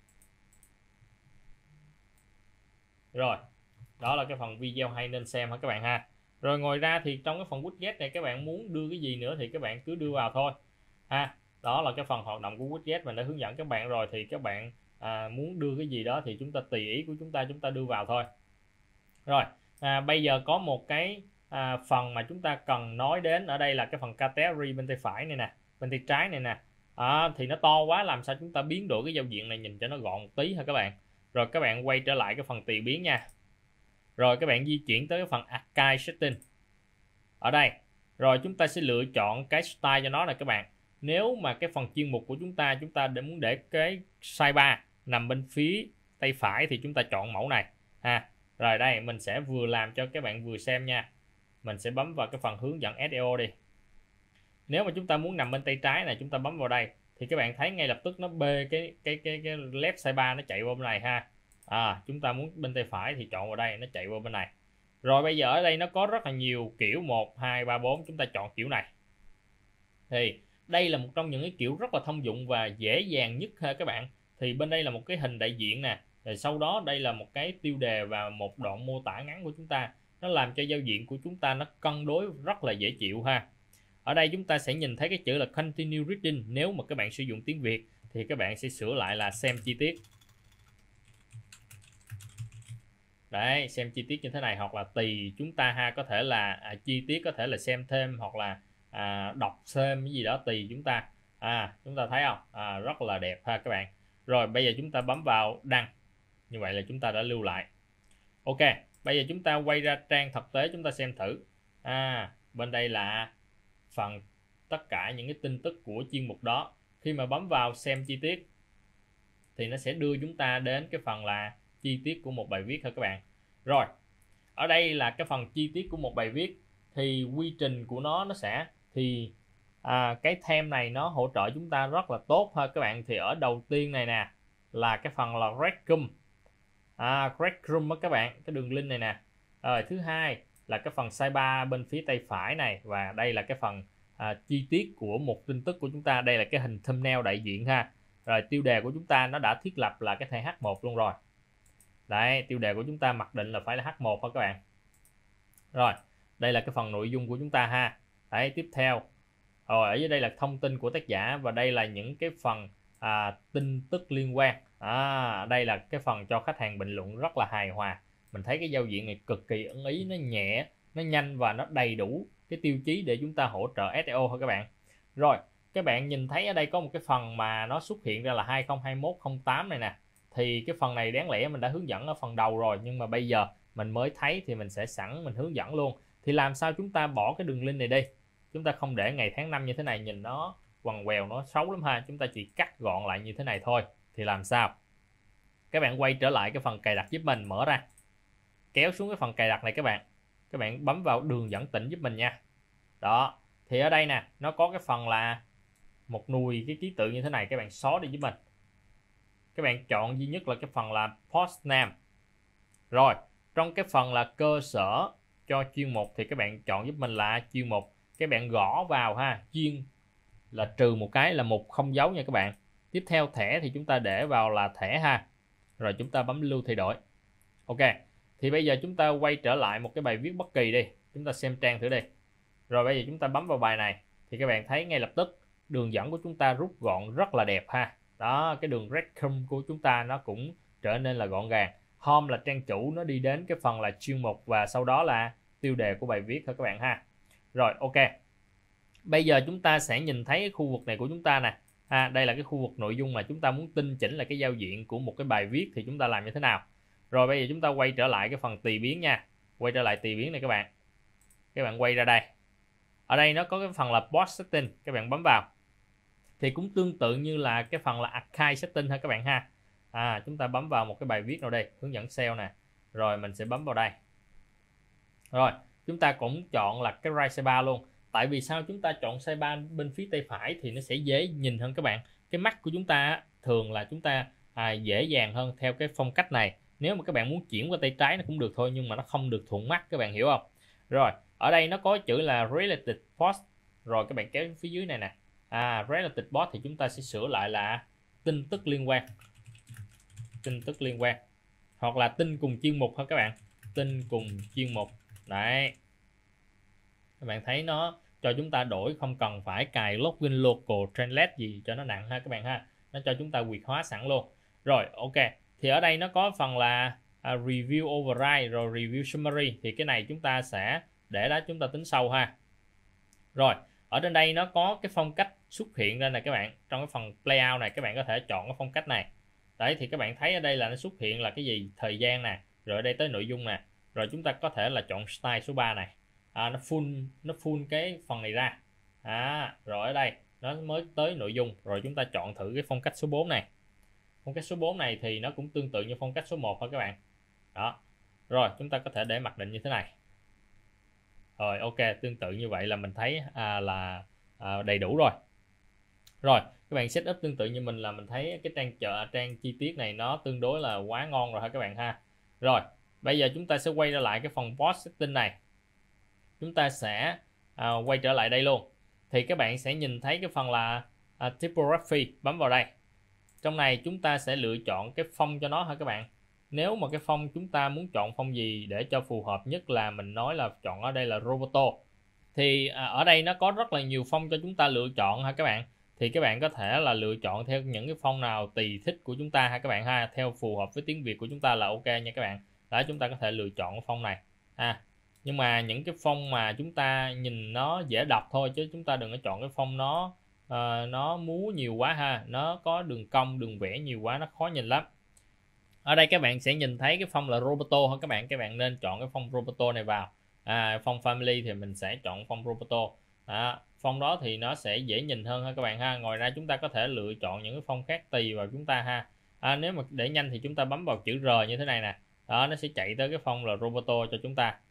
Rồi đó là cái phần video hay nên xem hả các bạn ha. Rồi ngoài ra thì trong cái phần widget này các bạn muốn đưa cái gì nữa thì các bạn cứ đưa vào thôi ha. Đó là cái phần hoạt động của widget mình đã hướng dẫn các bạn rồi, thì các bạn muốn đưa cái gì đó thì chúng ta tùy ý của chúng ta đưa vào thôi. Rồi bây giờ có một cái phần mà chúng ta cần nói đến ở đây là cái phần category bên tay phải này nè, bên tay trái này nè. Thì nó to quá, làm sao chúng ta biến đổi cái giao diện này nhìn cho nó gọn một tí ha các bạn. Rồi các bạn quay trở lại cái phần tùy biến nha. Rồi các bạn di chuyển tới cái phần Archive Setting ở đây. Rồi chúng ta sẽ lựa chọn cái style cho nó này các bạn. Nếu mà cái phần chuyên mục của chúng ta muốn để cái sidebar nằm bên phía tay phải thì chúng ta chọn mẫu này Rồi đây mình sẽ vừa làm cho các bạn vừa xem nha. Mình sẽ bấm vào cái phần hướng dẫn SEO đi. Nếu mà chúng ta muốn nằm bên tay trái này, chúng ta bấm vào đây thì các bạn thấy ngay lập tức nó bê cái left sidebar nó chạy qua bên này ha. Chúng ta muốn bên tay phải thì chọn vào đây, nó chạy qua bên này. Rồi bây giờ ở đây nó có rất là nhiều kiểu 1, 2, 3, 4, chúng ta chọn kiểu này. Thì đây là một trong những cái kiểu rất là thông dụng và dễ dàng nhất ha các bạn. Thì bên đây là một cái hình đại diện nè. Rồi sau đó đây là một cái tiêu đề và một đoạn mô tả ngắn của chúng ta. Nó làm cho giao diện của chúng ta nó cân đối rất là dễ chịu ha. Ở đây chúng ta sẽ nhìn thấy cái chữ là Continue Reading. Nếu mà các bạn sử dụng tiếng Việt thì các bạn sẽ sửa lại là xem chi tiết. Đấy, xem chi tiết như thế này, hoặc là tùy chúng ta có thể là chi tiết có thể là xem thêm, hoặc là đọc thêm cái gì đó tùy chúng ta. Chúng ta thấy không? Rất là đẹp ha các bạn. Rồi bây giờ chúng ta bấm vào đăng. Như vậy là chúng ta đã lưu lại. Ok, bây giờ chúng ta quay ra trang thực tế chúng ta xem thử. Bên đây là phần tất cả những cái tin tức của chuyên mục đó. Khi mà bấm vào xem chi tiết thì nó sẽ đưa chúng ta đến cái phần là chi tiết của một bài viết thôi các bạn. Rồi ở đây là cái phần chi tiết của một bài viết. Thì quy trình của nó sẽ thì cái theme này nó hỗ trợ chúng ta rất là tốt ha các bạn. Thì ở đầu tiên này nè là cái phần là breadcrumb, breadcrumb các bạn, cái đường link này nè. Rồi thứ hai là cái phần sidebar bên phía tay phải này, và đây là cái phần chi tiết của một tin tức của chúng ta. Đây là cái hình thumbnail đại diện ha. Rồi tiêu đề của chúng ta nó đã thiết lập là cái thẻ H1 luôn rồi. Đấy, tiêu đề của chúng ta mặc định là phải là H1 thôi các bạn. Rồi đây là cái phần nội dung của chúng ta ha. Đấy, tiếp theo rồi ở dưới đây là thông tin của tác giả, và đây là những cái phần tin tức liên quan. Đây là cái phần cho khách hàng bình luận rất là hài hòa. Mình thấy cái giao diện này cực kỳ ưng ý, nó nhẹ, nó nhanh và nó đầy đủ cái tiêu chí để chúng ta hỗ trợ SEO thôi các bạn. Rồi các bạn nhìn thấy ở đây có một cái phần mà nó xuất hiện ra là 2021-08 này nè. Thì cái phần này đáng lẽ mình đã hướng dẫn ở phần đầu rồi, nhưng mà bây giờ mình mới thấy thì mình sẽ mình hướng dẫn luôn. Thì làm sao chúng ta bỏ cái đường link này đi, chúng ta không để ngày tháng năm như thế này, nhìn nó quằn quèo, nó xấu lắm ha. Chúng ta chỉ cắt gọn lại như thế này thôi. Thì làm sao? Các bạn quay trở lại cái phần cài đặt giúp mình, mở ra, kéo xuống cái phần cài đặt này các bạn bấm vào đường dẫn tĩnh giúp mình nha. Đó, thì ở đây nè nó có cái phần là một nùi cái ký tự như thế này, các bạn xóa đi giúp mình. Các bạn chọn duy nhất là cái phần là post name. Rồi trong cái phần là cơ sở cho chuyên mục thì các bạn chọn giúp mình là chuyên mục. các bạn gõ vào ha, chuyên là trừ một cái là một không dấu nha các bạn. Tiếp theo thẻ thì chúng ta để vào là thẻ ha, rồi chúng ta bấm lưu thay đổi. Ok, thì bây giờ chúng ta quay trở lại một cái bài viết bất kỳ đi, chúng ta xem trang thử đi. Rồi bây giờ chúng ta bấm vào bài này thì các bạn thấy ngay lập tức đường dẫn của chúng ta rút gọn rất là đẹp ha. Đó, cái đường breadcrumb của chúng ta nó cũng trở nên là gọn gàng. Home là trang chủ, nó đi đến cái phần là chuyên mục và sau đó là tiêu đề của bài viết thôi các bạn ha. Rồi ok, bây giờ chúng ta sẽ nhìn thấy cái khu vực này của chúng ta nè. Đây là cái khu vực nội dung mà chúng ta muốn tinh chỉnh lại cái giao diện của một cái bài viết thì chúng ta làm như thế nào. Rồi bây giờ chúng ta quay trở lại cái phần tùy biến nha. Quay trở lại tùy biến này các bạn. Các bạn quay ra đây. Ở đây nó có cái phần là post setting, các bạn bấm vào. Thì cũng tương tự như là cái phần là archive setting thôi các bạn ha. Chúng ta bấm vào một cái bài viết nào đây, hướng dẫn SEO nè. Rồi mình sẽ bấm vào đây. Rồi, chúng ta cũng chọn là cái right sidebar luôn. Tại vì sao chúng ta chọn sidebar bên phía tay phải thì nó sẽ dễ nhìn hơn các bạn. Cái mắt của chúng ta thường là chúng ta dễ dàng hơn theo cái phong cách này. Nếu mà các bạn muốn chuyển qua tay trái nó cũng được thôi, nhưng mà nó không được thuận mắt, các bạn hiểu không? Rồi, ở đây nó có chữ là related post. Rồi các bạn kéo phía dưới này nè. Related post thì chúng ta sẽ sửa lại là tin tức liên quan. Tin tức liên quan. Hoặc là tin cùng chuyên mục thôi các bạn. Tin cùng chuyên mục. Đấy. Các bạn thấy nó cho chúng ta đổi, không cần phải cài login local translate gì cho nó nặng ha các bạn ha. Nó cho chúng ta Việt hóa sẵn luôn. Rồi ok, thì ở đây nó có phần là review override rồi review summary, thì cái này chúng ta sẽ để đó chúng ta tính sau ha. Rồi ở trên đây nó có cái phong cách xuất hiện ra này các bạn. Trong cái phần layout này các bạn có thể chọn cái phong cách này. Đấy, thì các bạn thấy ở đây là nó xuất hiện là cái gì, thời gian nè, rồi ở đây tới nội dung nè, rồi chúng ta có thể là chọn style số 3 này. Nó full cái phần này ra. Rồi ở đây nó mới tới nội dung, rồi chúng ta chọn thử cái phong cách số 4 này. Phong cách số 4 này thì nó cũng tương tự như phong cách số 1 thôi các bạn. Đó. Rồi chúng ta có thể để mặc định như thế này. Rồi ok, tương tự như vậy là mình thấy đầy đủ rồi. Rồi các bạn setup tương tự như mình là mình thấy cái trang chi tiết này nó tương đối là quá ngon rồi ha các bạn ha. Rồi bây giờ chúng ta sẽ quay ra lại cái phần post setting này. Chúng ta sẽ quay trở lại đây luôn. Thì các bạn sẽ nhìn thấy cái phần là typography, bấm vào đây. Trong này chúng ta sẽ lựa chọn cái phông cho nó ha các bạn. Nếu mà cái phông chúng ta muốn chọn phông gì để cho phù hợp nhất là mình nói là chọn ở đây là Roboto. Thì ở đây nó có rất là nhiều phông cho chúng ta lựa chọn ha các bạn. Thì các bạn có thể là lựa chọn theo những cái phông nào tùy thích của chúng ta ha các bạn ha, theo phù hợp với tiếng Việt của chúng ta là ok nha các bạn. Đó, chúng ta có thể lựa chọn cái phông này nhưng mà những cái phông mà chúng ta nhìn nó dễ đọc thôi, chứ chúng ta đừng có chọn cái phông nó múa nhiều quá ha, nó có đường cong đường vẽ nhiều quá nó khó nhìn lắm. Ở đây các bạn sẽ nhìn thấy cái phông là Roboto ha các bạn. Các bạn nên chọn cái phông Roboto này vào. Phông family thì mình sẽ chọn phông Roboto. Phông đó thì nó sẽ dễ nhìn hơn ha các bạn ha. Ngoài ra chúng ta có thể lựa chọn những cái phông khác tùy vào chúng ta ha. Nếu mà để nhanh thì chúng ta bấm vào chữ R như thế này nè. Đó, nó sẽ chạy tới cái phông là Roboto cho chúng ta.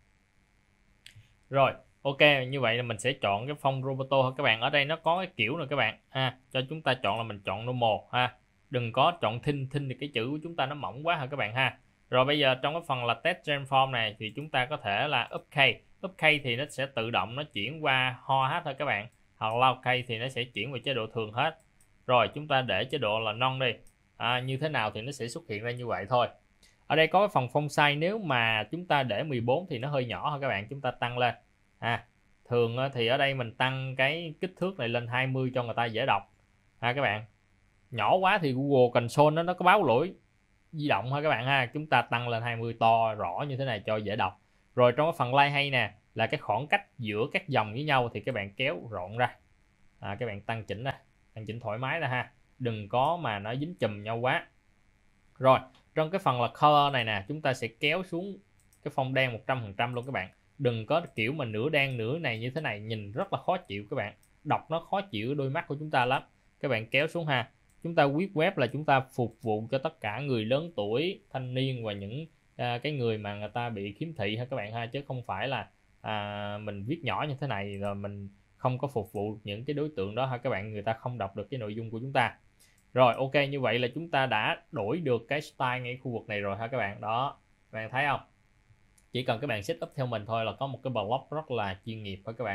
Rồi ok, như vậy là mình sẽ chọn cái phông Roboto ha các bạn. Ở đây nó có cái kiểu này các bạn cho chúng ta chọn là mình chọn normal đừng có chọn thin thì cái chữ của chúng ta nó mỏng quá ha các bạn ha. Rồi bây giờ trong cái phần là text gen form này thì chúng ta có thể là up case thì nó sẽ tự động nó chuyển qua ho hết thôi các bạn, hoặc loud case thì nó sẽ chuyển vào chế độ thường hết. Rồi chúng ta để chế độ là none đi. Như thế nào thì nó sẽ xuất hiện ra như vậy thôi. Ở đây có cái phần font size, nếu mà chúng ta để 14 thì nó hơi nhỏ ha các bạn, chúng ta tăng lên. Thường thì ở đây mình tăng cái kích thước này lên 20 cho người ta dễ đọc các bạn. Nhỏ quá thì Google Console nó có báo lỗi di động ha các bạn ha. Chúng ta tăng lên 20 to rõ như thế này cho dễ đọc. Rồi trong cái phần like hay nè là cái khoảng cách giữa các dòng với nhau thì các bạn kéo rộng ra. Các bạn tăng chỉnh ra, tăng chỉnh thoải mái ra ha. Đừng có mà nó dính chùm nhau quá. Rồi trong cái phần là color này nè, chúng ta sẽ kéo xuống cái phông đen 100% luôn các bạn. Đừng có kiểu mà nửa đen nửa này như thế này, nhìn rất là khó chịu các bạn. Đọc nó khó chịu đôi mắt của chúng ta lắm. Các bạn kéo xuống ha. Chúng ta viết web là chúng ta phục vụ cho tất cả người lớn tuổi, thanh niên và những cái người mà người ta bị khiếm thị ha các bạn ha, chứ không phải là mình viết nhỏ như thế này rồi mình không có phục vụ những cái đối tượng đó ha các bạn, người ta không đọc được cái nội dung của chúng ta. Rồi ok, như vậy là chúng ta đã đổi được cái style ngay khu vực này rồi ha các bạn. Đó, các bạn thấy không? Chỉ cần các bạn setup theo mình thôi là có một cái blog rất là chuyên nghiệp ha các bạn.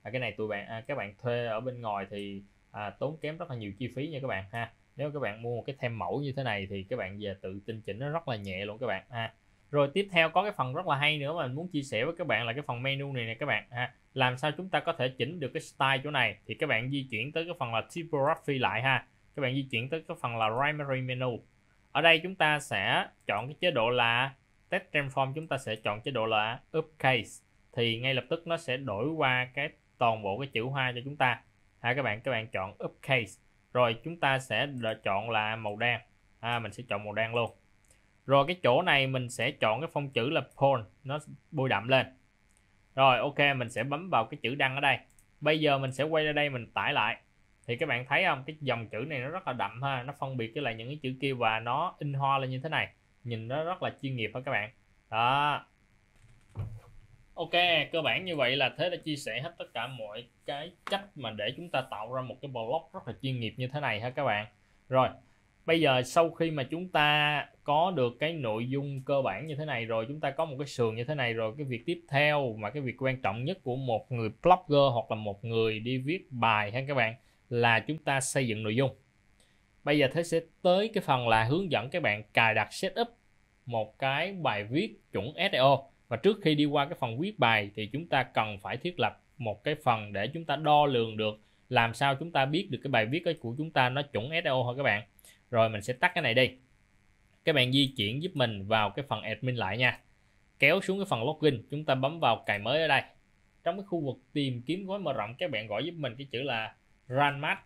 cái này các bạn thuê ở bên ngoài thì tốn kém rất là nhiều chi phí nha các bạn ha. Nếu các bạn mua một cái thêm mẫu như thế này thì các bạn về tự tinh chỉnh nó rất là nhẹ luôn các bạn ha. Rồi tiếp theo có cái phần rất là hay nữa mà mình muốn chia sẻ với các bạn là cái phần menu này nè các bạn ha. Làm sao chúng ta có thể chỉnh được cái style chỗ này thì các bạn di chuyển tới cái phần là typography lại ha. Các bạn di chuyển tới cái phần là primary menu. Ở đây chúng ta sẽ chọn cái chế độ là text transform, chúng ta sẽ chọn chế độ là uppercase thì ngay lập tức nó sẽ đổi qua cái toàn bộ cái chữ hoa cho chúng ta ha các bạn chọn uppercase. Rồi chúng ta sẽ chọn là màu đen, mình sẽ chọn màu đen luôn. Rồi cái chỗ này mình sẽ chọn cái phông chữ là bold, nó bôi đậm lên. Rồi ok, mình sẽ bấm vào cái chữ đăng ở đây. Bây giờ mình sẽ quay ra đây mình tải lại thì các bạn thấy không, cái dòng chữ này nó rất là đậm ha, nó phân biệt với lại những cái chữ kia và nó in hoa lên như thế này, nhìn nó rất là chuyên nghiệp ha các bạn. Đó. Ok, cơ bản như vậy là Thế đã chia sẻ hết tất cả mọi cái cách mà để chúng ta tạo ra một cái blog rất là chuyên nghiệp như thế này ha các bạn. Rồi, bây giờ sau khi mà chúng ta có được cái nội dung cơ bản như thế này rồi, chúng ta có một cái sườn như thế này rồi, cái việc tiếp theo mà cái việc quan trọng nhất của một người blogger hoặc là một người đi viết bài ha các bạn là chúng ta xây dựng nội dung. Bây giờ Thế sẽ tới cái phần là hướng dẫn các bạn cài đặt setup một cái bài viết chuẩn SEO. Và trước khi đi qua cái phần viết bài thì chúng ta cần phải thiết lập một cái phần để chúng ta đo lường được làm sao chúng ta biết được cái bài viết của chúng ta nó chuẩn SEO thôi các bạn. Rồi mình sẽ tắt cái này đi. Các bạn di chuyển giúp mình vào cái phần admin lại nha. Kéo xuống cái phần login, chúng ta bấm vào cài mới ở đây. Trong cái khu vực tìm kiếm gói mở rộng các bạn gọi giúp mình cái chữ là Ranmat,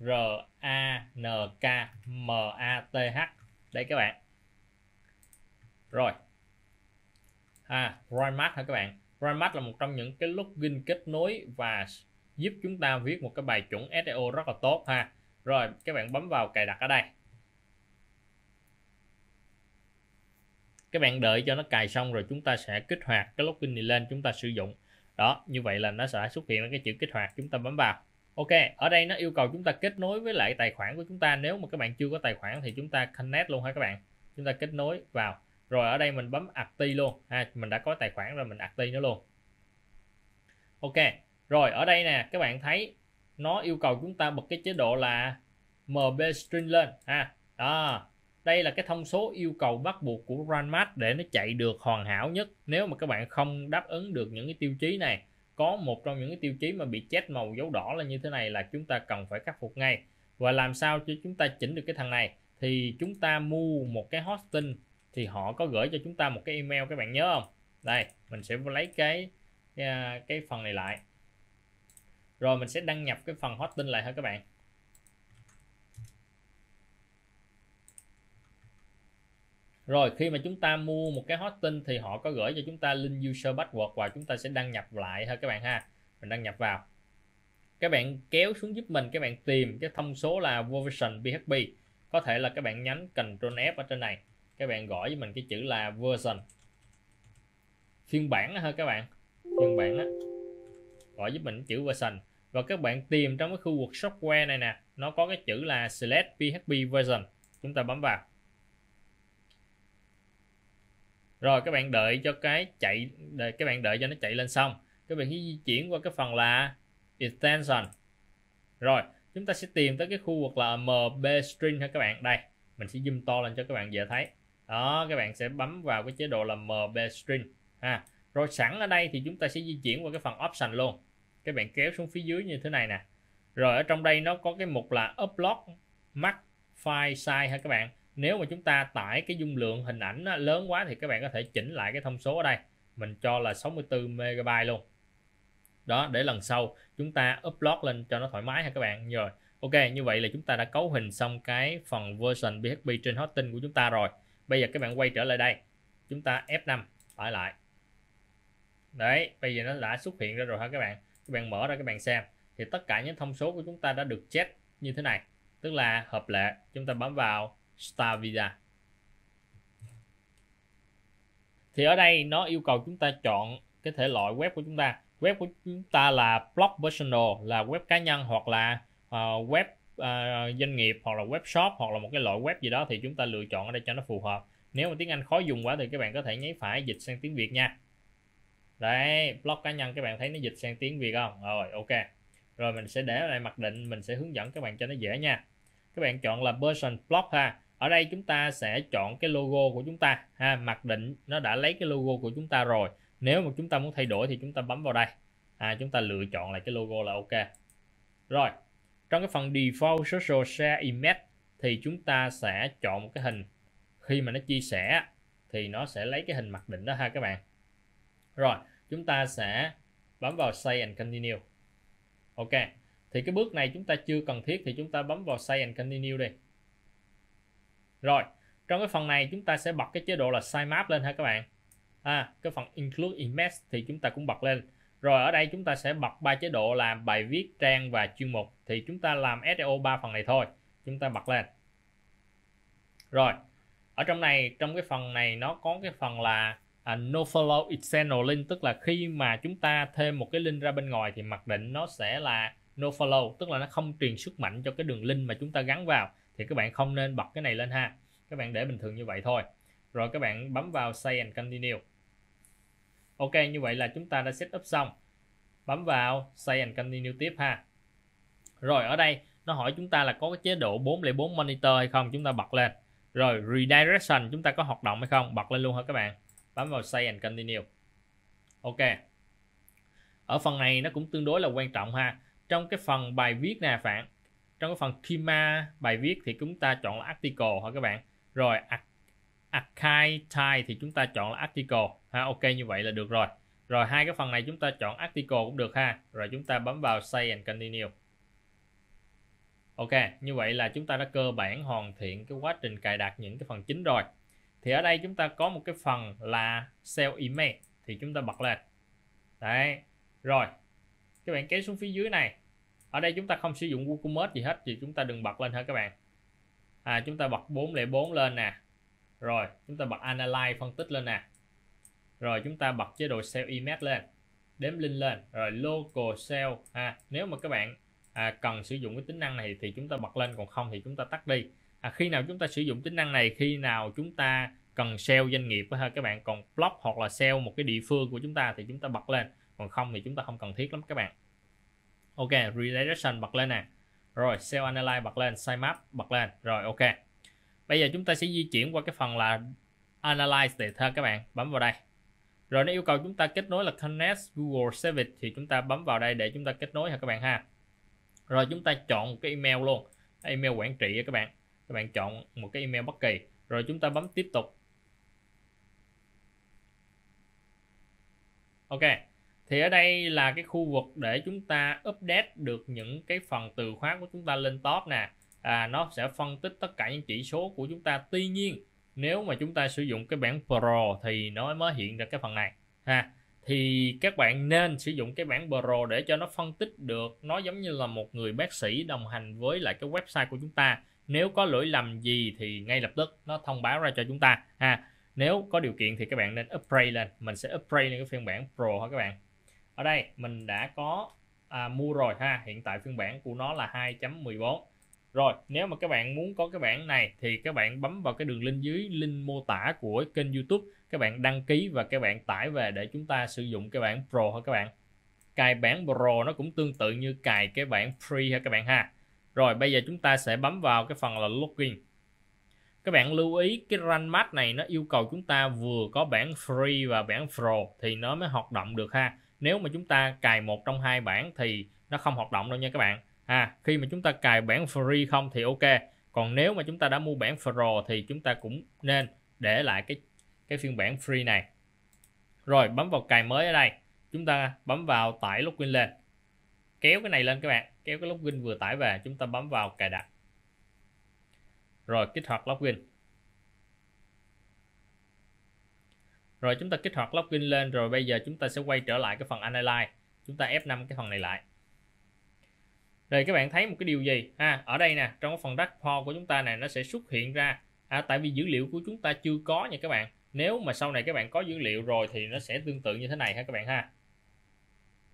RANKMATH. Đây các bạn. Rồi. Ranmat hả các bạn? Ranmat là một trong những cái login kết nối và giúp chúng ta viết một cái bài chuẩn SEO rất là tốt ha. Rồi các bạn bấm vào cài đặt ở đây. Các bạn đợi cho nó cài xong rồi chúng ta sẽ kích hoạt cái login này lên, chúng ta sử dụng. Đó, như vậy là nó sẽ xuất hiện cái chữ kích hoạt, chúng ta bấm vào. Ok, ở đây nó yêu cầu chúng ta kết nối với lại tài khoản của chúng ta. Nếu mà các bạn chưa có tài khoản thì chúng ta connect luôn ha các bạn. Chúng ta kết nối vào. Rồi ở đây mình bấm active luôn mình đã có tài khoản rồi, mình active nó luôn. Ok, rồi ở đây nè các bạn thấy nó yêu cầu chúng ta bật cái chế độ là MB string lên Đó, đây là cái thông số yêu cầu bắt buộc của Ranmat để nó chạy được hoàn hảo nhất. Nếu mà các bạn không đáp ứng được những cái tiêu chí này, có một trong những cái tiêu chí mà bị chết màu dấu đỏ là như thế này, là chúng ta cần phải khắc phục ngay. Và làm sao cho chúng ta chỉnh được cái thằng này thì chúng ta mua một cái hosting thì họ có gửi cho chúng ta một cái email, các bạn nhớ không? Đây, mình sẽ lấy cái phần này lại. Rồi mình sẽ đăng nhập cái phần hosting lại ha các bạn. Rồi khi mà chúng ta mua một cái hosting thì họ có gửi cho chúng ta link user password và chúng ta sẽ đăng nhập lại ha các bạn ha. Mình đăng nhập vào. Các bạn kéo xuống giúp mình, các bạn tìm cái thông số là version PHP. Có thể là các bạn nhấn Ctrl F ở trên này. Các bạn gọi với mình cái chữ là version. Phiên bản ha các bạn. Phiên bản đó. Gọi giúp mình chữ version. Và các bạn tìm trong cái khu vực software này nè, nó có cái chữ là select PHP version. Chúng ta bấm vào. Rồi các bạn đợi cho các bạn đợi cho nó chạy lên xong. Các bạn di chuyển qua cái phần là extension. Rồi, chúng ta sẽ tìm tới cái khu vực là MB string ha các bạn. Đây, mình sẽ zoom to lên cho các bạn dễ thấy. Đó, các bạn sẽ bấm vào cái chế độ là MB string Rồi sẵn ở đây thì chúng ta sẽ di chuyển qua cái phần option luôn. Các bạn kéo xuống phía dưới như thế này nè. Rồi ở trong đây nó có cái mục là upload max file size ha các bạn. Nếu mà chúng ta tải cái dung lượng hình ảnh lớn quá thì các bạn có thể chỉnh lại cái thông số ở đây. Mình cho là 64 MB luôn. Đó, để lần sau chúng ta upload lên cho nó thoải mái ha các bạn. Rồi, ok, như vậy là chúng ta đã cấu hình xong cái phần version PHP trên hosting của chúng ta rồi. Bây giờ các bạn quay trở lại đây. Chúng ta F5 tải lại. Đấy, bây giờ nó đã xuất hiện ra rồi ha các bạn. Các bạn mở ra các bạn xem. Thì tất cả những thông số của chúng ta đã được check như thế này. Tức là hợp lệ. Chúng ta bấm vào Start Visa. Thì ở đây nó yêu cầu chúng ta chọn cái thể loại web của chúng ta. Web của chúng ta là blog personal, là web cá nhân, hoặc là web doanh nghiệp, hoặc là web shop, hoặc là một cái loại web gì đó thì chúng ta lựa chọn ở đây cho nó phù hợp. Nếu mà tiếng Anh khó dùng quá thì các bạn có thể nháy phải dịch sang tiếng Việt nha. Đấy, block cá nhân các bạn thấy nó dịch sang tiếng Việt không? Rồi ok. Rồi mình sẽ để lại mặc định, mình sẽ hướng dẫn các bạn cho nó dễ nha. Các bạn chọn là person block ha. Ở đây chúng ta sẽ chọn cái logo của chúng ta ha, mặc định nó đã lấy cái logo của chúng ta rồi. Nếu mà chúng ta muốn thay đổi thì chúng ta bấm vào đây. Chúng ta lựa chọn lại cái logo là ok. Rồi, trong cái phần default social share image thì chúng ta sẽ chọn một cái hình. Khi mà nó chia sẻ thì nó sẽ lấy cái hình mặc định đó ha các bạn. Rồi, chúng ta sẽ bấm vào Save and Continue. Ok, thì cái bước này chúng ta chưa cần thiết thì chúng ta bấm vào Save and Continue đi. Rồi, trong cái phần này chúng ta sẽ bật cái chế độ là sitemap lên ha các bạn. Cái phần Include Image thì chúng ta cũng bật lên. Rồi ở đây chúng ta sẽ bật 3 chế độ là bài viết, trang và chuyên mục. Thì chúng ta làm SEO 3 phần này thôi. Chúng ta bật lên. Rồi, ở trong này, trong cái phần này nó có cái phần là no follow external link, tức là khi mà chúng ta thêm một cái link ra bên ngoài thì mặc định nó sẽ là no follow, tức là nó không truyền sức mạnh cho cái đường link mà chúng ta gắn vào. Thì các bạn không nên bật cái này lên ha. Các bạn để bình thường như vậy thôi. Rồi các bạn bấm vào Save and Continue. Ok, như vậy là chúng ta đã set up xong. Bấm vào Save and Continue tiếp ha. Rồi ở đây nó hỏi chúng ta là có cái chế độ 404 monitor hay không, chúng ta bật lên. Rồi redirection chúng ta có hoạt động hay không, bật lên luôn hả các bạn. Bấm vào Save and Continue. Ok. Ở phần này nó cũng tương đối là quan trọng ha. Trong cái phần bài viết nè bạn, trong cái phần schema bài viết thì chúng ta chọn là article hả các bạn. Rồi archive type thì chúng ta chọn là article ha. Ok, như vậy là được rồi. Rồi hai cái phần này chúng ta chọn article cũng được ha. Rồi chúng ta bấm vào Save and Continue. Ok, như vậy là chúng ta đã cơ bản hoàn thiện cái quá trình cài đặt những cái phần chính rồi. Thì ở đây chúng ta có một cái phần là sell email thì chúng ta bật lên. Đấy. Rồi. Các bạn kéo xuống phía dưới này. Ở đây chúng ta không sử dụng WooCommerce gì hết thì chúng ta đừng bật lên hả các bạn. Chúng ta bật 404 lên nè. Rồi, chúng ta bật Analyze phân tích lên nè. Rồi chúng ta bật chế độ sell image lên. Đếm link lên. Rồi local sell nếu mà các bạn cần sử dụng cái tính năng này thì chúng ta bật lên, còn không thì chúng ta tắt đi. Khi nào chúng ta sử dụng tính năng này, khi nào chúng ta cần sell doanh nghiệp ha các bạn, còn block hoặc là sell một cái địa phương của chúng ta thì chúng ta bật lên, còn không thì chúng ta không cần thiết lắm các bạn. Ok, redirection bật lên nè. Rồi sell analyze bật lên, sitemap bật lên. Rồi ok. Bây giờ chúng ta sẽ di chuyển qua cái phần là analyze data các bạn, bấm vào đây. Rồi nó yêu cầu chúng ta kết nối là connect Google Service thì chúng ta bấm vào đây để chúng ta kết nối ha các bạn ha. Rồi chúng ta chọn một cái email luôn, email quản trị các bạn. Các bạn chọn một cái email bất kỳ. Rồi chúng ta bấm tiếp tục. Ok. Thì ở đây là cái khu vực để chúng ta update được những cái phần từ khóa của chúng ta lên top nè. Nó sẽ phân tích tất cả những chỉ số của chúng ta. Tuy nhiên nếu mà chúng ta sử dụng cái bản Pro thì nó mới hiện ra cái phần này ha. Thì các bạn nên sử dụng cái bản Pro để cho nó phân tích được, nó giống như là một người bác sĩ đồng hành với lại cái website của chúng ta. Nếu có lỗi lầm gì thì ngay lập tức nó thông báo ra cho chúng ta ha. Nếu có điều kiện thì các bạn nên upgrade lên. Mình sẽ upgrade lên cái phiên bản Pro ha các bạn. Ở đây mình đã có mua rồi ha. Hiện tại phiên bản của nó là 2.14. Rồi nếu mà các bạn muốn có cái bản này thì các bạn bấm vào cái đường link dưới link mô tả của kênh YouTube. Các bạn đăng ký và các bạn tải về để chúng ta sử dụng cái bản Pro ha các bạn. Cài bản Pro nó cũng tương tự như cài cái bản free ha các bạn ha. Rồi bây giờ chúng ta sẽ bấm vào cái phần là login. Các bạn lưu ý cái run map này nó yêu cầu chúng ta vừa có bản free và bản Pro thì nó mới hoạt động được ha. Nếu mà chúng ta cài một trong hai bản thì nó không hoạt động đâu nha các bạn. Khi mà chúng ta cài bản free không thì ok. Còn nếu mà chúng ta đã mua bản Pro thì chúng ta cũng nên để lại cái phiên bản free này. Rồi bấm vào cài mới ở đây. Chúng ta bấm vào tải login lên. Kéo cái này lên các bạn. Kéo cái login vừa tải về. Chúng ta bấm vào cài đặt. Rồi kích hoạt login. Rồi chúng ta kích hoạt login lên. Rồi bây giờ chúng ta sẽ quay trở lại cái phần Analyze. Chúng ta F5 cái phần này lại. Rồi các bạn thấy một cái điều gì ở đây nè, trong cái phần dashboard của chúng ta này nó sẽ xuất hiện ra tại vì dữ liệu của chúng ta chưa có nha các bạn. Nếu mà sau này các bạn có dữ liệu rồi thì nó sẽ tương tự như thế này ha các bạn ha.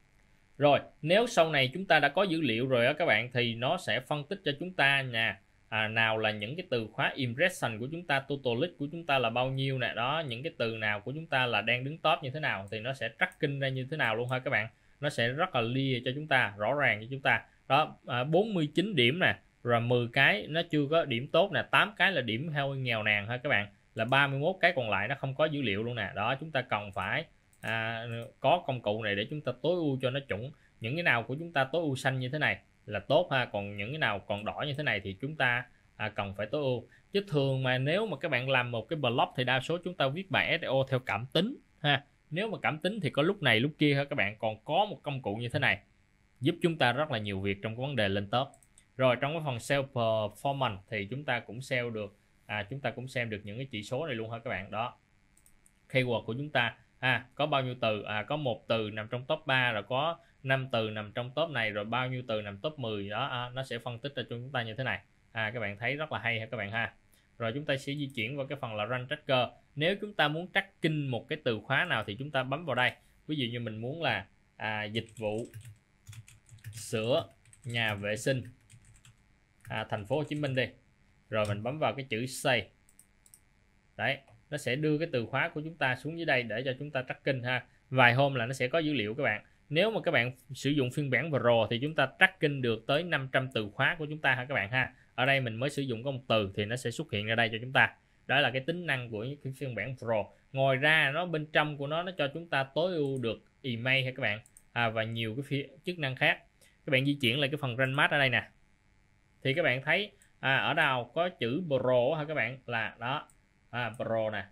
Rồi nếu sau này chúng ta đã có dữ liệu rồi á các bạn thì nó sẽ phân tích cho chúng ta nè nào là những cái từ khóa impression của chúng ta, total lead của chúng ta là bao nhiêu nè, đó, những cái từ nào của chúng ta là đang đứng top như thế nào thì nó sẽ tracking ra như thế nào luôn ha các bạn. Nó sẽ rất là clear cho chúng ta, rõ ràng cho chúng ta. Đó, 49 điểm nè, rồi 10 cái nó chưa có điểm tốt nè, 8 cái là điểm hơi nghèo nàn ha các bạn, là 31 cái còn lại nó không có dữ liệu luôn nè. Đó, chúng ta cần phải có công cụ này để chúng ta tối ưu cho nó chuẩn. Những cái nào của chúng ta tối ưu xanh như thế này là tốt ha, còn những cái nào còn đỏ như thế này thì chúng ta cần phải tối ưu. Chứ thường mà nếu mà các bạn làm một cái blog thì đa số chúng ta viết bài SEO theo cảm tính ha. Nếu mà cảm tính thì có lúc này lúc kia ha các bạn, còn có một công cụ như thế này giúp chúng ta rất là nhiều việc trong cái vấn đề lên top. Rồi trong cái phần sale performance thì chúng ta cũng sale được, chúng ta cũng xem được những cái chỉ số này luôn ha các bạn. Đó, keyword của chúng ta có bao nhiêu từ, có một từ nằm trong top 3, rồi có 5 từ nằm trong top này, rồi bao nhiêu từ nằm top 10 đó, nó sẽ phân tích ra cho chúng ta như thế này. Các bạn thấy rất là hay ha các bạn ha. Rồi chúng ta sẽ di chuyển vào cái phần là run tracker. Nếu chúng ta muốn tracking một cái từ khóa nào thì chúng ta bấm vào đây. Ví dụ như mình muốn là dịch vụ sửa nhà vệ sinh thành phố Hồ Chí Minh đi, rồi mình bấm vào cái chữ save. Đấy, nó sẽ đưa cái từ khóa của chúng ta xuống dưới đây để cho chúng ta tracking ha. Vài hôm là nó sẽ có dữ liệu các bạn. Nếu mà các bạn sử dụng phiên bản Pro thì chúng ta tracking được tới 500 từ khóa của chúng ta ha các bạn ha. Ở đây mình mới sử dụng có một từ thì nó sẽ xuất hiện ra đây cho chúng ta. Đó là cái tính năng của cái phiên bản Pro. Ngoài ra nó bên trong của nó cho chúng ta tối ưu được email ha các bạn, và nhiều cái chức năng khác. Các bạn di chuyển lại cái phần run math ở đây nè, thì các bạn thấy ở đâu có chữ Pro ha các bạn, là đó, Pro nè,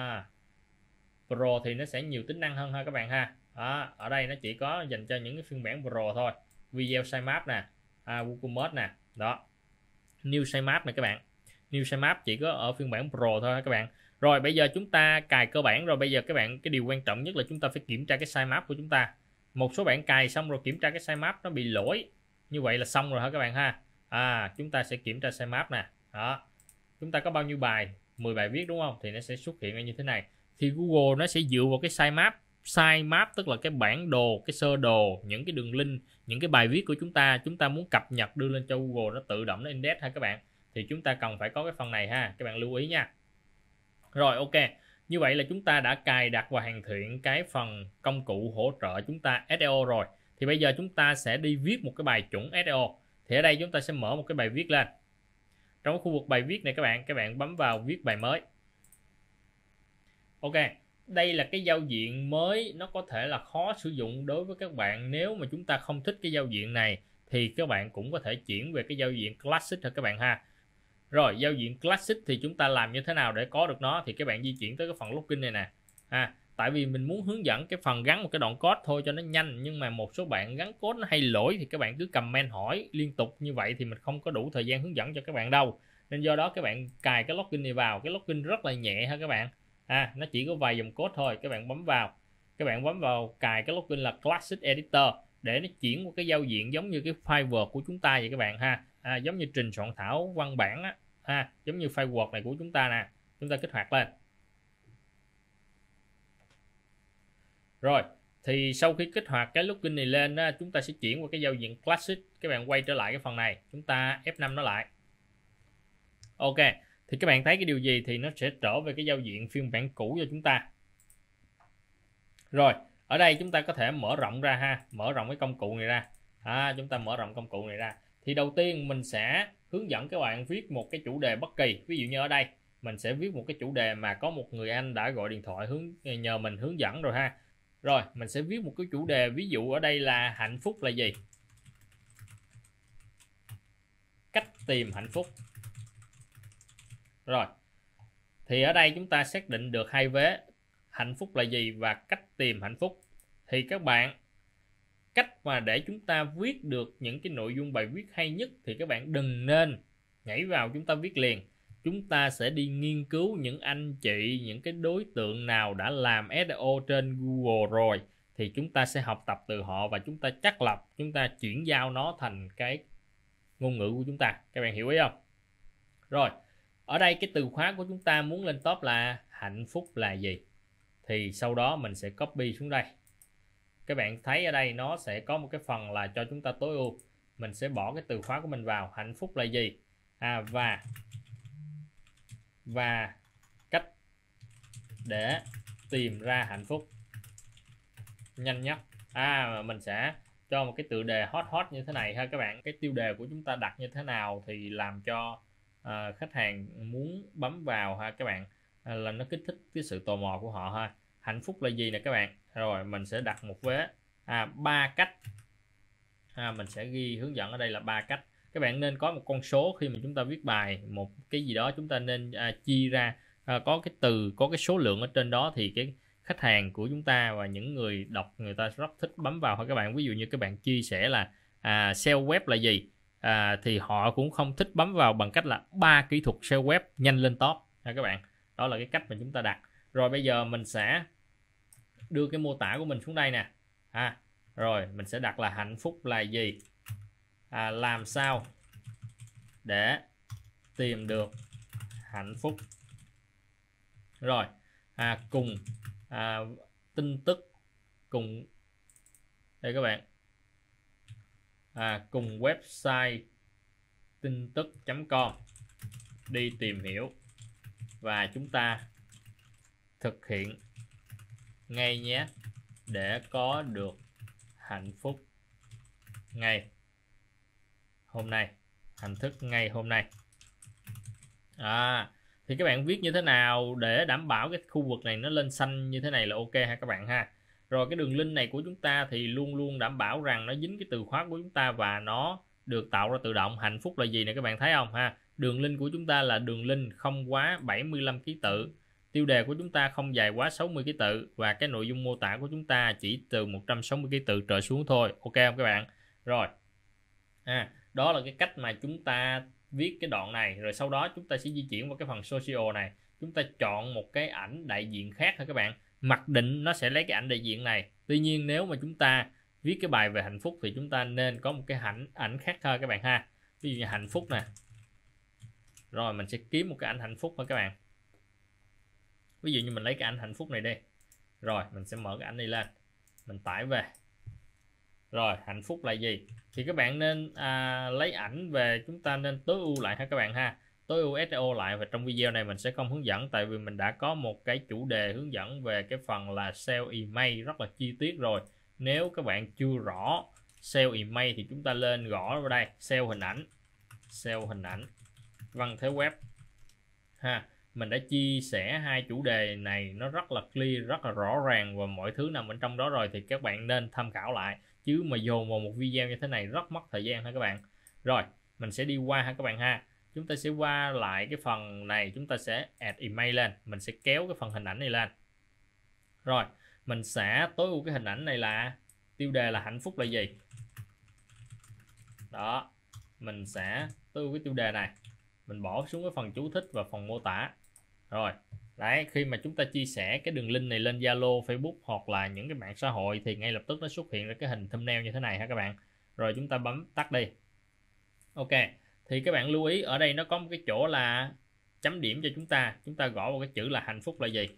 Pro thì nó sẽ nhiều tính năng hơn ha các bạn ha. Ở đây nó chỉ có dành cho những cái phiên bản Pro thôi. Video sitemap nè, WooCommerce nè, đó, New sitemap này các bạn. New sitemap chỉ có ở phiên bản Pro thôi các bạn. Rồi bây giờ chúng ta cài cơ bản rồi, bây giờ các bạn cái điều quan trọng nhất là chúng ta phải kiểm tra cái sitemap của chúng ta. Một số bạn cài xong rồi kiểm tra cái sitemap nó bị lỗi, như vậy là xong rồi hả các bạn ha. Chúng ta sẽ kiểm tra sitemap nè. Đó, chúng ta có bao nhiêu bài, 10 bài viết đúng không, thì nó sẽ xuất hiện như thế này. Thì Google nó sẽ dựa vào cái sitemap tức là cái bản đồ, cái sơ đồ, những cái đường link, những cái bài viết của chúng ta muốn cập nhật đưa lên cho Google, nó tự động nó index ha các bạn. Thì chúng ta cần phải có cái phần này ha, các bạn lưu ý nha. Rồi ok, như vậy là chúng ta đã cài đặt và hoàn thiện cái phần công cụ hỗ trợ chúng ta SEO rồi. Thì bây giờ chúng ta sẽ đi viết một cái bài chuẩn SEO. Thì ở đây chúng ta sẽ mở một cái bài viết lên. Trong khu vực bài viết này các bạn bấm vào viết bài mới. Ok, đây là cái giao diện mới, nó có thể là khó sử dụng đối với các bạn. Nếu mà chúng ta không thích cái giao diện này thì các bạn cũng có thể chuyển về cái giao diện Classic thôi các bạn ha. Rồi giao diện Classic thì chúng ta làm như thế nào để có được nó, thì các bạn di chuyển tới cái phần login này nè. Tại vì mình muốn hướng dẫn cái phần gắn một cái đoạn code thôi cho nó nhanh, nhưng mà một số bạn gắn code nó hay lỗi thì các bạn cứ comment hỏi liên tục như vậy thì mình không có đủ thời gian hướng dẫn cho các bạn đâu. Nên do đó các bạn cài cái login này vào, cái login rất là nhẹ ha các bạn. Nó chỉ có vài dòng code thôi, các bạn bấm vào cài cái login là Classic Editor để nó chuyển một cái giao diện giống như cái file Word của chúng ta vậy các bạn ha. Giống như trình soạn thảo văn bản á, giống như file Word này của chúng ta nè, chúng ta kích hoạt lên. Rồi thì sau khi kích hoạt cái login này lên á, chúng ta sẽ chuyển qua cái giao diện Classic. Các bạn quay trở lại cái phần này, chúng ta F5 nó lại. Ok, thì các bạn thấy cái điều gì thì nó sẽ trở về cái giao diện phiên bản cũ cho chúng ta. Rồi ở đây chúng ta có thể mở rộng ra ha, mở rộng cái công cụ này ra. Chúng ta mở rộng công cụ này ra. Thì đầu tiên mình sẽ hướng dẫn các bạn viết một cái chủ đề bất kỳ. Ví dụ như ở đây mình sẽ viết một cái chủ đề mà có một người anh đã gọi điện thoại nhờ mình hướng dẫn rồi ha. Rồi mình sẽ viết một cái chủ đề, ví dụ ở đây là hạnh phúc là gì, cách tìm hạnh phúc. Rồi thì ở đây chúng ta xác định được hai vế, hạnh phúc là gì và cách tìm hạnh phúc. Thì các bạn, cách mà để chúng ta viết được những cái nội dung bài viết hay nhất thì các bạn đừng nên nhảy vào chúng ta viết liền. Chúng ta sẽ đi nghiên cứu những anh chị, những cái đối tượng nào đã làm SEO trên Google rồi, thì chúng ta sẽ học tập từ họ và chúng ta chắc lọc, chúng ta chuyển giao nó thành cái ngôn ngữ của chúng ta. Các bạn hiểu ý không? Rồi ở đây cái từ khóa của chúng ta muốn lên top là hạnh phúc là gì, thì sau đó mình sẽ copy xuống đây. Các bạn thấy ở đây nó sẽ có một cái phần là cho chúng ta tối ưu. Mình sẽ bỏ cái từ khóa của mình vào, hạnh phúc là gì, và cách để tìm ra hạnh phúc nhanh nhất. Mình sẽ cho một cái tựa đề hot như thế này ha các bạn. Cái tiêu đề của chúng ta đặt như thế nào thì làm cho khách hàng muốn bấm vào ha các bạn, là nó kích thích cái sự tò mò của họ ha. Hạnh phúc là gì nè các bạn. Rồi mình sẽ đặt một vế 3 cách. Mình sẽ ghi hướng dẫn ở đây là 3 cách. Các bạn nên có một con số khi mà chúng ta viết bài một cái gì đó, chúng ta nên chia ra, có cái từ, có cái số lượng ở trên đó thì cái khách hàng của chúng ta và những người đọc người ta rất thích bấm vào ha các bạn. Ví dụ như các bạn chia sẻ là SEO web là gì, thì họ cũng không thích bấm vào bằng cách là 3 kỹ thuật SEO web nhanh lên top ha các bạn. Đó là cái cách mà chúng ta đặt. Rồi bây giờ mình sẽ đưa cái mô tả của mình xuống đây nè. Rồi mình sẽ đặt là hạnh phúc là gì, làm sao để tìm được hạnh phúc. Rồi cùng tin tức, cùng đây các bạn, cùng website tin tức.com đi tìm hiểu và chúng ta thực hiện ngay nhé để có được hạnh phúc ngay hôm nay, hạnh phúc ngay hôm nay. Thì các bạn viết như thế nào để đảm bảo cái khu vực này nó lên xanh như thế này là ok ha các bạn ha. Rồi cái đường link này của chúng ta thì luôn luôn đảm bảo rằng nó dính cái từ khóa của chúng ta và nó được tạo ra tự động. Hạnh phúc là gì nè các bạn thấy không ha. Đường link của chúng ta là đường link không quá 75 ký tự, tiêu đề của chúng ta không dài quá 60 ký tự và cái nội dung mô tả của chúng ta chỉ từ 160 ký tự trở xuống thôi. Ok không các bạn? Rồi đó là cái cách mà chúng ta viết cái đoạn này. Rồi sau đó chúng ta sẽ di chuyển vào cái phần social này, chúng ta chọn một cái ảnh đại diện khác thôi các bạn. Mặc định nó sẽ lấy cái ảnh đại diện này, tuy nhiên nếu mà chúng ta viết cái bài về hạnh phúc thì chúng ta nên có một cái ảnh khác thôi các bạn ha. Ví dụ như hạnh phúc nè, rồi mình sẽ kiếm một cái ảnh hạnh phúc thôi các bạn. Ví dụ như mình lấy cái ảnh hạnh phúc này đi, rồi mình sẽ mở cái ảnh này lên, mình tải về. Rồi hạnh phúc là gì thì các bạn nên lấy ảnh về, chúng ta nên tối ưu lại ha các bạn ha, tối ưu SEO lại. Và trong video này mình sẽ không hướng dẫn, tại vì mình đã có một cái chủ đề hướng dẫn về cái phần là SEO email rất là chi tiết rồi. Nếu các bạn chưa rõ SEO email thì chúng ta lên gõ vào đây SEO hình ảnh văn thế web ha. Mình đã chia sẻ hai chủ đề này nó rất là clear, rất là rõ ràng và mọi thứ nằm bên trong đó rồi, thì các bạn nên tham khảo lại, chứ mà dồn vào một video như thế này rất mất thời gian ha các bạn. Rồi mình sẽ đi qua ha các bạn ha. Chúng ta sẽ qua lại cái phần này, chúng ta sẽ add email lên, mình sẽ kéo cái phần hình ảnh này lên. Rồi mình sẽ tối ưu cái hình ảnh này là tiêu đề là hạnh phúc là gì. Đó, mình sẽ tối ưu cái tiêu đề này, mình bỏ xuống cái phần chú thích và phần mô tả. Rồi đấy, khi mà chúng ta chia sẻ cái đường link này lên Zalo, Facebook hoặc là những cái mạng xã hội thì ngay lập tức nó xuất hiện ra cái hình thumbnail như thế này ha các bạn. Rồi chúng ta bấm tắt đi. Ok, thì các bạn lưu ý ở đây nó có một cái chỗ là chấm điểm cho chúng ta gõ vào cái chữ là hạnh phúc là gì.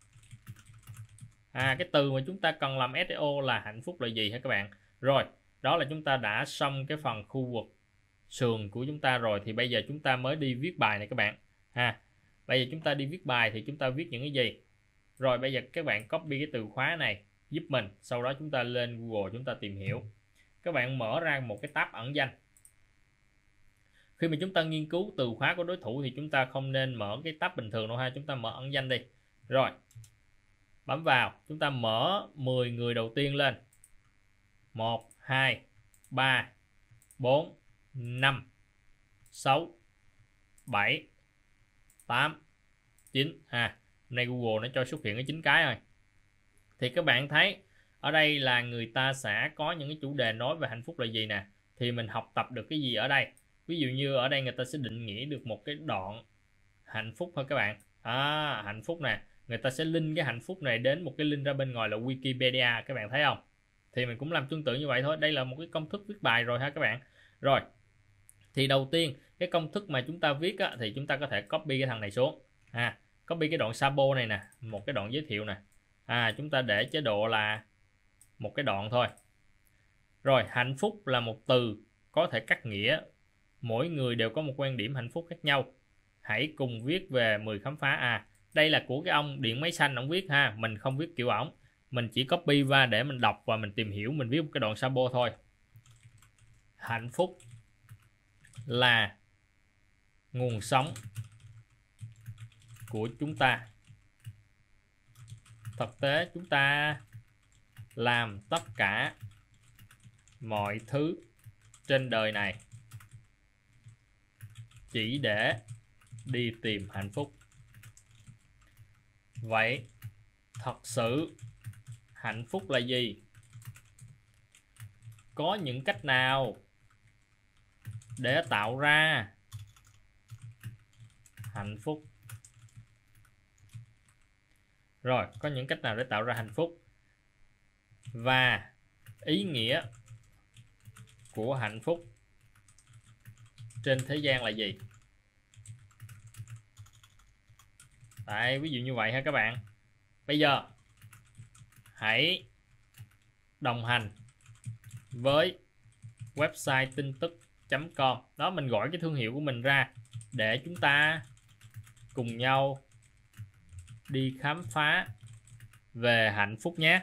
Cái từ mà chúng ta cần làm SEO là hạnh phúc là gì ha các bạn. Rồi đó là chúng ta đã xong cái phần khu vực sườn của chúng ta rồi, thì bây giờ chúng ta mới đi viết bài này các bạn ha. Bây giờ chúng ta đi viết bài thì chúng ta viết những cái gì. Rồi bây giờ các bạn copy cái từ khóa này giúp mình, sau đó chúng ta lên Google chúng ta tìm hiểu. Các bạn mở ra một cái tab ẩn danh. Khi mà chúng ta nghiên cứu từ khóa của đối thủ thì chúng ta không nên mở cái tab bình thường đâu ha, chúng ta mở ẩn danh đi. Rồi bấm vào, chúng ta mở 10 người đầu tiên lên. 1 2 3 4 5 6 7 8 9 hôm nay Google nó cho xuất hiện cái 9 cái rồi. Thì các bạn thấy ở đây là người ta sẽ có những cái chủ đề nói về hạnh phúc là gì nè, thì mình học tập được cái gì ở đây. Ví dụ như ở đây người ta sẽ định nghĩa được một cái đoạn hạnh phúc thôi các bạn. Hạnh phúc nè, người ta sẽ link cái hạnh phúc này đến một cái link ra bên ngoài là Wikipedia, các bạn thấy không. Thì mình cũng làm tương tự như vậy thôi, đây là một cái công thức viết bài rồi ha các bạn. Rồi thì đầu tiên cái công thức mà chúng ta viết á, thì chúng ta có thể copy cái thằng này xuống, copy cái đoạn sabo này nè, một cái đoạn giới thiệu nè, chúng ta để chế độ là một cái đoạn thôi. Rồi hạnh phúc là một từ có thể cắt nghĩa Mỗi người đều có một quan điểm hạnh phúc khác nhau. Hãy cùng viết về 10 khám phá. Đây là của cái ông Điện Máy Xanh ông viết ha, mình không viết kiểu ổng, mình chỉ copy qua để mình đọc và mình tìm hiểu, mình viết một cái đoạn sabo thôi. Hạnh phúc là nguồn sống của chúng ta. Thực tế chúng ta làm tất cả mọi thứ trên đời này chỉ để đi tìm hạnh phúc. Vậy thật sự hạnh phúc là gì? Có những cách nào để tạo ra hạnh phúc? Rồi, có những cách nào để tạo ra hạnh phúc? Và ý nghĩa của hạnh phúc trên thế gian là gì? Đấy, ví dụ như vậy ha các bạn. Bây giờ hãy đồng hành với website tin tức.com. Đó, mình gọi cái thương hiệu của mình ra để chúng ta cùng nhau đi khám phá về hạnh phúc nhé.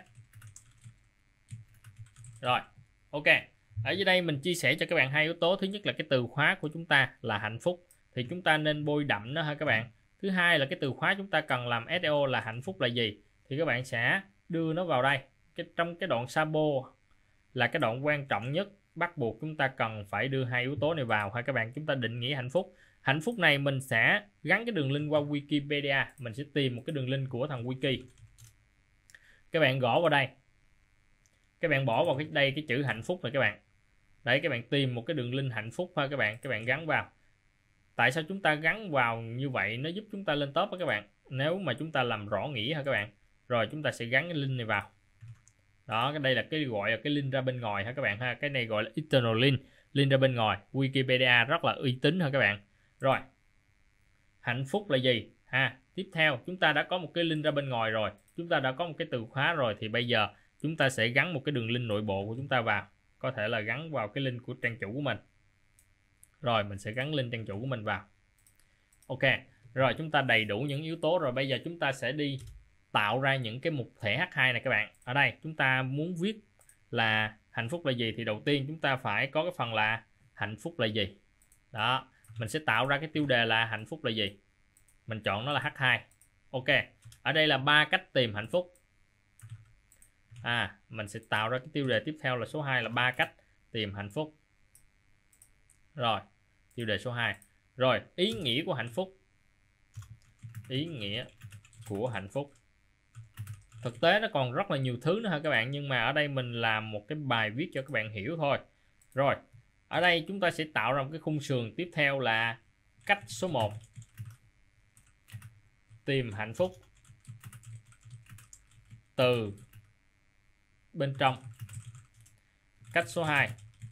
Rồi, ok. Ở dưới đây mình chia sẻ cho các bạn hai yếu tố. Thứ nhất là cái từ khóa của chúng ta là hạnh phúc, thì chúng ta nên bôi đậm nó ha các bạn. Thứ hai là cái từ khóa chúng ta cần làm SEO là hạnh phúc là gì, thì các bạn sẽ đưa nó vào đây. Trong cái đoạn sabo là cái đoạn quan trọng nhất, bắt buộc chúng ta cần phải đưa hai yếu tố này vào ha các bạn. Chúng ta định nghĩa hạnh phúc. Hạnh phúc này mình sẽ gắn cái đường link qua Wikipedia. Mình sẽ tìm một cái đường link của thằng Wiki. Các bạn gõ vào đây. Các bạn bỏ vào đây cái chữ hạnh phúc này các bạn. Đấy, các bạn tìm một cái đường link hạnh phúc ha các bạn. Các bạn gắn vào. Tại sao chúng ta gắn vào như vậy? Nó giúp chúng ta lên top đó các bạn. Nếu mà chúng ta làm rõ nghĩa ha các bạn. Rồi chúng ta sẽ gắn cái link này vào. Đó, cái đây là cái gọi là cái link ra bên ngoài ha các bạn ha. Cái này gọi là external link, link ra bên ngoài. Wikipedia rất là uy tín ha các bạn. Rồi, hạnh phúc là gì ha? Tiếp theo chúng ta đã có một cái link ra bên ngoài rồi, chúng ta đã có một cái từ khóa rồi, thì bây giờ chúng ta sẽ gắn một cái đường link nội bộ của chúng ta vào. Có thể là gắn vào cái link của trang chủ của mình. Rồi mình sẽ gắn link trang chủ của mình vào. Ok, rồi chúng ta đầy đủ những yếu tố rồi. Bây giờ chúng ta sẽ đi tạo ra những cái mục thẻ H2 này các bạn. Ở đây chúng ta muốn viết là hạnh phúc là gì, thì đầu tiên chúng ta phải có cái phần là hạnh phúc là gì. Đó, mình sẽ tạo ra cái tiêu đề là hạnh phúc là gì. Mình chọn nó là H2. Ok, ở đây là 3 cách tìm hạnh phúc. Mình sẽ tạo ra cái tiêu đề tiếp theo là số 2 là 3 cách tìm hạnh phúc. Rồi, tiêu đề số 2. Rồi, ý nghĩa của hạnh phúc. Ý nghĩa của hạnh phúc. Thực tế nó còn rất là nhiều thứ nữa ha các bạn, nhưng mà ở đây mình làm một cái bài viết cho các bạn hiểu thôi. Rồi, ở đây chúng ta sẽ tạo ra một cái khung sườn tiếp theo là cách số 1. Tìm hạnh phúc từ bên trong. Cách số 2.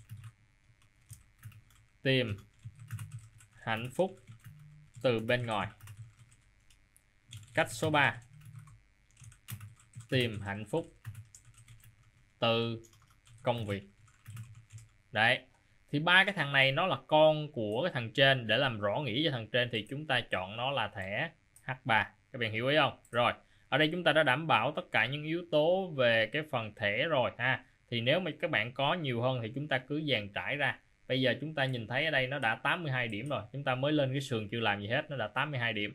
Tìm hạnh phúc từ bên ngoài. Cách số 3. Tìm hạnh phúc từ công việc. Đấy, thì ba cái thằng này nó là con của cái thằng trên. Để làm rõ nghĩa cho thằng trên thì chúng ta chọn nó là thẻ H3. Các bạn hiểu ý không? Rồi, ở đây chúng ta đã đảm bảo tất cả những yếu tố về cái phần thẻ rồi ha. Thì nếu mà các bạn có nhiều hơn thì chúng ta cứ dàn trải ra. Bây giờ chúng ta nhìn thấy ở đây nó đã 82 điểm rồi. Chúng ta mới lên cái sườn chưa làm gì hết, nó đã 82 điểm.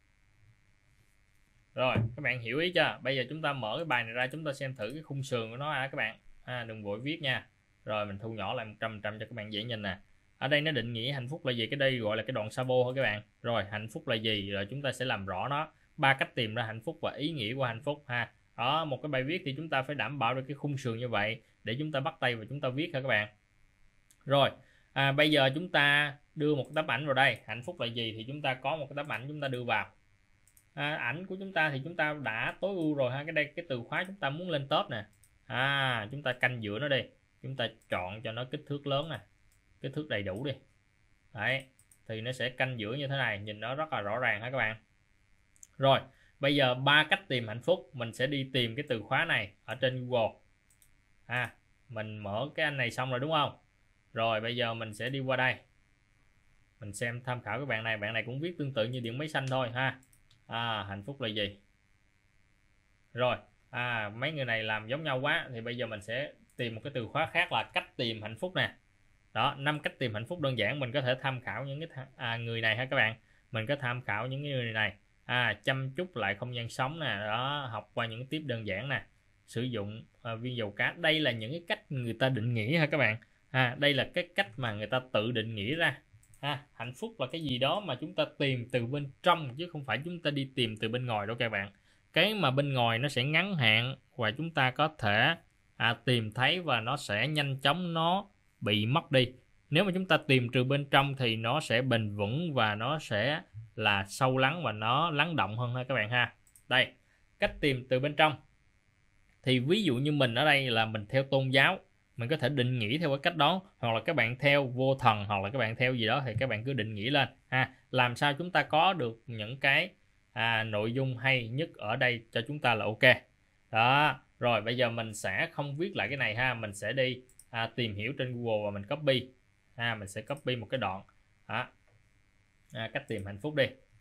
Rồi, các bạn hiểu ý chưa? Bây giờ chúng ta mở cái bài này ra, chúng ta xem thử cái khung sườn của nó các bạn. Đừng vội viết nha. Rồi mình thu nhỏ lại 100% cho các bạn dễ nhìn nè. Ở đây nó định nghĩa hạnh phúc là gì, cái đây gọi là cái đoạn sabo thôi các bạn. Rồi, hạnh phúc là gì, rồi chúng ta sẽ làm rõ nó. 3 cách tìm ra hạnh phúc và ý nghĩa của hạnh phúc ha. Đó, một cái bài viết thì chúng ta phải đảm bảo được cái khung sườn như vậy để chúng ta bắt tay và chúng ta viết ha các bạn. Rồi, bây giờ chúng ta đưa một tấm ảnh vào đây. Hạnh phúc là gì thì chúng ta có một cái tấm ảnh chúng ta đưa vào. Ảnh của chúng ta thì chúng ta đã tối ưu rồi ha. Cái đây cái từ khóa chúng ta muốn lên top nè. Chúng ta canh giữa nó đi. Chúng ta chọn cho nó kích thước lớn nè, kích thước đầy đủ đi. Đấy, thì nó sẽ canh giữa như thế này, nhìn nó rất là rõ ràng ha các bạn. Rồi, bây giờ 3 cách tìm hạnh phúc. Mình sẽ đi tìm cái từ khóa này ở trên Google. Mình mở cái anh này xong rồi đúng không? Rồi bây giờ mình sẽ đi qua đây. Mình xem tham khảo cái bạn này cũng viết tương tự như điện máy xanh thôi ha. Hạnh phúc là gì? Rồi, mấy người này làm giống nhau quá thì bây giờ mình sẽ tìm một cái từ khóa khác là cách tìm hạnh phúc nè. Đó, 5 cách tìm hạnh phúc đơn giản. Mình có thể tham khảo những cái người này ha các bạn. Mình có tham khảo những người này. Chăm chút lại không gian sống nè, đó, học qua những tiếp đơn giản nè, sử dụng viên dầu cá. Đây là những cái cách người ta định nghĩa ha các bạn. Đây là cái cách mà người ta tự định nghĩa ra. Hạnh phúc là cái gì đó mà chúng ta tìm từ bên trong chứ không phải chúng ta đi tìm từ bên ngoài đâu các bạn. Cái mà bên ngoài nó sẽ ngắn hạn và chúng ta có thể tìm thấy và nó sẽ nhanh chóng nó bị mất đi. Nếu mà chúng ta tìm từ bên trong thì nó sẽ bền vững và nó sẽ là sâu lắng và nó lắng động hơn ha các bạn ha. Đây, cách tìm từ bên trong. Thì ví dụ như mình ở đây là mình theo tôn giáo, mình có thể định nghĩa theo cái cách đó, hoặc là các bạn theo vô thần, hoặc là các bạn theo gì đó thì các bạn cứ định nghĩa lên làm sao chúng ta có được những cái nội dung hay nhất ở đây cho chúng ta là ok. Đó, rồi bây giờ mình sẽ không viết lại cái này ha, mình sẽ đi tìm hiểu trên Google và mình copy. Mình sẽ copy một cái đoạn cách tìm hạnh phúc đi.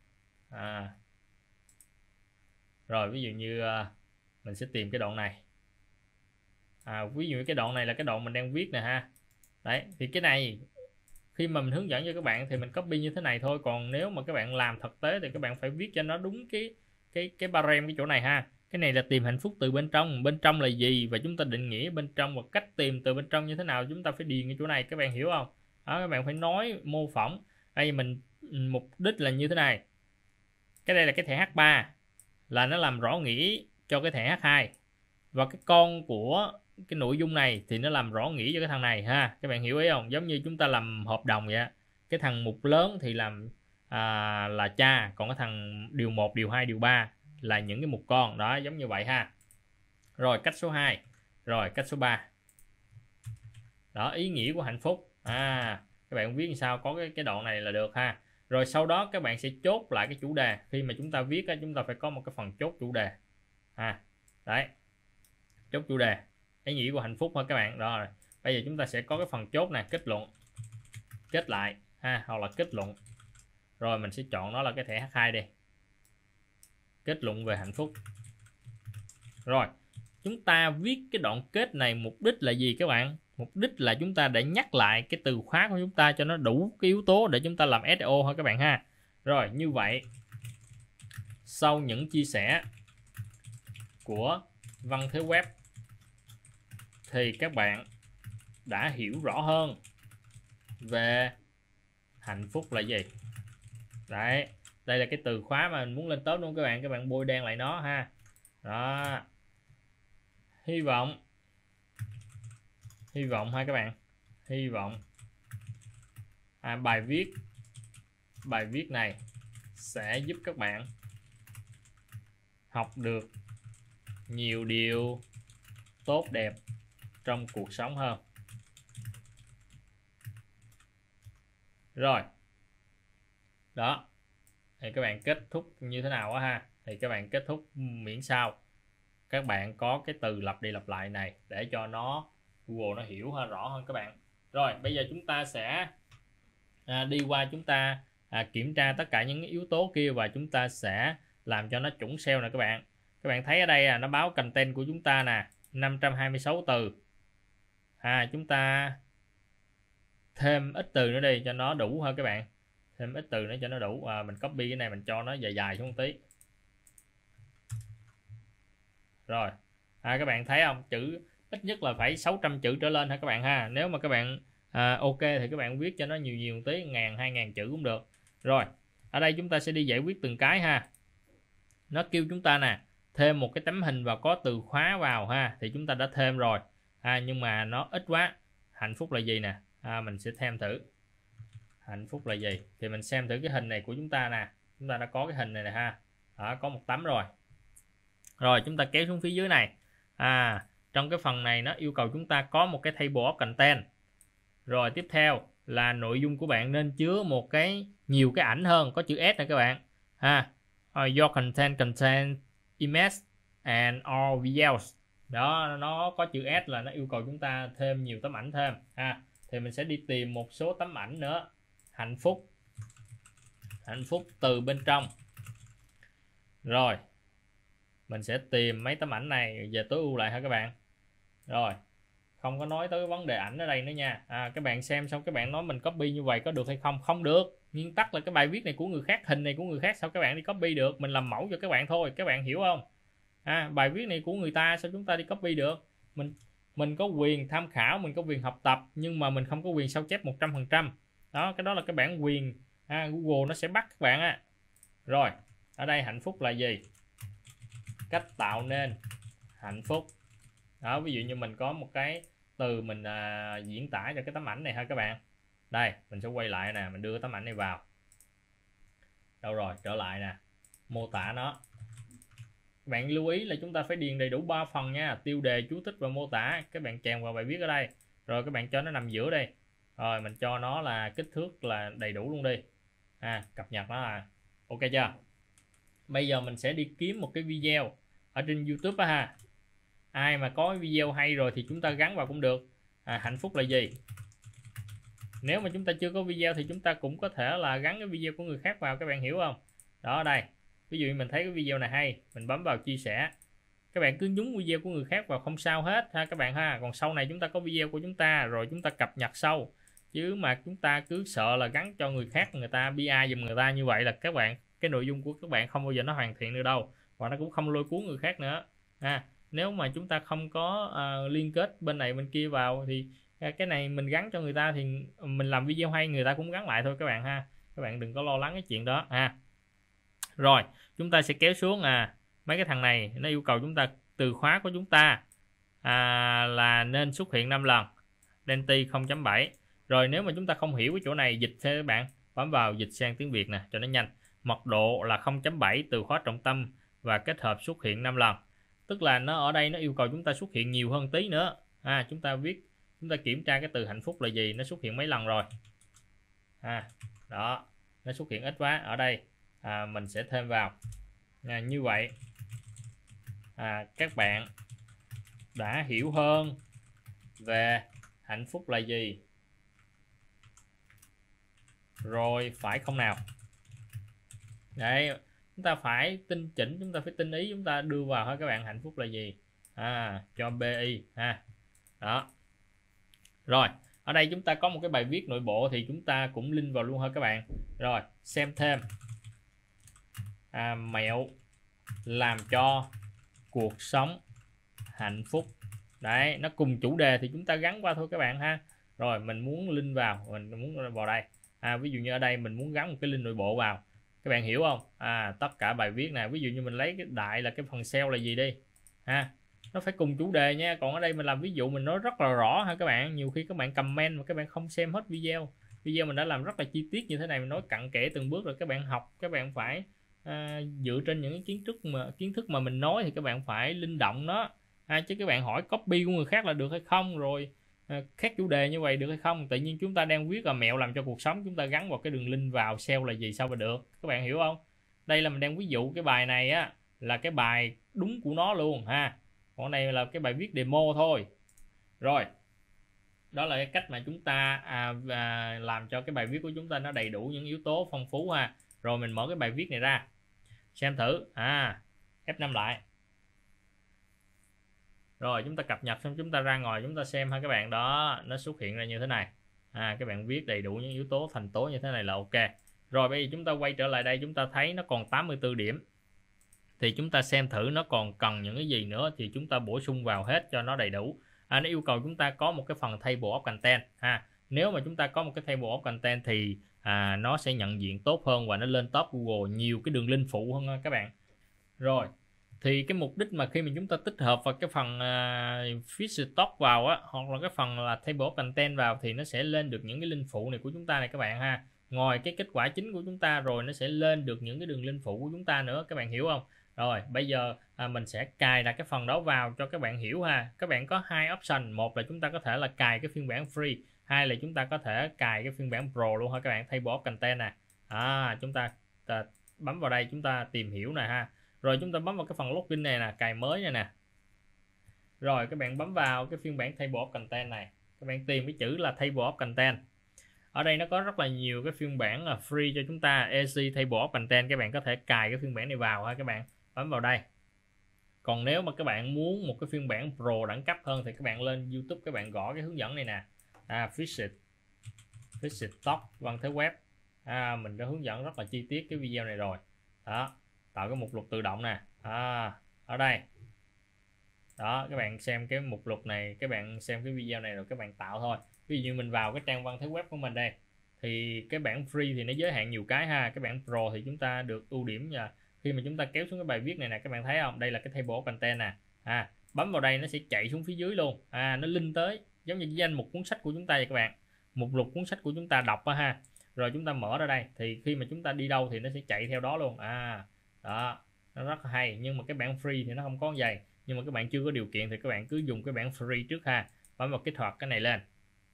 Rồi ví dụ như mình sẽ tìm cái đoạn này. Ví dụ cái đoạn này là cái đoạn mình đang viết nè ha. Đấy, thì cái này khi mà mình hướng dẫn cho các bạn thì mình copy như thế này thôi, còn nếu mà các bạn làm thực tế thì các bạn phải viết cho nó đúng cái barem cái chỗ này ha. Cái này là tìm hạnh phúc từ bên trong là gì và chúng ta định nghĩa bên trong và cách tìm từ bên trong như thế nào, chúng ta phải điền cái chỗ này, các bạn hiểu không? Các bạn phải nói mô phỏng. Đây mình mục đích là như thế này. Cái đây là cái thẻ H3 là nó làm rõ nghĩa cho cái thẻ H2, và cái con của cái nội dung này thì nó làm rõ nghĩa cho cái thằng này ha. Các bạn hiểu ý không? Giống như chúng ta làm hợp đồng vậy. Cái thằng mục lớn thì làm là cha, còn cái thằng điều 1, điều 2, điều 3 là những cái mục con đó, giống như vậy ha. Rồi cách số 2, rồi cách số 3. Đó, ý nghĩa của hạnh phúc. Các bạn viết sao có cái đoạn này là được ha. Rồi sau đó các bạn sẽ chốt lại cái chủ đề. Khi mà chúng ta viết chúng ta phải có một cái phần chốt chủ đề. Đấy, chốt chủ đề, ý nghĩa của hạnh phúc thôi các bạn. Rồi bây giờ chúng ta sẽ có cái phần chốt này, kết luận, kết lại hoặc là kết luận. Rồi mình sẽ chọn nó là cái thẻ H2 đi, kết luận về hạnh phúc. Rồi chúng ta viết cái đoạn kết này mục đích là gì các bạn? Mục đích là chúng ta để nhắc lại cái từ khóa của chúng ta cho nó đủ cái yếu tố để chúng ta làm SEO thôi các bạn ha. Rồi như vậy, sau những chia sẻ của Văn Thế Web thì các bạn đã hiểu rõ hơn về hạnh phúc là gì. Đấy, đây là cái từ khóa mà mình muốn lên top luôn các bạn. Các bạn bôi đen lại nó ha. Đó, hy vọng ha các bạn, hy vọng bài viết này sẽ giúp các bạn học được nhiều điều tốt đẹp trong cuộc sống hơn. Rồi đó, thì các bạn kết thúc như thế nào á ha. Thì các bạn kết thúc miễn sao các bạn có cái từ lặp đi lặp lại này để cho nó Google nó hiểu rõ hơn các bạn. Rồi bây giờ chúng ta sẽ đi qua chúng ta kiểm tra tất cả những yếu tố kia và chúng ta sẽ làm cho nó chuẩn SEO nè các bạn. Các bạn thấy ở đây nó báo content của chúng ta nè 526 từ. Chúng ta thêm ít từ nữa đi cho nó đủ hơn các bạn. Thêm ít từ nữa cho nó đủ. Mình copy cái này mình cho nó dài dài xuống một tí. Rồi các bạn thấy không, chữ ít nhất là phải 600 chữ trở lên ha các bạn ha. Nếu mà các bạn ok thì các bạn viết cho nó nhiều một tí, 1000-2000 chữ cũng được. Rồi ở đây chúng ta sẽ đi giải quyết từng cái ha. Nó kêu chúng ta nè thêm một cái tấm hình và có từ khóa vào ha, thì chúng ta đã thêm rồi nhưng mà nó ít quá. Hạnh phúc là gì nè, mình sẽ thêm thử hạnh phúc là gì. Thì mình xem thử cái hình này của chúng ta nè. Chúng ta đã có cái hình này nè ha. Có một tấm rồi. Rồi chúng ta kéo xuống phía dưới này. Trong cái phần này nó yêu cầu chúng ta có một cái table of content. Rồi tiếp theo là nội dung của bạn nên chứa nhiều cái ảnh hơn, có chữ S nè các bạn. Your content contain image and all videos. Đó, nó có chữ S là nó yêu cầu chúng ta thêm nhiều tấm ảnh thêm. Thì mình sẽ đi tìm một số tấm ảnh nữa. Hạnh phúc hạnh phúc từ bên trong. Rồi mình sẽ tìm mấy tấm ảnh này về tối ưu lại ha các bạn. Rồi không có nói tới cái vấn đề ảnh ở đây nữa nha. Các bạn xem xong các bạn nói mình copy như vậy có được hay không? Không được. Nguyên tắc là cái bài viết này của người khác, hình này của người khác, sao các bạn đi copy được? Mình làm mẫu cho các bạn thôi, các bạn hiểu không? Bài viết này của người ta sao chúng ta đi copy được? Mình có quyền tham khảo, mình có quyền học tập, nhưng mà mình không có quyền sao chép 100%. Đó, cái đó là cái bản quyền. Google nó sẽ bắt các bạn. Rồi ở đây hạnh phúc là gì? Cách tạo nên hạnh phúc. Đó, ví dụ như mình có một cái từ mình diễn tả cho cái tấm ảnh này ha các bạn. Đây mình sẽ quay lại nè, mình đưa tấm ảnh này vào. Đâu rồi, trở lại nè, mô tả nó. Các bạn lưu ý là chúng ta phải điền đầy đủ 3 phần nha: tiêu đề, chú thích và mô tả. Các bạn chèn vào bài viết ở đây, rồi các bạn cho nó nằm giữa đây, rồi mình cho nó là kích thước là đầy đủ luôn đi. Cập nhật nó là ok chưa? Bây giờ mình sẽ đi kiếm một cái video ở trên YouTube ha. Ai mà có video hay rồi thì chúng ta gắn vào cũng được. Hạnh phúc là gì? Nếu mà chúng ta chưa có video thì chúng ta cũng có thể là gắn cái video của người khác vào, các bạn hiểu không? Đó, đây ví dụ mình thấy cái video này hay, mình bấm vào chia sẻ, các bạn cứ nhúng video của người khác vào không sao hết ha các bạn ha. Còn sau này chúng ta có video của chúng ta rồi chúng ta cập nhật sau, chứ mà chúng ta cứ sợ là gắn cho người khác, người ta PR giùm người ta như vậy là các bạn, cái nội dung của các bạn không bao giờ nó hoàn thiện được đâu, và nó cũng không lôi cuốn người khác nữa. Nếu mà chúng ta không có liên kết bên này bên kia vào thì cái này mình gắn cho người ta thì mình làm video hay người ta cũng gắn lại thôi các bạn ha. Các bạn đừng có lo lắng cái chuyện đó Rồi chúng ta sẽ kéo xuống mấy cái thằng này nó yêu cầu chúng ta từ khóa của chúng ta là nên xuất hiện 5 lần, Denti 0.7. Rồi nếu mà chúng ta không hiểu cái chỗ này, dịch cho các bạn bấm vào dịch sang tiếng Việt nè cho nó nhanh. Mật độ là 0.7, từ khóa trọng tâm và kết hợp xuất hiện 5 lần. Tức là nó ở đây nó yêu cầu chúng ta xuất hiện nhiều hơn tí nữa. Chúng ta kiểm tra cái từ hạnh phúc là gì, nó xuất hiện mấy lần rồi. Đó, nó xuất hiện ít quá. Ở đây mình sẽ thêm vào như vậy. Các bạn đã hiểu hơn về hạnh phúc là gì rồi phải không nào? Đấy, chúng ta phải tinh chỉnh, chúng ta phải tinh ý, chúng ta đưa vào thôi các bạn, hạnh phúc là gì cho BI đó. Rồi ở đây chúng ta có một cái bài viết nội bộ thì chúng ta cũng link vào luôn ha các bạn. Rồi xem thêm mẹo làm cho cuộc sống hạnh phúc. Đấy, nó cùng chủ đề thì chúng ta gắn qua thôi các bạn ha. Rồi mình muốn link vào, mình muốn vào đây ví dụ như ở đây mình muốn gắn một cái link nội bộ vào, các bạn hiểu không? Tất cả bài viết này, ví dụ như mình lấy cái đại là cái phần SEO là gì đi nó phải cùng chủ đề nha. Còn ở đây mình làm ví dụ mình nói rất là rõ ha các bạn. Nhiều khi các bạn comment mà các bạn không xem hết video mình đã làm rất là chi tiết như thế này, mình nói cặn kẽ từng bước rồi. Các bạn học, các bạn phải dựa trên những cái kiến thức mà mình nói thì các bạn phải linh động nó chứ các bạn hỏi copy của người khác là được hay không, rồi khác chủ đề như vậy được hay không. Tự nhiên chúng ta đang viết là mẹo làm cho cuộc sống, chúng ta gắn vào cái đường link vào SEO là gì, sao mà được, các bạn hiểu không? Đây là mình đang ví dụ cái bài này là cái bài đúng của nó luôn ha. Còn này là cái bài viết demo thôi. Rồi đó là cái cách mà chúng ta làm cho cái bài viết của chúng ta nó đầy đủ những yếu tố phong phú ha. Rồi mình mở cái bài viết này ra xem thử F5 lại. Rồi chúng ta cập nhật xong chúng ta ra ngoài chúng ta xem ha các bạn. Đó, nó xuất hiện ra như thế này. Các bạn viết đầy đủ những yếu tố thành tố như thế này là ok. Rồi bây giờ chúng ta quay trở lại đây, chúng ta thấy nó còn 84 điểm. Thì chúng ta xem thử nó còn cần những cái gì nữa thì chúng ta bổ sung vào hết cho nó đầy đủ. Nó yêu cầu chúng ta có một cái phần table of content Nếu mà chúng ta có một cái table of content thì nó sẽ nhận diện tốt hơn và nó lên top Google nhiều cái đường link phụ hơn các bạn. Rồi thì cái mục đích mà khi mà chúng ta tích hợp vào cái phần feedstock vào hoặc là cái phần là table of content vào thì nó sẽ lên được những cái link phụ này của chúng ta này các bạn ha. Ngoài cái kết quả chính của chúng ta rồi nó sẽ lên được những cái đường link phụ của chúng ta nữa, các bạn hiểu không? Rồi bây giờ mình sẽ cài đặt cái phần đó vào cho các bạn hiểu ha. Các bạn có hai option, một là chúng ta có thể là cài cái phiên bản free, hai là chúng ta có thể cài cái phiên bản pro luôn ha các bạn. Table of content nè, chúng ta bấm vào đây, chúng ta tìm hiểu nè ha. Rồi chúng ta bấm vào cái phần login này nè, cài mới này nè. Rồi các bạn bấm vào cái phiên bản table of content này, các bạn tìm cái chữ là table of content. Ở đây nó có rất là nhiều cái phiên bản là free cho chúng ta, AC Table of Content. Các bạn có thể cài cái phiên bản này vào ha, các bạn bấm vào đây. Còn nếu mà các bạn muốn một cái phiên bản Pro đẳng cấp hơn thì các bạn lên YouTube, các bạn gõ cái hướng dẫn này nè, Visit Top Văn Thế Web. Mình đã hướng dẫn rất là chi tiết cái video này rồi đó. Tạo cái mục lục tự động nè, ở đây đó, các bạn xem cái mục lục này, các bạn xem cái video này rồi các bạn tạo thôi. Ví dụ như mình vào cái trang Văn Thế Web của mình đây, thì cái bản free thì nó giới hạn nhiều cái ha. Cái bản Pro thì chúng ta được ưu điểm là khi mà chúng ta kéo xuống cái bài viết này nè, các bạn thấy không, đây là cái table of content nè, bấm vào đây nó sẽ chạy xuống phía dưới luôn, nó link tới giống như cái danh mục cuốn sách của chúng ta vậy các bạn, mục lục cuốn sách của chúng ta đọc ha. Rồi chúng ta mở ra đây thì khi mà chúng ta đi đâu thì nó sẽ chạy theo đó luôn, đó, nó rất là hay. Nhưng mà cái bản free thì nó không có vậy, nhưng mà các bạn chưa có điều kiện thì các bạn cứ dùng cái bản free trước ha, bấm vào kích hoạt cái này lên.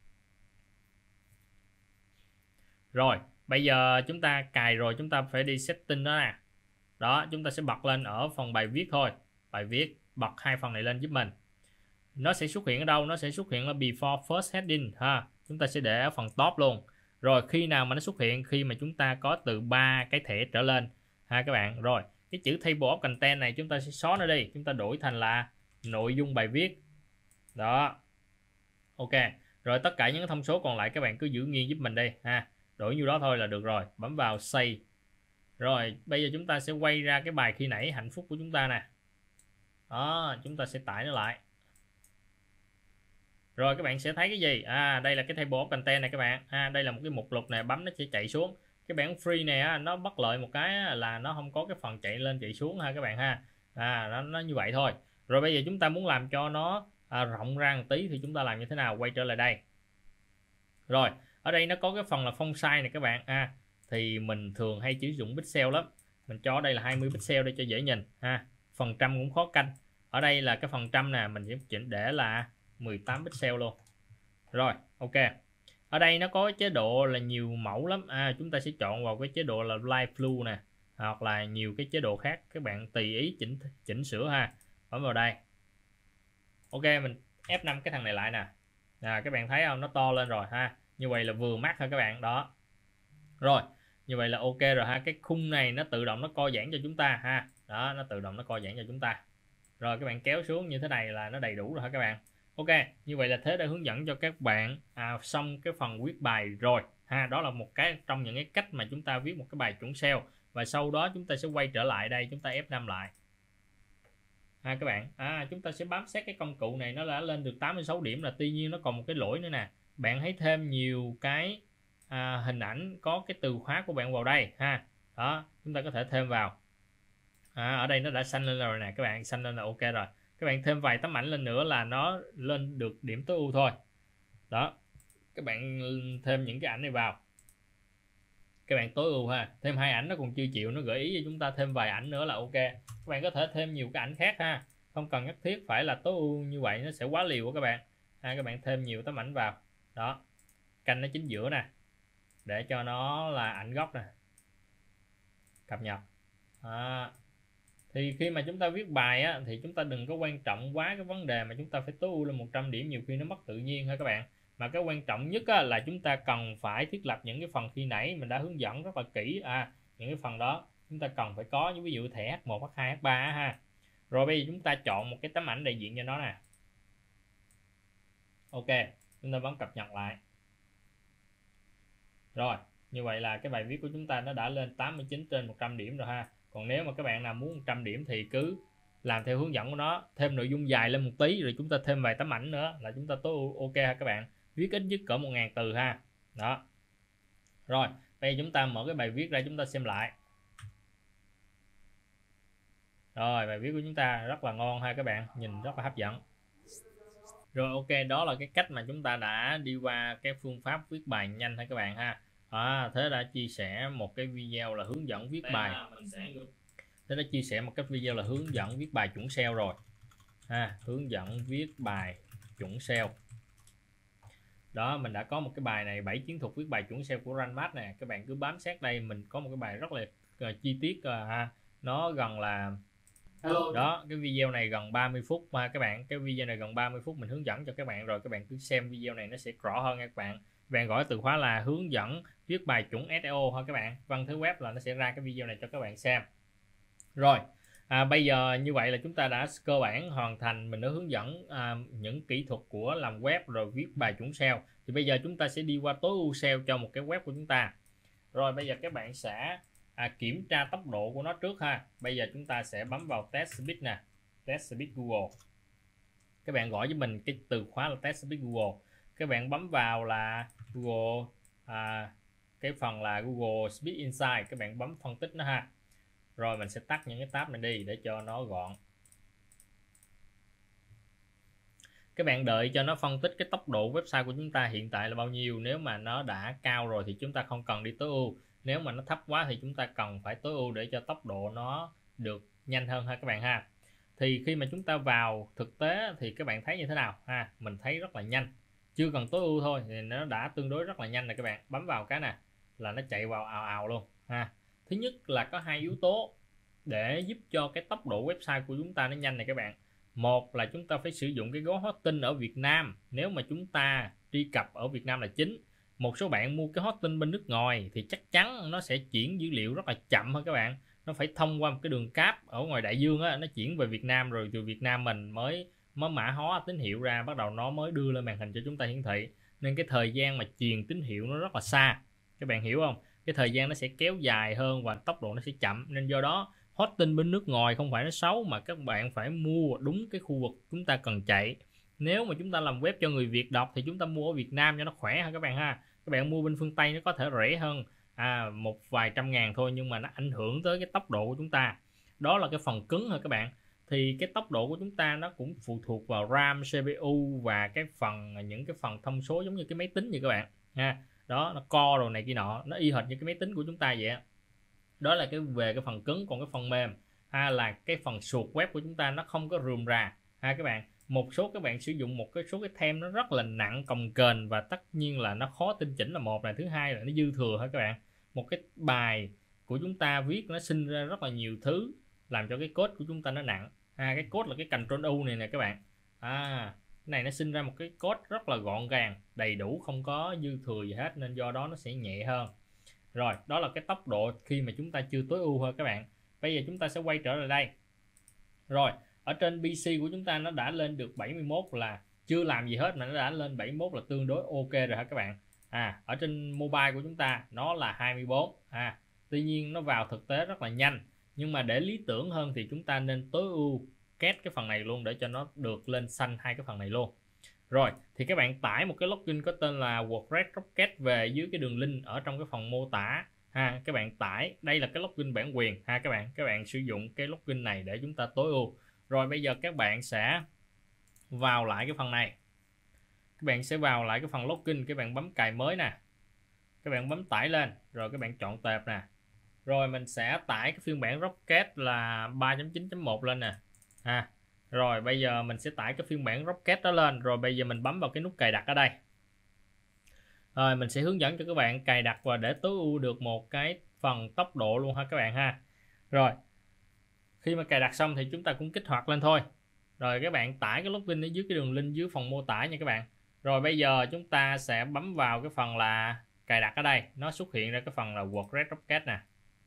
Rồi bây giờ chúng ta cài rồi, chúng ta phải đi setting đó nè, đó chúng ta sẽ bật lên ở phần bài viết thôi, bài viết, bật hai phần này lên giúp mình. Nó sẽ xuất hiện ở đâu? Nó sẽ xuất hiện là before first heading ha, chúng ta sẽ để ở phần top luôn. Rồi khi nào mà nó xuất hiện? Khi mà chúng ta có từ 3 cái thẻ trở lên ha các bạn. Rồi cái chữ table of content này chúng ta sẽ xóa nó đi, chúng ta đổi thành là nội dung bài viết đó. Ok, rồi tất cả những thông số còn lại các bạn cứ giữ nguyên giúp mình đây ha, đổi nhiêu đó thôi là được rồi, bấm vào save. Rồi bây giờ chúng ta sẽ quay ra cái bài khi nãy hạnh phúc của chúng ta nè, đó chúng ta sẽ tải nó lại. Rồi các bạn sẽ thấy cái gì? Đây là cái table of content này các bạn, đây là một cái mục lục này, bấm nó sẽ chạy xuống. Cái bản free này nó bất lợi một cái là nó không có cái phần chạy lên chạy xuống ha các bạn ha, nó như vậy thôi. Rồi bây giờ chúng ta muốn làm cho nó rộng ra một tí thì chúng ta làm như thế nào? Quay trở lại đây. Rồi ở đây nó có cái phần là font size này các bạn, thì mình thường hay sử dụng pixel lắm, mình cho đây là 20 pixel để cho dễ nhìn ha. Phần trăm cũng khó canh, ở đây là cái phần trăm nè, mình sẽ chỉnh để là 18 pixel luôn. Rồi ok, ở đây nó có chế độ là nhiều mẫu lắm, chúng ta sẽ chọn vào cái chế độ là light blue nè, hoặc là nhiều cái chế độ khác, các bạn tùy ý chỉnh sửa ha. Bấm vào đây. Ok, mình F5 cái thằng này lại nè, các bạn thấy không, nó to lên rồi ha, như vậy là vừa mắt thôi các bạn đó. Rồi như vậy là ok rồi ha, cái khung này nó tự động nó co giãn cho chúng ta ha, đó nó tự động nó co giãn cho chúng ta. Rồi các bạn kéo xuống như thế này là nó đầy đủ rồi ha các bạn. Ok, như vậy là Thế đã hướng dẫn cho các bạn xong cái phần viết bài rồi ha. Đó là một cái trong những cái cách mà chúng ta viết một cái bài chuẩn SEO. Và sau đó chúng ta sẽ quay trở lại đây, chúng ta F5 lại các bạn. Chúng ta sẽ bám sát cái công cụ này, nó đã lên được 86 điểm là. Tuy nhiên nó còn một cái lỗi nữa nè, bạn hãy thêm nhiều cái hình ảnh có cái từ khóa của bạn vào đây ha. Đó chúng ta có thể thêm vào, ở đây nó đã xanh lên rồi nè các bạn, xanh lên là ok rồi. Các bạn thêm vài tấm ảnh lên nữa là nó lên được điểm tối ưu thôi. Đó các bạn thêm những cái ảnh này vào, các bạn tối ưu ha. Thêm 2 ảnh nó còn chưa chịu, nó gợi ý cho chúng ta thêm vài ảnh nữa là ok. Các bạn có thể thêm nhiều cái ảnh khác ha, không cần nhất thiết phải là tối ưu như vậy, nó sẽ quá liều của các bạn. Các bạn thêm nhiều tấm ảnh vào, đó canh nó chính giữa nè, để cho nó là ảnh gốc nè, cập nhật. Thì khi mà chúng ta viết bài thì chúng ta đừng có quan trọng quá cái vấn đề mà chúng ta phải tối ưu lên 100 điểm, nhiều khi nó mất tự nhiên ha các bạn. Mà cái quan trọng nhất là chúng ta cần phải thiết lập những cái phần khi nãy mình đã hướng dẫn rất là kỹ, những cái phần đó chúng ta cần phải có, như ví dụ thẻ H1, H2, H3 ha. Rồi bây giờ chúng ta chọn một cái tấm ảnh đại diện cho nó nè. Ok, chúng ta bấm cập nhật lại. Rồi như vậy là cái bài viết của chúng ta nó đã lên 89 trên 100 điểm rồi ha. Còn nếu mà các bạn nào muốn 100 điểm thì cứ làm theo hướng dẫn của nó, thêm nội dung dài lên một tí, rồi chúng ta thêm vài tấm ảnh nữa là chúng ta tối ok ha các bạn. Viết ít nhất cỡ 1000 từ ha. Đó. Rồi bây giờ chúng ta mở cái bài viết ra, chúng ta xem lại. Rồi bài viết của chúng ta rất là ngon ha các bạn, nhìn rất là hấp dẫn. Rồi ok, đó là cái cách mà chúng ta đã đi qua cái phương pháp viết bài nhanh ha các bạn ha. Thế đã chia sẻ một cái video là hướng dẫn viết bài. Thế đã chia sẻ một cái video là hướng dẫn viết bài chuẩn SEO rồi hướng dẫn viết bài chuẩn SEO. Đó, mình đã có một cái bài này 7 chiến thuật viết bài chuẩn SEO của Ranmat nè, các bạn cứ bám sát đây, mình có một cái bài rất là chi tiết nó gần là đó, cái video này gần 30 phút các bạn, cái video này gần 30 phút mình hướng dẫn cho các bạn rồi, các bạn cứ xem video này nó sẽ rõ hơn nha các bạn. bạn gõ từ khóa là hướng dẫn viết bài chuẩn SEO thôi các bạn, Văn Thế Web là nó sẽ ra cái video này cho các bạn xem. Rồi bây giờ như vậy là chúng ta đã cơ bản hoàn thành, mình đã hướng dẫn những kỹ thuật của làm web rồi viết bài chuẩn SEO. Thì bây giờ chúng ta sẽ đi qua tối ưu SEO cho một cái web của chúng ta. Rồi bây giờ các bạn sẽ kiểm tra tốc độ của nó trước ha. Bây giờ chúng ta sẽ bấm vào Test Speed nè, Test Speed Google. Các bạn gõ với mình cái từ khóa là Test Speed Google. Các bạn bấm vào là Google, cái phần là Google Speed Insight, các bạn bấm phân tích nó ha. Rồi mình sẽ tắt những cái tab này đi để cho nó gọn. Các bạn đợi cho nó phân tích cái tốc độ website của chúng ta hiện tại là bao nhiêu. Nếu mà nó đã cao rồi thì chúng ta không cần đi tối ưu. Nếu mà nó thấp quá thì chúng ta cần phải tối ưu để cho tốc độ nó được nhanh hơn ha các bạn ha. Thì khi mà chúng ta vào thực tế thì các bạn thấy như thế nào ha? Mình thấy rất là nhanh. Chưa cần tối ưu thôi thì nó đã tương đối rất là nhanh rồi các bạn. Bấm vào cái nè là nó chạy vào ào ào luôn ha. Thứ nhất là có hai yếu tố để giúp cho cái tốc độ website của chúng ta nó nhanh này các bạn. Một là chúng ta phải sử dụng cái gói hosting ở Việt Nam. Nếu mà chúng ta truy cập ở Việt Nam là chính. Một số bạn mua cái hosting bên nước ngoài thì chắc chắn nó sẽ chuyển dữ liệu rất là chậm thôi các bạn. Nó phải thông qua một cái đường cáp ở ngoài đại dương á, nó chuyển về Việt Nam rồi từ Việt Nam mình mới mã hóa tín hiệu ra, bắt đầu nó mới đưa lên màn hình cho chúng ta hiển thị. Nên cái thời gian mà truyền tín hiệu nó rất là xa. Các bạn hiểu không? Cái thời gian nó sẽ kéo dài hơn và tốc độ nó sẽ chậm. Nên do đó hosting bên nước ngoài không phải nó xấu, mà các bạn phải mua đúng cái khu vực chúng ta cần chạy. Nếu mà chúng ta làm web cho người Việt đọc thì chúng ta mua ở Việt Nam cho nó khỏe ha các bạn ha. Các bạn mua bên phương Tây nó có thể rẻ hơn một vài trăm ngàn thôi, nhưng mà nó ảnh hưởng tới cái tốc độ của chúng ta. Đó là cái phần cứng thôi các bạn. Thì cái tốc độ của chúng ta nó cũng phụ thuộc vào RAM, CPU và những cái phần thông số giống như cái máy tính như các bạn ha. Đó, nó core rồi này kia nọ, nó y hệt như cái máy tính của chúng ta vậy á. Đó là về cái phần cứng. Còn cái phần mềm là cái phần suột web của chúng ta nó không có rườm rà các bạn. Một số các bạn sử dụng một số cái theme nó rất là nặng cồng kềnh và tất nhiên là nó khó tinh chỉnh là một này, thứ hai là nó dư thừa các bạn. Một cái bài của chúng ta viết nó sinh ra rất là nhiều thứ làm cho cái code của chúng ta nó nặng. Cái code là cái Ctrl U này nè các bạn. Cái này nó sinh ra một cái code rất là gọn gàng, đầy đủ, không có dư thừa gì hết, nên do đó nó sẽ nhẹ hơn. Rồi, đó là cái tốc độ khi mà chúng ta chưa tối ưu thôi các bạn. Bây giờ chúng ta sẽ quay trở lại đây. Rồi, ở trên PC của chúng ta nó đã lên được 71 là chưa làm gì hết mà nó đã lên 71 là tương đối ok rồi hả các bạn. Ở trên mobile của chúng ta nó là 24. Tuy nhiên nó vào thực tế rất là nhanh. Nhưng mà để lý tưởng hơn thì chúng ta nên tối ưu kết cái phần này luôn để cho nó được lên xanh hai cái phần này luôn. Rồi, thì các bạn tải một cái login có tên là WordPress Rocket về dưới cái đường link ở trong cái phần mô tả. Các bạn tải, đây là cái login bản quyền các bạn. Các bạn sử dụng cái login này để chúng ta tối ưu. Rồi bây giờ các bạn sẽ vào lại cái phần này. Các bạn sẽ vào lại cái phần login, các bạn bấm cài mới nè. Các bạn bấm tải lên, rồi các bạn chọn tệp nè. Rồi mình sẽ tải cái phiên bản Rocket là 3.9.1 lên nè. Rồi bây giờ mình sẽ tải cái phiên bản Rocket đó lên. Rồi bây giờ mình bấm vào cái nút cài đặt ở đây. Rồi mình sẽ hướng dẫn cho các bạn cài đặt và để tối ưu được một cái phần tốc độ luôn ha các bạn ha. Rồi khi mà cài đặt xong thì chúng ta cũng kích hoạt lên thôi. Rồi các bạn tải cái login ở dưới cái đường link dưới phần mô tả nha các bạn. Rồi bây giờ chúng ta sẽ bấm vào cái phần là cài đặt ở đây. Nó xuất hiện ra cái phần là WordPress Rocket nè.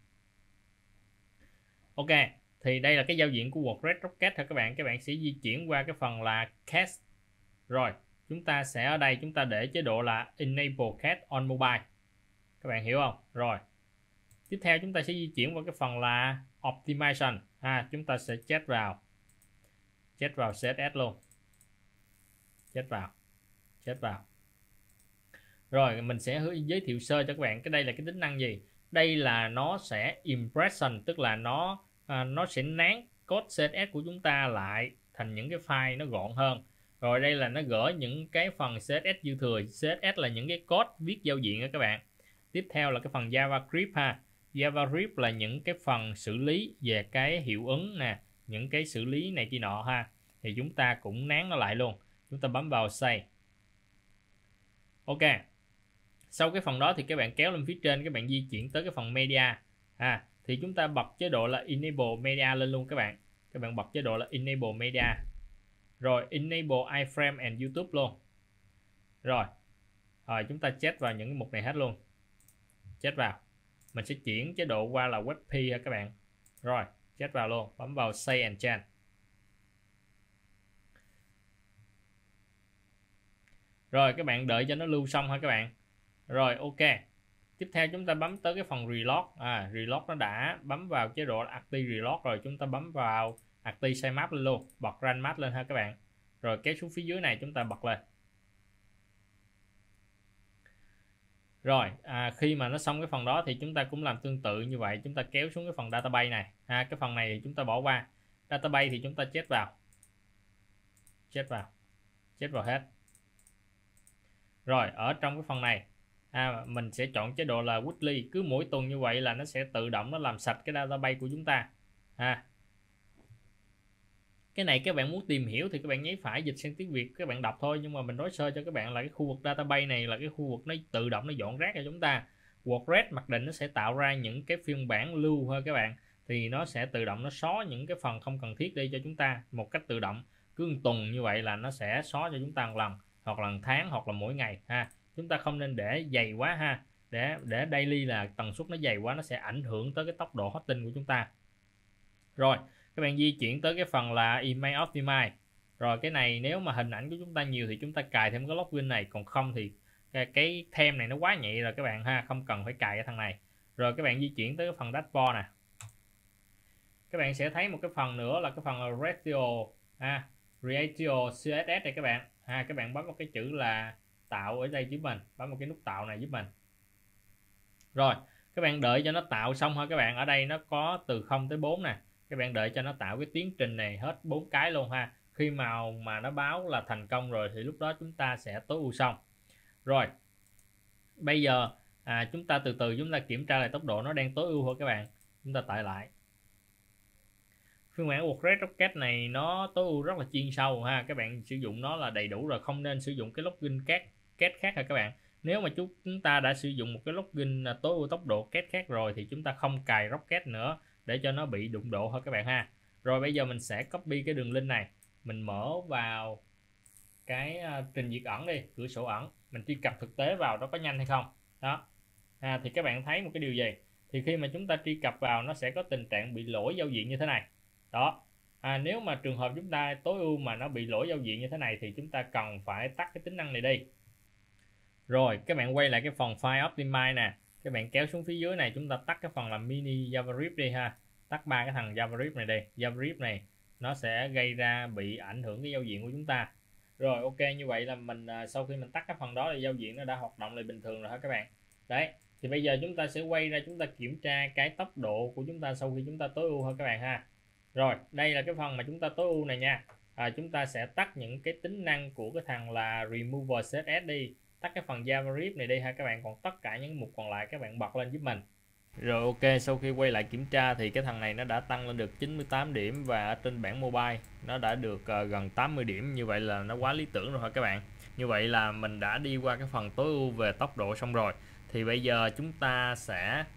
Ok, thì đây là cái giao diện của WordPress Rocket thôi các bạn. Các bạn sẽ di chuyển qua cái phần là Cast. Rồi chúng ta sẽ ở đây chúng ta để chế độ là Enable Cast on Mobile. Các bạn hiểu không? Rồi tiếp theo chúng ta sẽ di chuyển vào cái phần là Optimization. Chúng ta sẽ chết vào CSS luôn. Chết vào. Rồi mình sẽ giới thiệu sơ cho các bạn cái đây là cái tính năng gì. Đây là nó sẽ impression, tức là nó sẽ nán code CSS của chúng ta lại thành những cái file nó gọn hơn. Rồi đây là nó gỡ những cái phần CSS dư thừa. CSS là những cái code viết giao diện đó các bạn. Tiếp theo là cái phần JavaScript JavaScript là những cái phần xử lý về cái hiệu ứng nè, những cái xử lý này kia nọ thì chúng ta cũng nán nó lại luôn. Chúng ta bấm vào Save. Ok. Sau cái phần đó thì các bạn kéo lên phía trên, các bạn di chuyển tới cái phần Media. Thì chúng ta bật chế độ là Enable Media lên luôn các bạn. Các bạn bật chế độ là Enable Media. Rồi Enable iFrame and YouTube luôn. Rồi Rồi chúng ta chết vào những cái mục này hết luôn, chết vào. Mình sẽ chuyển chế độ qua là WebP ha các bạn. Rồi chết vào luôn, bấm vào Save and Change. Rồi các bạn đợi cho nó lưu xong ha các bạn. Rồi ok. Tiếp theo chúng ta bấm tới cái phần Reload. Reload nó đã bấm vào chế độ Active Reload rồi, chúng ta bấm vào Active Sitemap lên luôn, bật Run Map lên ha các bạn. Rồi kéo xuống phía dưới này chúng ta bật lên. Rồi khi mà nó xong cái phần đó thì chúng ta cũng làm tương tự như vậy, chúng ta kéo xuống cái phần database này. Cái phần này thì chúng ta bỏ qua. Database thì chúng ta chết vào hết. Rồi ở trong cái phần này mình sẽ chọn chế độ là weekly, cứ mỗi tuần như vậy là nó sẽ tự động nó làm sạch cái database của chúng ta. Cái này các bạn muốn tìm hiểu thì các bạn nháy phải dịch sang tiếng Việt các bạn đọc thôi, nhưng mà mình nói sơ cho các bạn là cái khu vực database này là cái khu vực nó tự động nó dọn rác cho chúng ta. WordPress mặc định nó sẽ tạo ra những cái phiên bản lưu thôi các bạn, thì nó sẽ tự động nó xóa những cái phần không cần thiết đi cho chúng ta một cách tự động. Cứ một tuần như vậy là nó sẽ xóa cho chúng ta một lần, hoặc là một tháng, hoặc là mỗi ngày Chúng ta không nên để dày quá để daily là tần suất nó dày quá, nó sẽ ảnh hưởng tới cái tốc độ hosting của chúng ta. Rồi các bạn di chuyển tới cái phần là Email Optimize. Rồi cái này nếu mà hình ảnh của chúng ta nhiều thì chúng ta cài thêm cái login này, còn không thì cái theme này nó quá nhạy rồi các bạn không cần phải cài cái thằng này. Rồi các bạn di chuyển tới cái phần dashboard nè. Các bạn sẽ thấy một cái phần nữa là cái phần Ratio CSS này các bạn. Các bạn bấm một cái chữ là tạo ở đây giúp mình, bấm một cái nút tạo này giúp mình. Rồi các bạn đợi cho nó tạo xong ha các bạn. Ở đây nó có từ 0 tới 4 nè. Các bạn đợi cho nó tạo cái tiến trình này hết 4 cái luôn Khi mà nó báo là thành công rồi thì lúc đó chúng ta sẽ tối ưu xong. Rồi bây giờ chúng ta từ từ chúng ta kiểm tra lại tốc độ nó đang tối ưu thôi các bạn. Chúng ta tải lại. Phiên bản WordPress Rocket này nó tối ưu rất là chuyên sâu các bạn sử dụng nó là đầy đủ rồi, không nên sử dụng cái login két khác các bạn. Nếu mà chúng ta đã sử dụng một cái login tối ưu tốc độ két khác rồi thì chúng ta không cài Rocket nữa để cho nó bị đụng độ thôi các bạn Rồi bây giờ mình sẽ copy cái đường link này, mình mở vào cái trình duyệt ẩn đi, cửa sổ ẩn, mình truy cập thực tế vào đó có nhanh hay không đó. Thì các bạn thấy một cái điều gì, thì khi mà chúng ta truy cập vào nó sẽ có tình trạng bị lỗi giao diện như thế này đó. Nếu mà trường hợp chúng ta tối ưu mà nó bị lỗi giao diện như thế này thì chúng ta cần phải tắt cái tính năng này đi. Rồi các bạn quay lại cái phần File Optimize nè, các bạn kéo xuống phía dưới này, chúng ta tắt cái phần là mini JavaScript đi tắt 3 cái thằng JavaScript này đi. JavaScript này nó sẽ gây ra bị ảnh hưởng cái giao diện của chúng ta. Rồi ok, như vậy là mình sau khi mình tắt cái phần đó thì giao diện nó đã hoạt động lại bình thường rồi các bạn. Đấy, thì bây giờ chúng ta sẽ quay ra chúng ta kiểm tra cái tốc độ của chúng ta sau khi chúng ta tối ưu thôi các bạn Rồi đây là cái phần mà chúng ta tối ưu này nha. Chúng ta sẽ tắt những cái tính năng của cái thằng là Remover CSS đi, tắt cái phần JavaScript này đi các bạn, còn tất cả những mục còn lại các bạn bật lên giúp mình. Rồi ok, sau khi quay lại kiểm tra thì cái thằng này nó đã tăng lên được 98 điểm và ở trên bảng mobile nó đã được gần 80 điểm, như vậy là nó quá lý tưởng rồi các bạn. Như vậy là mình đã đi qua cái phần tối ưu về tốc độ xong rồi. Thì bây giờ chúng ta sẽ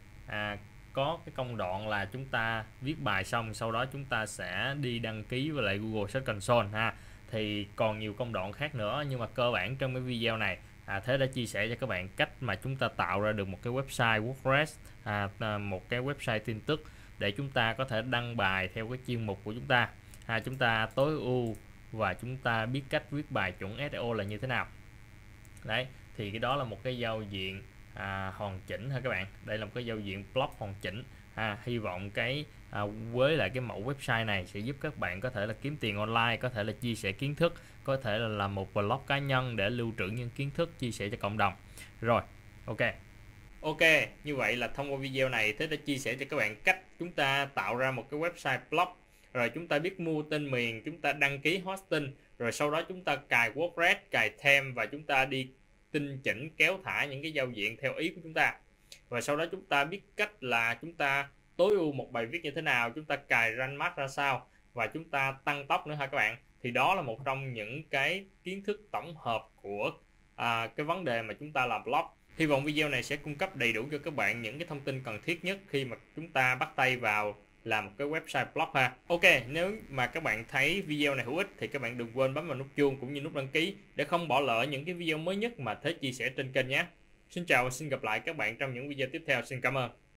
có cái công đoạn là chúng ta viết bài xong, sau đó chúng ta sẽ đi đăng ký với lại Google Search Console Thì còn nhiều công đoạn khác nữa, nhưng mà cơ bản trong cái video này Thế đã chia sẻ cho các bạn cách mà chúng ta tạo ra được một cái website WordPress, một cái website tin tức để chúng ta có thể đăng bài theo cái chuyên mục của chúng ta. Chúng ta tối ưu và chúng ta biết cách viết bài chuẩn SEO là như thế nào. Đấy, thì cái đó là một cái giao diện hoàn chỉnh các bạn. Đây là một cái giao diện blog hoàn chỉnh. Hy vọng với lại cái mẫu website này sẽ giúp các bạn có thể là kiếm tiền online, có thể là chia sẻ kiến thức, có thể là làm một blog cá nhân để lưu trữ những kiến thức chia sẻ cho cộng đồng. Rồi ok, như vậy là thông qua video này Thế đã chia sẻ cho các bạn cách chúng ta tạo ra một cái website blog, rồi chúng ta biết mua tên miền, chúng ta đăng ký hosting, rồi sau đó chúng ta cài WordPress, cài theme và chúng ta đi tinh chỉnh kéo thả những cái giao diện theo ý của chúng ta. Và sau đó chúng ta biết cách là chúng ta tối ưu một bài viết như thế nào, chúng ta cài Run Map ra sao và chúng ta tăng tốc nữa các bạn. Thì đó là một trong những cái kiến thức tổng hợp của cái vấn đề mà chúng ta làm blog. Hy vọng video này sẽ cung cấp đầy đủ cho các bạn những cái thông tin cần thiết nhất khi mà chúng ta bắt tay vào làm một cái website blog ha. Ok, nếu mà các bạn thấy video này hữu ích thì các bạn đừng quên bấm vào nút chuông cũng như nút đăng ký để không bỏ lỡ những cái video mới nhất mà Thế chia sẻ trên kênh nhé. Xin chào và xin gặp lại các bạn trong những video tiếp theo. Xin cảm ơn.